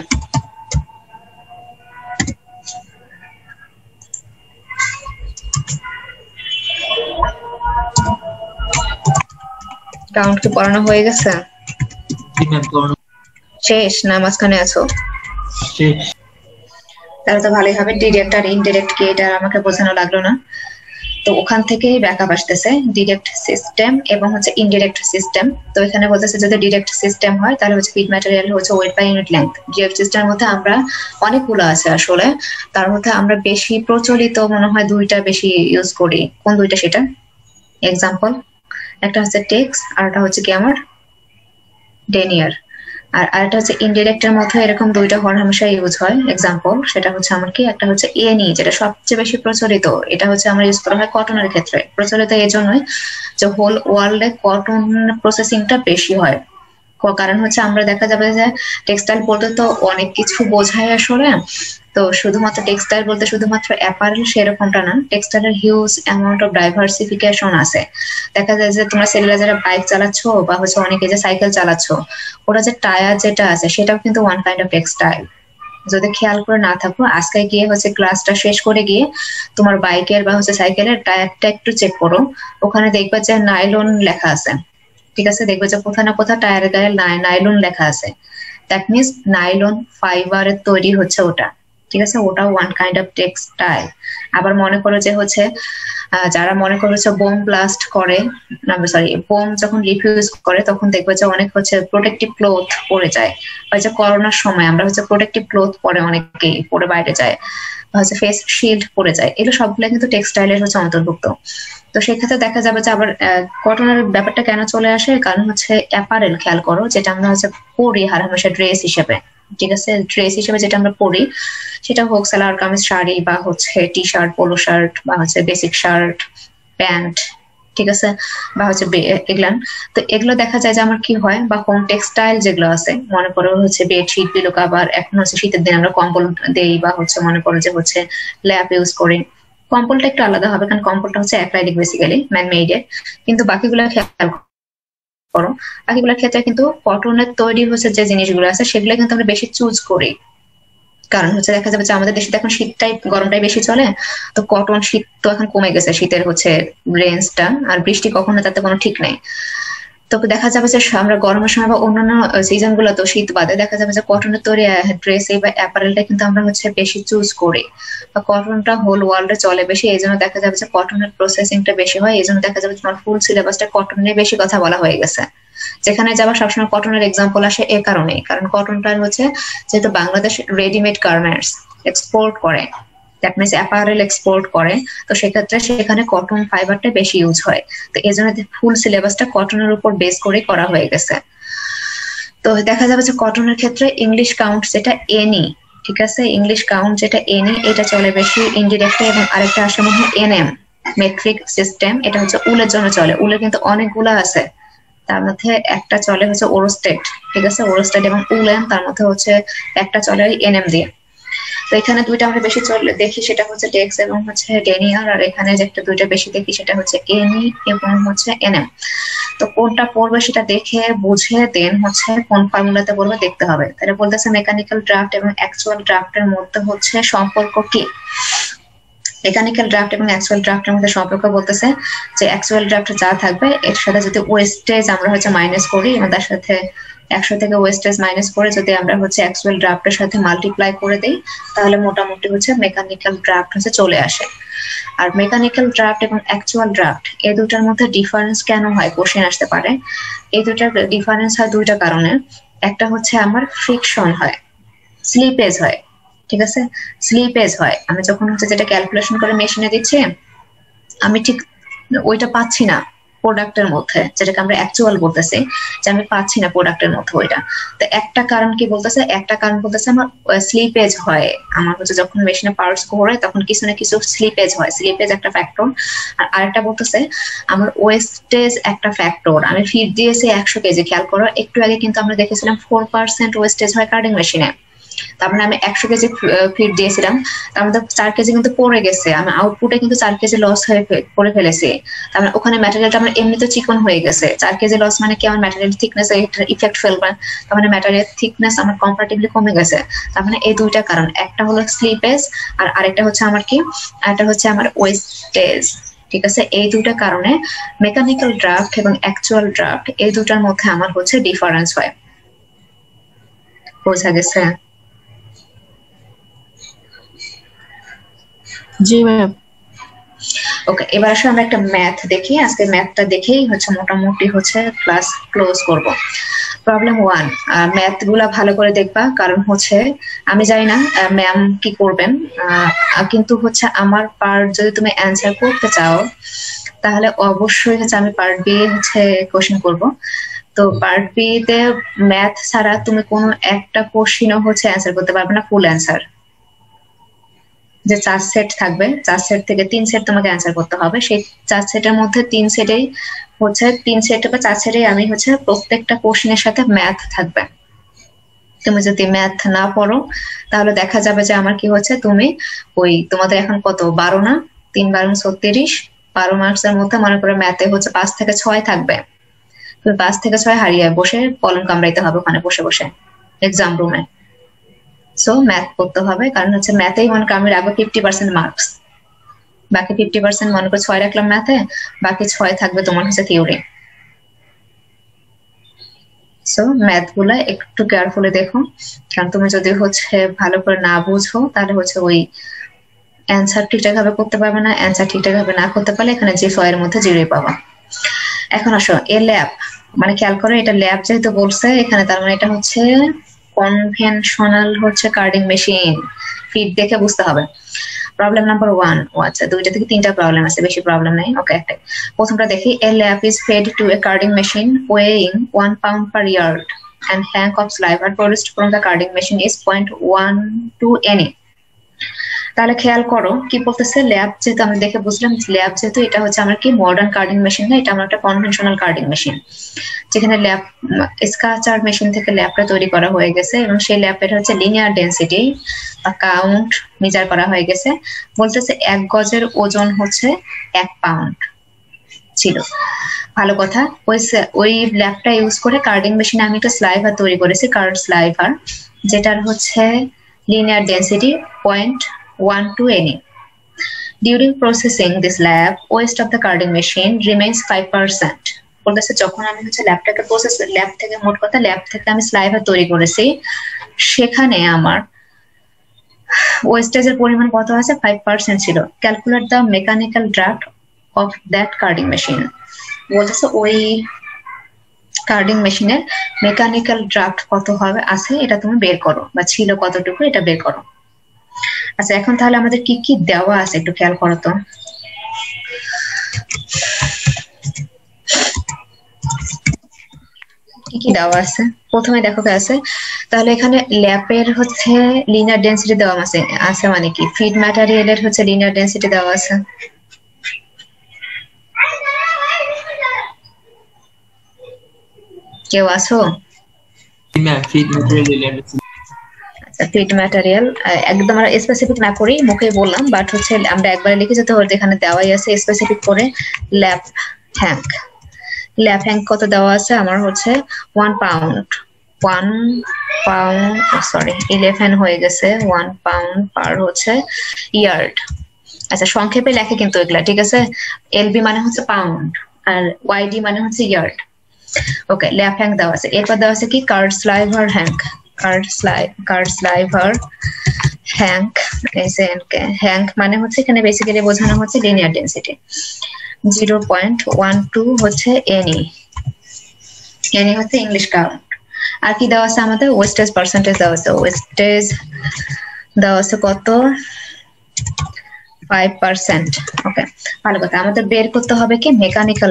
কাউন্ট কি পড়ানো হয়ে গেছে? শেষ না মাঝখানে আছো? তাহলে তো ভালোই হবে। ডিরেক্ট আর ইনডিরেক্ট কি এটা আমাকে বোঝানো লাগলো না। তো ওখান থেকেই ব্যাকআপ আসতেছে ডিরেক্ট সিস্টেম এবং হচ্ছে ইনডিরেক্ট সিস্টেম। তো এখানে বলতেছে যদি ডিরেক্ট সিস্টেম হয় তাহলে হচ্ছে ফিড ম্যাটেরিয়াল হচ্ছে weight by unit length. Direct সিস্টেমের মধ্যে আমরা অনেকগুলো আছে আসলে, তার মধ্যে আমরা বেশি প্রচলিত মনে হয় দুইটা বেশি ইউজ করি। কোন দুইটা সেটা এক্সাম্পল, একটা হচ্ছে টেক্স আর একটা হচ্ছে কি আমার ডেনিয়ার। আর আরেকটা হচ্ছে ইনডিরেক্টের মধ্যে এরকম দুইটা ওয়ার্ড হামেশা ইউজ হয় এক্সাম্পল, সেটা হচ্ছে আমার কি একটা হচ্ছে এনি, যেটা সবচেয়ে বেশি প্রচলিত। এটা হচ্ছে আমরা ইউজ করা হয় কটনের ক্ষেত্রে। প্রচলিত এই জন্যই যে হোল ওয়ার্ল্ডে কটন প্রসেসিংটা বেশি হয়। কারণ হচ্ছে আমরা দেখা যাবে যে টেক্সটাইল বলতে তো অনেক কিছু বোঝায় আসলে। তো শুধুমাত্র টেক্সটাইল বলতে শুধুমাত্র অ্যাপারেল সেরকমটা না, টেক্সটাইলের হিউজ অ্যামাউন্ট অফ ডাইভার্সিফিকেশন আছে। দেখা যায় যে তোমরা ছেলেরা যারা বাইক চালাচ্ছ বা হচ্ছে অনেকে যে সাইকেল চালাচ্ছ, ওরা যে টায়ার যেটা আছে সেটাও কিন্তু ওয়ান কাইন্ড অফ টেক্সটাইল। যদি খেয়াল করে না থাকো, আজকে গিয়ে হচ্ছে ক্লাসটা শেষ করে গিয়ে তোমার বাইকের বা হচ্ছে সাইকেলের টায়ারটা একটু চেক করো, ওখানে দেখবে যে নাইলন লেখা আছে। ঠিক আছে, দেখবে যে কোথাও না কোথাও টায়ারের গায়ে নাইলন লেখা আছে। দ্যাট মিনস নাইলন ফাইবারের তৈরি হচ্ছে ওটা। ঠিক আছে, ওটা ওয়ান কাইন্ড অফ টেক্সটাইল। আবার মনে করো যে হচ্ছে যারা মনে করো হচ্ছে বোম ব্লাস্ট করে, বোম যখন রিফিউজ করে তখন দেখবে যে অনেক হচ্ছে প্রোটেক্টিভ ক্লোথ পরে যায়। ওই যে করোনার সময় আমরা হচ্ছে প্রোটেক্টিভ ক্লোথ পরে অনেকেই পরে বাইরে যায়, হচ্ছে ফেস শিল্ড পরে যায়। এগুলো সবগুলো কিন্তু টেক্সটাইলের হচ্ছে অন্তর্ভুক্ত। তো সেক্ষেত্রে দেখা যাবে যে আবার কটনের ব্যাপারটা কেন চলে আসে, কারণ হচ্ছে অ্যাপারেল খেয়াল করো, যেটা আমরা হচ্ছে পরি হামেশা ড্রেস হিসেবে। ঠিক আছে, ড্রেস হিসেবে যেটা আমরা পরি সেটা হোক সালোয়ার কামিজ, শাড়ি বা হচ্ছে টি শার্ট, পোলো শার্ট বা হচ্ছে বেসিক শার্ট, প্যান্ট, ঠিক আছে, বা হচ্ছে এগুলান। তো এগুলো দেখা যায় যে আমার কি হয়, বা হোম টেক্সটাইল যেগুলো আছে, মনে করো হচ্ছে বেডশিট, পিলো কভার। এখন হচ্ছে শীতের দিন আমরা কম্বল দেই বা হচ্ছে মনে করো যে হচ্ছে ল্যাপ ইউজ করি। কম্বলটা একটু আলাদা হবে কারণ কম্বলটা হচ্ছে অ্যাক্রাইলিক বেসিক্যালি ম্যান মেডের, কিন্তু বাকিগুলো খেয়াল করো, বাকিগুলোর ক্ষেত্রে কিন্তু কটনের তৈরি হচ্ছে যে জিনিসগুলো আছে সেগুলো কিন্তু আমরা বেশি চুজ করি। কারণ হচ্ছে দেখা যাবে যে আমাদের দেশে এখন শীতটাই গরমটাই বেশি চলে, তো কটন শীত তো এখন কমে গেছে, শীতের হচ্ছে রেঞ্জটা, আর বৃষ্টি কখন হয় তাতে কোনো ঠিক নেই। তবে দেখা যাবে যে আমরা গরমের সময় বা অন্যান্য সিজন গুলো তো শীত বাদে দেখা যাবে যে কটনের তৈরি ড্রেস বা অ্যাপারেলটা কিন্তু আমরা হচ্ছে বেশি চুজ করি, বা কটনটা হোল ওয়ার্ল্ডে চলে বেশি। এই জন্য দেখা যাবে যে কটনের প্রসেসিংটা বেশি হয়। এই জন্য দেখা যাবে তোমার ফুল সিলেবাসটা কটন নিয়ে বেশি কথা বলা হয়ে গেছে। যেখানে যাবা সবসময় কটনের এক্সাম্পল আসে এ কারণেই, কারণ কটনটা হচ্ছে যেহেতু বাংলাদেশ রেডিমেড গার্মেন্টস এক্সপোর্ট করে, দ্যাট মিনস অ্যাপারেল এক্সপোর্ট করে, তো সেক্ষেত্রে সেখানে কটন ফাইবারটা বেশি ইউজ হয়। তো এই জন্য ফুল সিলেবাসটা কটনের উপর বেস করে করা হয়ে গেছে। তো দেখা যাবে যে কটনের ক্ষেত্রে ইংলিশ কাউন্ট যেটা এনি, ঠিক আছে, ইংলিশ কাউন্ট যেটা এনি এটা চলে বেশি ইনডিরেক্টলি। এবং আরেকটা আসে মনে হয় এনএম, মেট্রিক সিস্টেম, এটা হচ্ছে উলের জন্য চলে। উলের কিন্তু অনেকগুলো আছে, তার মধ্যে একটা চলে হচ্ছে ওরস্টেড, ঠিক আছে, ওরস্টেড এবং উলেন, তার মধ্যে হচ্ছে একটা চলে এনএম দিয়ে। তো এখানে দুইটা আমরা বেশি চলে দেখি, সেটা হচ্ছে টেক্স এবং হচ্ছে ডেনিয়ার। আর এখানে যে একটা দুইটা বেশি দেখি সেটা হচ্ছে এনি এবং হচ্ছে এনএম। তো কোনটা পড়বে সেটা দেখে বুঝে দেন হচ্ছে কোন ফর্মুলাতে পড়বে দেখতে হবে। তাহলে বলতেছে মেকানিক্যাল ড্রাফট এবং অ্যাকচুয়াল ড্রাফটের মধ্যে হচ্ছে সম্পর্ক কি। মেকানিক্যাল ড্রাফট এবং অ্যাকচুয়াল ড্রাফটের মধ্যে সম্পর্ক বলতেছে যে অ্যাকচুয়াল ড্রাফট যা থাকবে এর সাথে যদি ওয়েস্টেজ আমরা হচ্ছে মাইনাস করি এবং তার সাথে 100 থেকে ওয়েস্টেজ মাইনাস করে যদি আমরা হচ্ছে অ্যাকচুয়াল ড্রাফটের সাথে মাল্টিপ্লাই করে দিই তাহলে মোটামুটি হচ্ছে মেকানিক্যাল ড্রাফট হচ্ছে চলে আসে। আর মেকানিক্যাল ড্রাফট এবং অ্যাকচুয়াল ড্রাফট এই দুটার মধ্যে ডিফারেন্স কেন হয় কোশ্চেন আসতে পারে। এই দুটার ডিফারেন্স হয় দুইটা কারণে। একটা হচ্ছে আমার ফ্রিকশন হয়, স্লিপেজ হয়, ঠিক আছে, স্লিপেজ হয়। আমি যখন হচ্ছে যেটা ক্যালকুলেশন করে মেশিনে দিচ্ছি আমি ঠিক ওইটা পাচ্ছি না প্রোডাক্টের মধ্যে, যেটাকে আমরা অ্যাকচুয়াল বলতেছি যে আমি পাচ্ছি না প্রোডাক্টের মধ্যে ওইটা। তো একটা কারণ কি বলতেছে, একটা কারণ বলতেছে আমার স্লিপেজ হয়। আমার হচ্ছে যখন মেশিনে পার্টস ঘোরে তখন কিছু না কিছু স্লিপেজ হয়, স্লিপেজ একটা ফ্যাক্টর। আর আরেকটা বলতেছে আমার ওয়েস্টেজ একটা ফ্যাক্টর। আমি ফিড দিয়েছি 100 কেজি, খেয়াল করো একটু আগে কিন্তু আমরা দেখেছিলাম 4% ওয়েস্টেজ হয় কার্ডিং মেশিনে। তার মানে আমি 100 কেজি ফিড দিয়েছিলাম, তার মধ্যে 4 কেজি কিন্তু পড়ে গেছে, আমি আউটপুটে কিন্তু 4 কেজি লস হয়ে করে ফেলেছি। তার মানে ওখানে ম্যাটেরিয়ালটা আমার এমনিতে চিকন হয়ে গেছে। 4 কেজি লস মানে কি আমার ম্যাটেরিয়াল থিকনেস ইফেক্ট ফেলবে, তার মানে ম্যাটেরিয়াল থিকনেস আমার কম্পারেটিভলি কমে গেছে। তার মানে এই দুইটা কারণ, একটা হলো স্লিপেজ আর আরেকটা হচ্ছে আমার কি, আরেকটা হচ্ছে আমার ওয়েস্টেজ। ঠিক আছে, এই দুইটা কারণে মেকানিক্যাল ড্রাফট এবং অ্যাকচুয়াল ড্রাফট এই দুটার মধ্যে আমার হচ্ছে ডিফারেন্স হয়। বোঝা গেছে? জি ম্যাম। ওকে, এবার আসলে আমরা একটা ম্যাথ দেখি। আজকে ম্যাথটা দেখেই হচ্ছে মোটামুটি হচ্ছে ক্লাস ক্লোজ করব। প্রবলেম 1, ম্যাথ গুলা ভালো করে দেখবা, কারণ হচ্ছে আমি জানি না ম্যাম কি করবেন, কিন্তু হচ্ছে আমার পার্ট যদি তুমি অ্যান্সার করতে চাও তাহলে অবশ্যই হচ্ছে আমি পার্ট বি হচ্ছে কোশ্চেন করব। তো পার্ট বি তে ম্যাথ ছাড়া তুমি কোনো একটা কোশ্চেনও হচ্ছে অ্যান্সার করতে পারবে না ফুল অ্যান্সার। যে 4 সেট থাকবে, 4 সেট থেকে 3 সেট তোমাকে অ্যান্সার করতে হবে। সেই 4 সেটের মধ্যে 3 সেটেই হচ্ছে 3 সেট বা 4 সেটেই আমি হচ্ছে প্রত্যেকটা কোশ্চেনের সাথে ম্যাথ থাকবে। তুমি যদি ম্যাথ না পড়ো তাহলে দেখা যাবে যে আমার কি হচ্ছে, তুমি ওই তোমাদের এখন কত 12 না, 3 12 36, 12 মার্কসের মধ্যে মনে করে ম্যাথে হচ্ছে 5 থেকে 6 থাকবে। তুমি 5 থেকে 6 হারিয়ে বসে কলম কামড়াইতে হবে ওখানে বসে বসে এক্সাম রুমে। সো ম্যাথ করতে হবে, কারণ হচ্ছে ম্যাথেই মনে করো আমি রাখবো 50% মার্কস, বাকি 50% মনে করো 6 রাখলাম ম্যাথে, বাকি 6 থাকবে তোমার হচ্ছে থিওরি। সো ম্যাথ গুলা একটু কেয়ারফুলি দেখো, কারণ তুমি যদি হচ্ছে ভালো করে না বুঝো তাহলে হচ্ছে ওই অ্যান্সার ঠিকঠাক ভাবে করতে পারবে না। অ্যান্সার ঠিকঠাক ভাবে না করতে পারলে এখানে যে 6 এর মধ্যে 0 পাবা। এখন আসো এ ল্যাব, মানে খেয়াল করো এটা ল্যাব যেহেতু বলছে এখানে, তার মানে এটা হচ্ছে কনভেনশনাল হচ্ছে কার্ডিং মেশিন। ফিট দেখে বুঝতে হবে। প্রবলেম নাম্বার 1, ও আচ্ছা 2টা থেকে 3টা প্রবলেম আছে, বেশি প্রবলেম নাই। ওকে, একটাই। প্রথমটা দেখি, a lap is fed to a carding machine weighing 1 pound per yard and hank of saliva produced from the carding machine is 0.12 NE. তাহলে খেয়াল করো কি বলতেছে, ল্যাব যেহেতু আমি দেখে বুঝলাম ল্যাব যেহেতু এটা হচ্ছে আমার কি মডার্ন কার্ডিং মেশিন না, এটা আমার একটা কনভেনশনাল কার্ডিং মেশিন, যেখানে ল্যাব স্কাচার মেশিন থেকে ল্যাবটা তৈরি করা হয়ে গেছে এবং সেই ল্যাবের হচ্ছে লিনিয়ার ডেন্সিটি বা কাউন্ট মেজার করা হয়ে গেছে। বলতেছে 1 গজের ওজন হচ্ছে 1 পাউন্ড ছিল। ভালো কথা, ওই ল্যাবটা ইউজ করে কার্ডিং মেশিনে আমি একটা স্লাইভার তৈরি করেছি, কার্ড স্লাইভার, যেটার হচ্ছে linear density 0.12 NE. During processing this lab, waste of the carding machine remains 5%. বলতেছে যখন আমি হচ্ছে ল্যাবটাকে প্রসেস, ল্যাব থেকে মোট কথা ল্যাব থেকে আমি স্লাইভার তৈরি করেছি, সেখানে আমার ওয়েস্টেজের পরিমাণ কত আছে, 5% ছিল। Calculate the mechanical draft of that carding machine. বলতেছে ওই কার্ডিং মেশিনের মেকানিক্যাল ড্রাফট কত হবে আছে এটা তুমি বের করো, বা ছিল কতটুকু এটা বের করো। আচ্ছা, এখন তাহলে আমাদের কি কি দেওয়া আছে একটু খেয়াল করো তো। কি কি দেওয়া আছে প্রথমে দেখো কি আছে। তাহলে এখানে ল্যাপের হচ্ছে লিনিয়ার ডেন্সিটি দেওয়া আছে, আছে মানে কি ফিড ম্যাটেরিয়ালের হচ্ছে লিনিয়ার ডেন্সিটি দেওয়া আছে। কেউ আছো? ফিড ম্যাটেরিয়াল একদম আমরা স্পেসিফিক না করি মুখে বললাম, বাট হচ্ছে আমরা একবারে লিখে যেতে হবে যেখানে দেওয়াই আছে স্পেসিফিক করে। ল্যাপ হ্যাঙ্ক, ল্যাপ হ্যাঙ্ক কত দেওয়া আছে আমার হচ্ছে 1 পাউন্ড, 1 পাউন্ড সরি 11 হয়ে গেছে, 1 পাউন্ড পার হচ্ছে ইয়ার্ড। আচ্ছা সংক্ষেপে লেখে কিন্তু এগুলা, ঠিক আছে? এলবি মানে হচ্ছে পাউন্ড আর ওয়াইডি মানে হচ্ছে ইয়ার্ড। ওকে, ল্যাপ হ্যাঙ্ক দেওয়া আছে। এরপর দেওয়া আছে কি card sliver hank. Card sliver hank hank মানে হচ্ছে এখানে বেসিক্যালি বোঝানো হচ্ছে লিনিয়ার ডেন্সিটি। 0.12 হচ্ছে এনি হচ্ছে ইংলিশ কাউন্ট। আর কি দেওয়া আছে আমাদের? ওয়েস্টেজ পার্সেন্টেজ দেওয়া আছে। ওয়েস্টেজ দেওয়া আছে কত? 5%। ওকে, ভালো কথা। আমাদের বের করতে হবে কি মেকানিক্যাল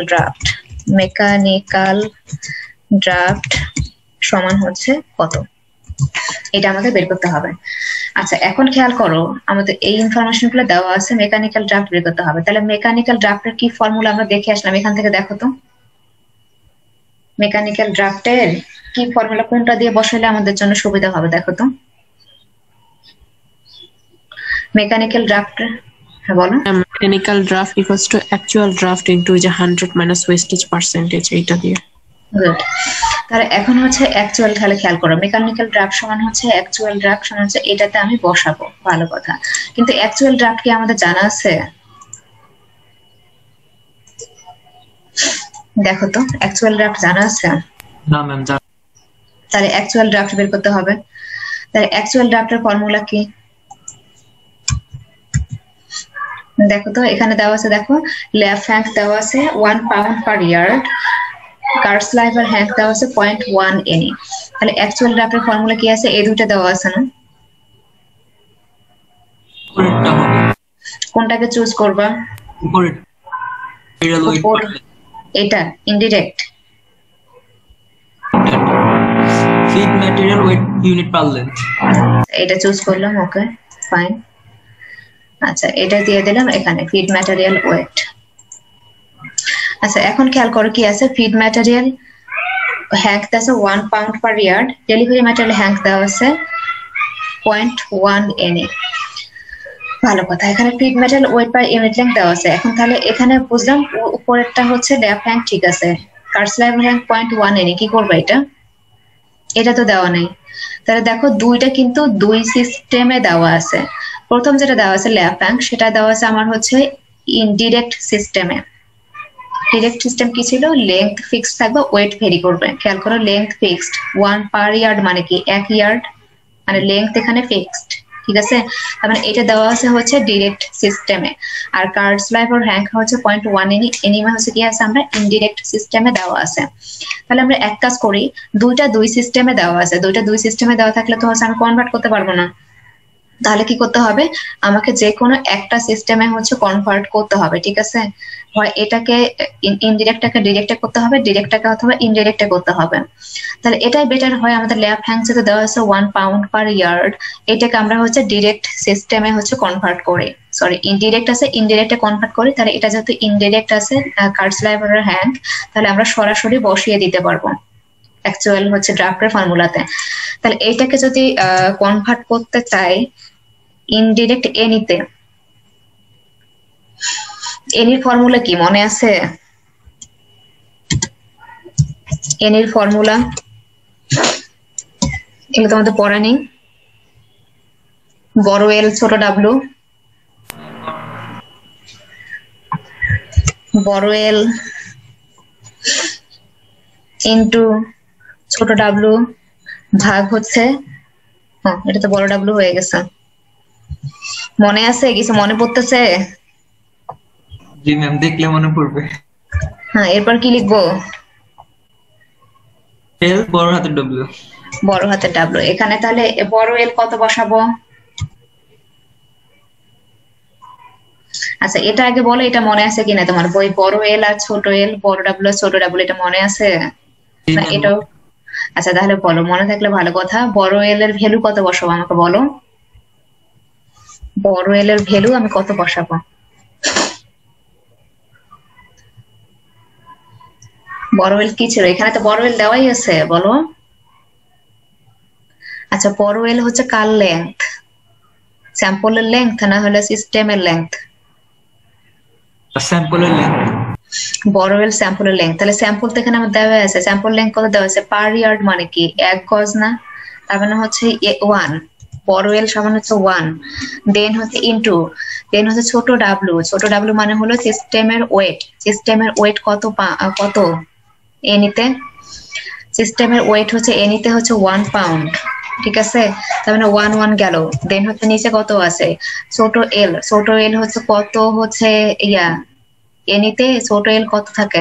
ড্রাফট সমান হচ্ছে কত, এটা আমাদের বের করতে হবে। আচ্ছা এখন খেয়াল করো, আমাদের এই ইনফরমেশন গুলো দেওয়া আছে, মেকানিক্যাল ড্রাফট বের করতে হবে। তাহলে মেকানিক্যাল ড্রাফটের কি ফর্মুলা আমরা দেখে আসলাম, এখান থেকে দেখো তো মেকানিক্যাল ড্রাফটের কি ফর্মুলা, কোনটা দিয়ে বসালে আমাদের জন্য সুবিধা হবে দেখো তো। মেকানিক্যাল ড্রাফট, হ্যাঁ বলো। Mechanical draft equals to actual draft into যে 100 মাইনাস ওয়েস্টেজ পার্সেন্টেজ, এইটা দিয়ে। গুড। তাহলে এখন হচ্ছে অ্যাকচুয়াল, তাহলে খেয়াল করো মেকানিক্যাল ড্রাফট সমান হচ্ছে অ্যাকচুয়াল ড্রাফট সমান হচ্ছে এটাতে আমি বসাবো, ভালো কথা। কিন্তু অ্যাকচুয়াল ড্রাফট কি আমাদের জানা আছে? দেখো তো অ্যাকচুয়াল ড্রাফট জানা আছে? না ম্যাম, তাহলে অ্যাকচুয়াল ড্রাফট বের করতে হবে। তাহলে অ্যাকচুয়াল ড্রাফটের ফর্মুলা কি দেখো তো, এখানে দেওয়া আছে, দেখো ল্যাপ হ্যাঙ্ক দেওয়া আছে 1 pound per yard, card sliver hank দেওয়া আছে 0.1 এনি। তাহলে অ্যাকচুয়াল ড্রাফটের ফর্মুলা কি আছে? এই দুইটা দেওয়া আছে না? কোনটাকে চুজ করবা? এটা indirect feed material weight unit per length, এটা চুজ করলাম। Okay fine. আচ্ছা এটা দিয়ে দিলাম এখানে ফিড ম্যাটেরিয়াল ওয়েট। আচ্ছা এখন খেয়াল করো কি আছে, ফিড ম্যাটেরিয়াল হ্যাঙ্ক আছে 1 pound per yard, delivery material hank দেওয়া আছে 0.1 এনি। ভালো কথা। এখানে feed material weight per unit length দেওয়া আছে। এখন তাহলে এখানে বুঝলাম উপরেরটা হচ্ছে ল্যাপ হ্যাঙ্ক, ঠিক আছে। কার্ডস্লাইভার হ্যাঙ্ক 0.1 এনি, কি করবে এটা? এটা তো দেওয়া নেই। তাহলে দেখো দুইটা কিন্তু দুই সিস্টেমে দেওয়া আছে। প্রথম যেটা দেওয়া আছে ল্যাপ হ্যাঙ্ক, সেটা দেওয়া আছে আমার হচ্ছে ইনডিরেক্ট সিস্টেমে। ডিরেক্ট সিস্টেম কি ছিল? লেংথ ফিক্সড থাকবে, ওয়েট ভেরি করবে। খেয়াল করো লেংথ ফিক্সড 1 পার ইয়ার্ড মানে কি 1 ইয়ার্ড, মানে লেংথ এখানে ফিক্সড, ঠিক আছে। তার মানে এটা দেওয়া আছে হচ্ছে ডিরেক্ট সিস্টেমে। আর কার্ডস্লাইভার হ্যাঙ্ক হচ্ছে 0.1 এনি, এনিমা হচ্ছে কি আছে আমরা ইনডিরেক্ট সিস্টেমে দেওয়া আছে। তাহলে আমরা এক কাজ করি, দুইটা দুই সিস্টেমে দেওয়া আছে, দুইটা দুই সিস্টেমে দেওয়া থাকলে তো হচ্ছে আমি কনভার্ট করতে পারবো না। তাহলে কি করতে হবে? আমাকে যে কোনো একটা সিস্টেমে হচ্ছে কনভার্ট করতে হবে, ঠিক আছে। হয় এটাকে ইনডিরেক্টটাকে ডিরেক্টে করতে হবে, ডিরেক্টটাকে অথবা ইনডিরেক্টে করতে হবে। তাহলে এটাই বেটার হয়। আমাদের ল্যাপ হ্যাঙ্ক যেটা দেওয়া আছে 1 পাউন্ড পার ইয়ার্ড, এটাকে আমরা হচ্ছে ডিরেক্ট সিস্টেমে হচ্ছে কনভার্ট করি, সরি ইনডিরেক্ট আছে ইনডিরেক্টে কনভার্ট করি। তাহলে এটা যেহেতু ইনডিরেক্ট আছে কার্ডস্লাইভারের হ্যাঙ্ক, তাহলে আমরা সরাসরি বসিয়ে দিতে পারবো অ্যাকচুয়াল হচ্ছে ড্রাফটের ফর্মুলাতে। তাহলে এইটাকে যদি কনভার্ট করতে চাই ইনডিরেক্ট এনিতে, এনির ফর্মুলা কি মনে আছে? এনির ফর্মুলা এগুলো তোমাদের পড়া নেই। বড় এল ছোট ডাব্লু, বড় এল ইন্টু ছোট ডাব্লু ভাগ হচ্ছে, এটা তো বড় ডাব্লু হয়ে গেছে। মনে আছে? কিছু মনে পড়তেছে? জি ম্যাম, দেখলে মনে পড়বে। হ্যাঁ, এরপর কি লিখবো? এল বড় হাতের ডব্লিউ, বড় হাতের ডাব্লু। এখানে তাহলে বড় এল কত বসাবো? আচ্ছা এটা আগে বলো, এটা মনে আছে কিনা তোমার? বই বড় এল আর ছোট এল, বড় ডাব্লু আর ছোট ডাব্লু, এটা মনে আছে না? এটাও আচ্ছা তাহলে বলো, মনে থাকলে ভালো কথা। বড় এল এর ভ্যালু কত বসাবো আমাকে বলো? বড় এল এর ভ্যালু আমি কত বসাবো? বড় এল কি ছিল? এখানে তো বড় এল দেওয়াই আছে, বলো। আচ্ছা বড় এল হচ্ছে কার লেংথ? স্যাম্পলের লেংথ না হলে সিস্টেমের লেংথ? স্যাম্পলের লেংথ। বড় এল স্যাম্পলের লেংথ। তাহলে স্যাম্পল তো এখানে আমার দেওয়া আছে, স্যাম্পল লেংথ কত দেওয়া আছে? পার ইয়ার্ড মানে কি 1 গজ না? তার মানে হচ্ছে 1 বড় এল সমান হচ্ছে 1, দেন হচ্ছে ইনটু, দেন হচ্ছে ছোট ডাব্লু মানে হলো সিস্টেমের ওয়েট কত এনিতে, সিস্টেমের ওয়েট হচ্ছে এনিতে হচ্ছে 1 পাউন্ড, ঠিক আছে, তার মানে 1 গেল। দেন হচ্ছে নিচে কত আছে, ছোট এল হচ্ছে কত হচ্ছে এনিতে ছোট এল কত থাকে,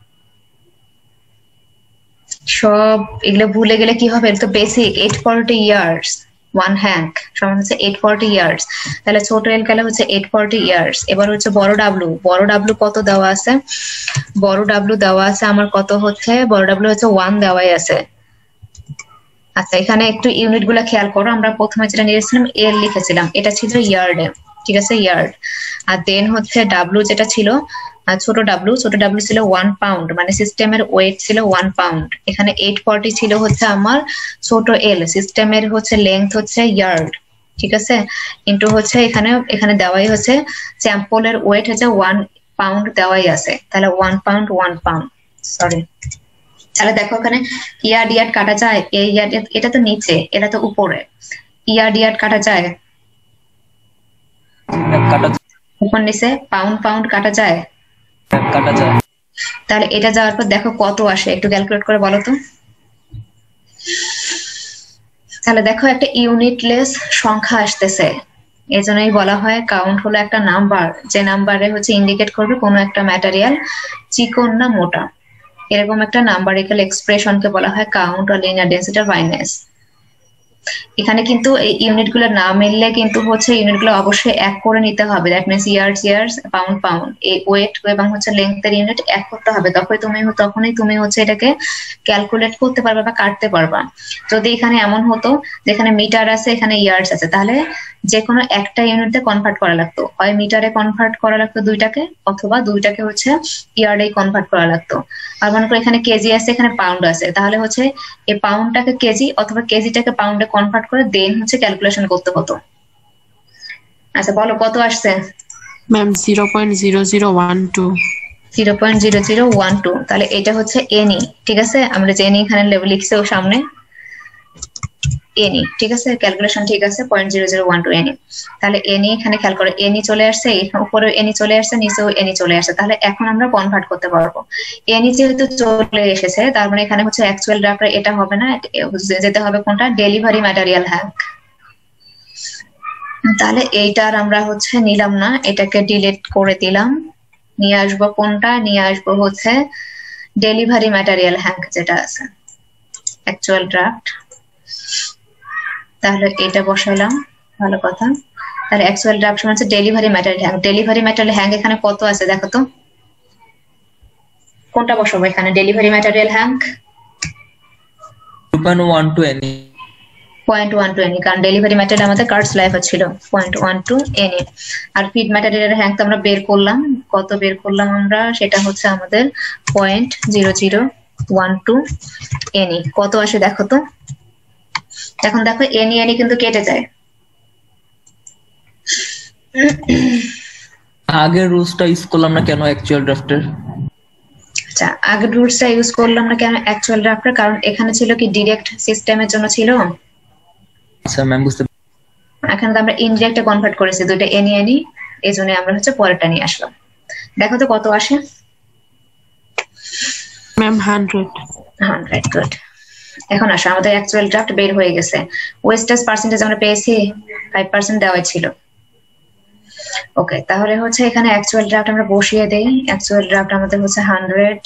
সব এগুলো ভুলে গেলে কি হবে, তো বেসিক 840 ইয়ার্স, 1 হ্যাঙ্ক সমান হচ্ছে 840 ইয়ার্স, তাহলে ছোট এল গেলে হচ্ছে 840 ইয়ার্স। এবার হচ্ছে বড় ডাব্লু কত দেওয়া আছে, বড় ডাব্লু দেওয়া আছে আমার কত হচ্ছে, বড় ডাব্লু হচ্ছে 1 দেওয়াই আছে। আচ্ছা এখানে একটু ইউনিট গুলা খেয়াল করো, আমরা প্রথমে যেটা নিয়েছিলাম এল লিখেছিলাম, এটা ছিল ইয়ার্ডে, ঠিক আছে ইয়ার্ড। আর দেন হচ্ছে ডাব্লু যেটা ছিল, ছোট ডাব্লু ছিল 1 পাউন্ড, মানে সিস্টেমের ওয়েট ছিল 1 পাউন্ড। এখানে 840 ছিল হচ্ছে আমার ছোট এল, সিস্টেমের হচ্ছে লেন্থ হচ্ছে ইয়ার্ড, ঠিক আছে, ইন্টু হচ্ছে এখানে দেওয়াই হচ্ছে স্যাম্পলের ওয়েট হচ্ছে 1 পাউন্ড দেওয়াই আছে, তাহলে 1 পাউন্ড সরি। তাহলে দেখো এখানে ইয়ার্ড কাটা যায়, এই ইয়ার্ড এটা তো নিচে, এটা তো উপরে, ইয়ার্ড কাটা যায়, উপর নিচে পাউন্ড কাটা যায়, তাহলে এটা যাওয়ার পর দেখো কত আসে, একটু ক্যালকুলেট করে বলো তো। তাহলে দেখো একটা ইউনিটলেস সংখ্যা আসতেছে, এজন্যই বলা হয় কাউন্ট হলো একটা নাম্বার, যে নাম্বারে হচ্ছে ইন্ডিকেট করবে কোনো একটা ম্যাটেরিয়াল চিকন না মোটা, এরকম একটা নাম্বারিক্যাল এক্সপ্রেশনকে বলা হয় কাউন্ট বা লিনিয়ার ডেন্সিটি অফ ফাইনেস। এখানে কিন্তু এই ইউনিট গুলো না মিললে কিন্তু হচ্ছে ইউনিট গুলো অবশ্যই এক করে নিতে হবে, দ্যাট মিনস ইয়ার্স, পাউন্ড, এই ওয়েট এবং হচ্ছে লেন্থের ইউনিট এক করতে হবে, তখনই তুমি হচ্ছে এটাকে ক্যালকুলেট করতে পারবা বা কাটতে পারবা। যদি এখানে এমন হতো যেখানে মিটার আছে এখানে ইয়ার্স আছে, তাহলে যে কোনো একটা ইউনিটে কনভার্ট করা লাগতো, হয় মিটারে কনভার্ট করা লাগতো দুইটাকে, অথবা দুইটাকে হচ্ছে ইয়ার্ডে কনভার্ট করা লাগতো। আর মনে করো এখানে কেজি আছে এখানে পাউন্ড আছে, তাহলে হচ্ছে এই পাউন্ডটাকে কেজি অথবা কেজিটাকে পাউন্ডে কনভার্ট করে দেন হচ্ছে ক্যালকুলেশন করতে হতো। আচ্ছা বলো কত আসছে ম্যাম? 0.0012। 0.0012, তাহলে এটা হচ্ছে এনি, ঠিক আছে, আমরা যে এনি এখানে লেভেল লিখছি ও সামনে এনি, ঠিক আছে, ক্যালকুলেশন ঠিক আছে, 0.0012 এনি। তাহলে এনি এখানে খেয়াল করো, এনি চলে আসছে, উপরে এনি চলে আসছে, নিচেও এনি চলে আসছে, তাহলে এখন আমরা কনভার্ট করতে পারবো। এনি যেহেতু চলে এসেছে তার মানে এখানে হচ্ছে অ্যাকচুয়াল ড্রাফট এটা হবে না, যেতে হবে কোনটা, ডেলিভারি ম্যাটেরিয়াল হ্যাঙ্ক। তাহলে এইটার আমরা হচ্ছে নিলাম না, এটাকে ডিলিট করে দিলাম, নিয়ে আসবো কোনটা, নিয়ে আসবো হচ্ছে ডেলিভারি ম্যাটেরিয়াল হ্যাঙ্ক যেটা আছে, অ্যাকচুয়াল ড্রাফট। তাহলে এটা বসাইলাম, ভালো কথা। তাহলে অ্যাকচুয়াল ড্রাফট মানে হচ্ছে ডেলিভারি ম্যাটেরিয়াল হ্যাঙ্ক এখানে কত আছে দেখো তো, কোনটা বসাবো এখানে, ডেলিভারি ম্যাটেরিয়াল হ্যাঙ্ক 2.12 এনি, 0.12 এনি, কারণ ডেলিভারি ম্যাটেরিয়াল আমাদের কার্ডস লাইফ ছিল 0.12 এনি। আর ফিড ম্যাটেরিয়াল হ্যাঙ্ক তো আমরা বের করলাম, কত বের করলাম আমরা, সেটা হচ্ছে আমাদের 0.0012 এনি। কত আসে দেখো তো, এখন দেখো এনি কিন্তু কেটে যায়, আগের রুলসটা ইউজ করলাম না কেন অ্যাকচুয়াল ড্রাফটের? আচ্ছা আগের রুলসটা ইউজ করলাম না কেন অ্যাকচুয়াল ড্রাফটের, কারণ এখানে ছিল কি ডিরেক্ট সিস্টেমের জন্য ছিল, আচ্ছা ম্যাম বুঝতে, এখানে তো আমরা ইনডিরেক্টে কনভার্ট করেছি দুইটা এনি, এই জন্য আমরা হচ্ছে পরেরটা নিয়ে আসলাম। দেখো তো কত আসে ম্যাম? 100। গুড। এখন আসো আমাদের অ্যাকচুয়াল ড্রাফট বের হয়ে গেছে, ওয়েস্টেজ পার্সেন্টেজ আমরা পেয়েছি 5% দেওয়া ছিল। ওকে, তাহলে হচ্ছে এখানে অ্যাকচুয়াল ড্রাফট আমরা বসিয়ে দেই, অ্যাকচুয়াল ড্রাফট আমাদের হচ্ছে 100,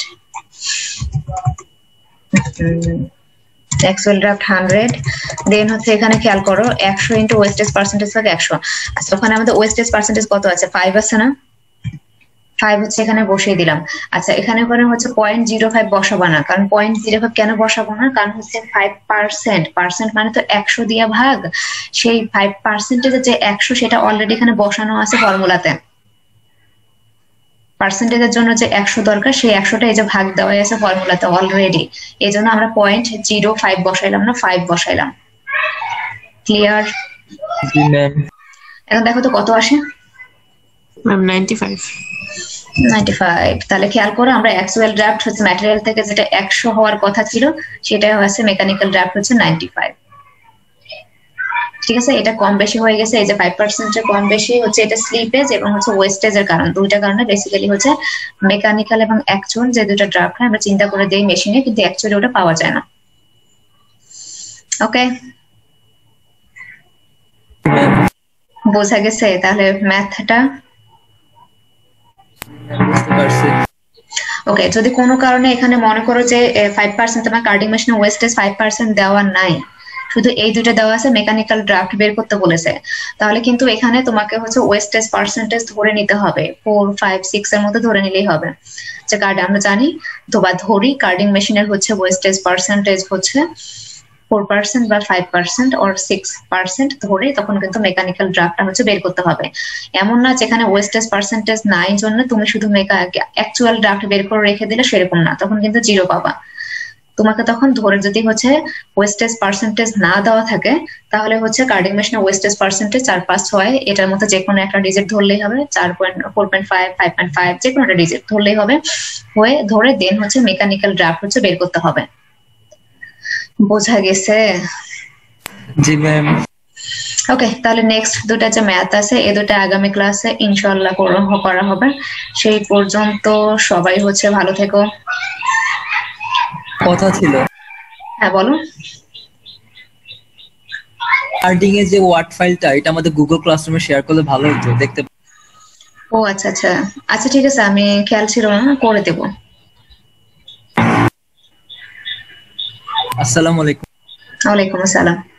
অ্যাকচুয়াল ড্রাফট 100, দেন হচ্ছে এখানে খেয়াল করো 100 ইন্টু ওয়েস্টেজ পার্সেন্টেজ থাকে 100। আচ্ছা ওখানে আমাদের ওয়েস্টেজ পার্সেন্টেজ কত আছে, 5 আছে না, 5 হচ্ছে এখানে বসিয়ে দিলাম। আচ্ছা এখানে করে হচ্ছে 0.05 বসাবো না, কারণ 0.05 কেন বসাবো না, কারণ হচ্ছে 5% মানে তো 100 দিয়ে ভাগ, সেই 5% যে 100 সেটা অলরেডি এখানে বসানো আছে ফর্মুলাতে, পার্সেন্টেজের জন্য যে 100 দরকার সেই 100টা এই যে ভাগ দেওয়া আছে ফর্মুলাতে অলরেডি, এই জন্য আমরা 0.05 বসাইলাম না, 5 বসাইলাম। ক্লিয়ার? জি ম্যাম। এখন দেখো তো কত আসে ম্যাম? 95। তাহলে খেয়াল করো আমরা অ্যাকচুয়াল ড্রাফট হচ্ছে ম্যাটেরিয়াল থেকে যেটা 100 হওয়ার কথা ছিল সেটা হচ্ছে মেকানিক্যাল ড্রাফট হচ্ছে 95। ঠিক আছে, এটা কম বেশি হয়ে গেছে, এই যে 5% এর কম বেশি হচ্ছে এটা স্লিপেজ এবং হচ্ছে ওয়েস্টেজের কারণ, দুইটা কারণে বেসিক্যালি হচ্ছে মেকানিক্যাল এবং অ্যাকচুয়াল যে দুটো ড্রাফট আমরা চিন্তা করে দেই মেশিনে, কিন্তু অ্যাকচুয়ালি ওটা পাওয়া যায় না। ওকে, বোঝা গেছে তাহলে ম্যাথটা? বুঝতে পারছি। ওকে, যদি কোনো কারণে এখানে মনে করো যে 5% তোমার কার্ডিং মেশিনে ওয়েস্টেজ 5% দেওয়া নাই, শুধু এই দুটো দেওয়া আছে, মেকানিক্যাল ড্রাফট বের করতে বলেছে, তাহলে কিন্তু এখানে তোমাকে হচ্ছে ওয়েস্টেজ পার্সেন্টেজ ধরে নিতে হবে, 4, 5, 6 এর মধ্যে ধরে নিলেই হবে। যে কার্ড আমরা জানি তো বা ধরি কার্ডিং মেশিনের হচ্ছে ওয়েস্টেজ পার্সেন্টেজ হচ্ছে 4% বা 5% or 6% ধরে তখন কিন্তু মেকানিক্যাল ড্রাফটটা হচ্ছে বের করতে হবে। এমন না যেখানে ওয়েস্টেজ পার্সেন্টেজ নাই জন্য তুমি শুধু অ্যাকচুয়াল ড্রাফট বের করে রেখে দিলে, সেরকম না, তখন কিন্তু 0 পাবা। তোমাকে তখন ধরে যদি হচ্ছে ওয়েস্টেজ পার্সেন্টেজ না দেওয়া থাকে তাহলে হচ্ছে কার্ডিং মেশিনের ওয়েস্টেজ পার্সেন্টেজ 4, 5, 6 এটার মধ্যে যে কোনো একটা ডিজিট ধরলেই হবে, 4.5, 5.5 যে কোনো একটা ডিজিট ধরলেই হবে, হয়ে ধরে দেন হচ্ছে মেকানিক্যাল ড্রাফট হচ্ছে বের করতে হবে। বোঝা গেছে? জি ম্যাম। ওকে, তাহলে নেক্সট দুটা যে ম্যাথ আছে এই দুটা আগামী ক্লাসে ইনশাআল্লাহ করা হবে। সেই পর্যন্ত সবাই হচ্ছে ভালো থেকো। কথা ছিল, হ্যাঁ বলো। কার্ডিং এর যে ওয়ার্ড ফাইলটা এটা আমাদের গুগল ক্লাসরুমে শেয়ার করলে ভালো হতো, দেখতে। ও আচ্ছা আচ্ছা আচ্ছা, ঠিক আছে, আমি খেয়াল ছিল না, করে দেবো। আসসালামু আলাইকুম। ওয়ালাইকুম আসসালাম।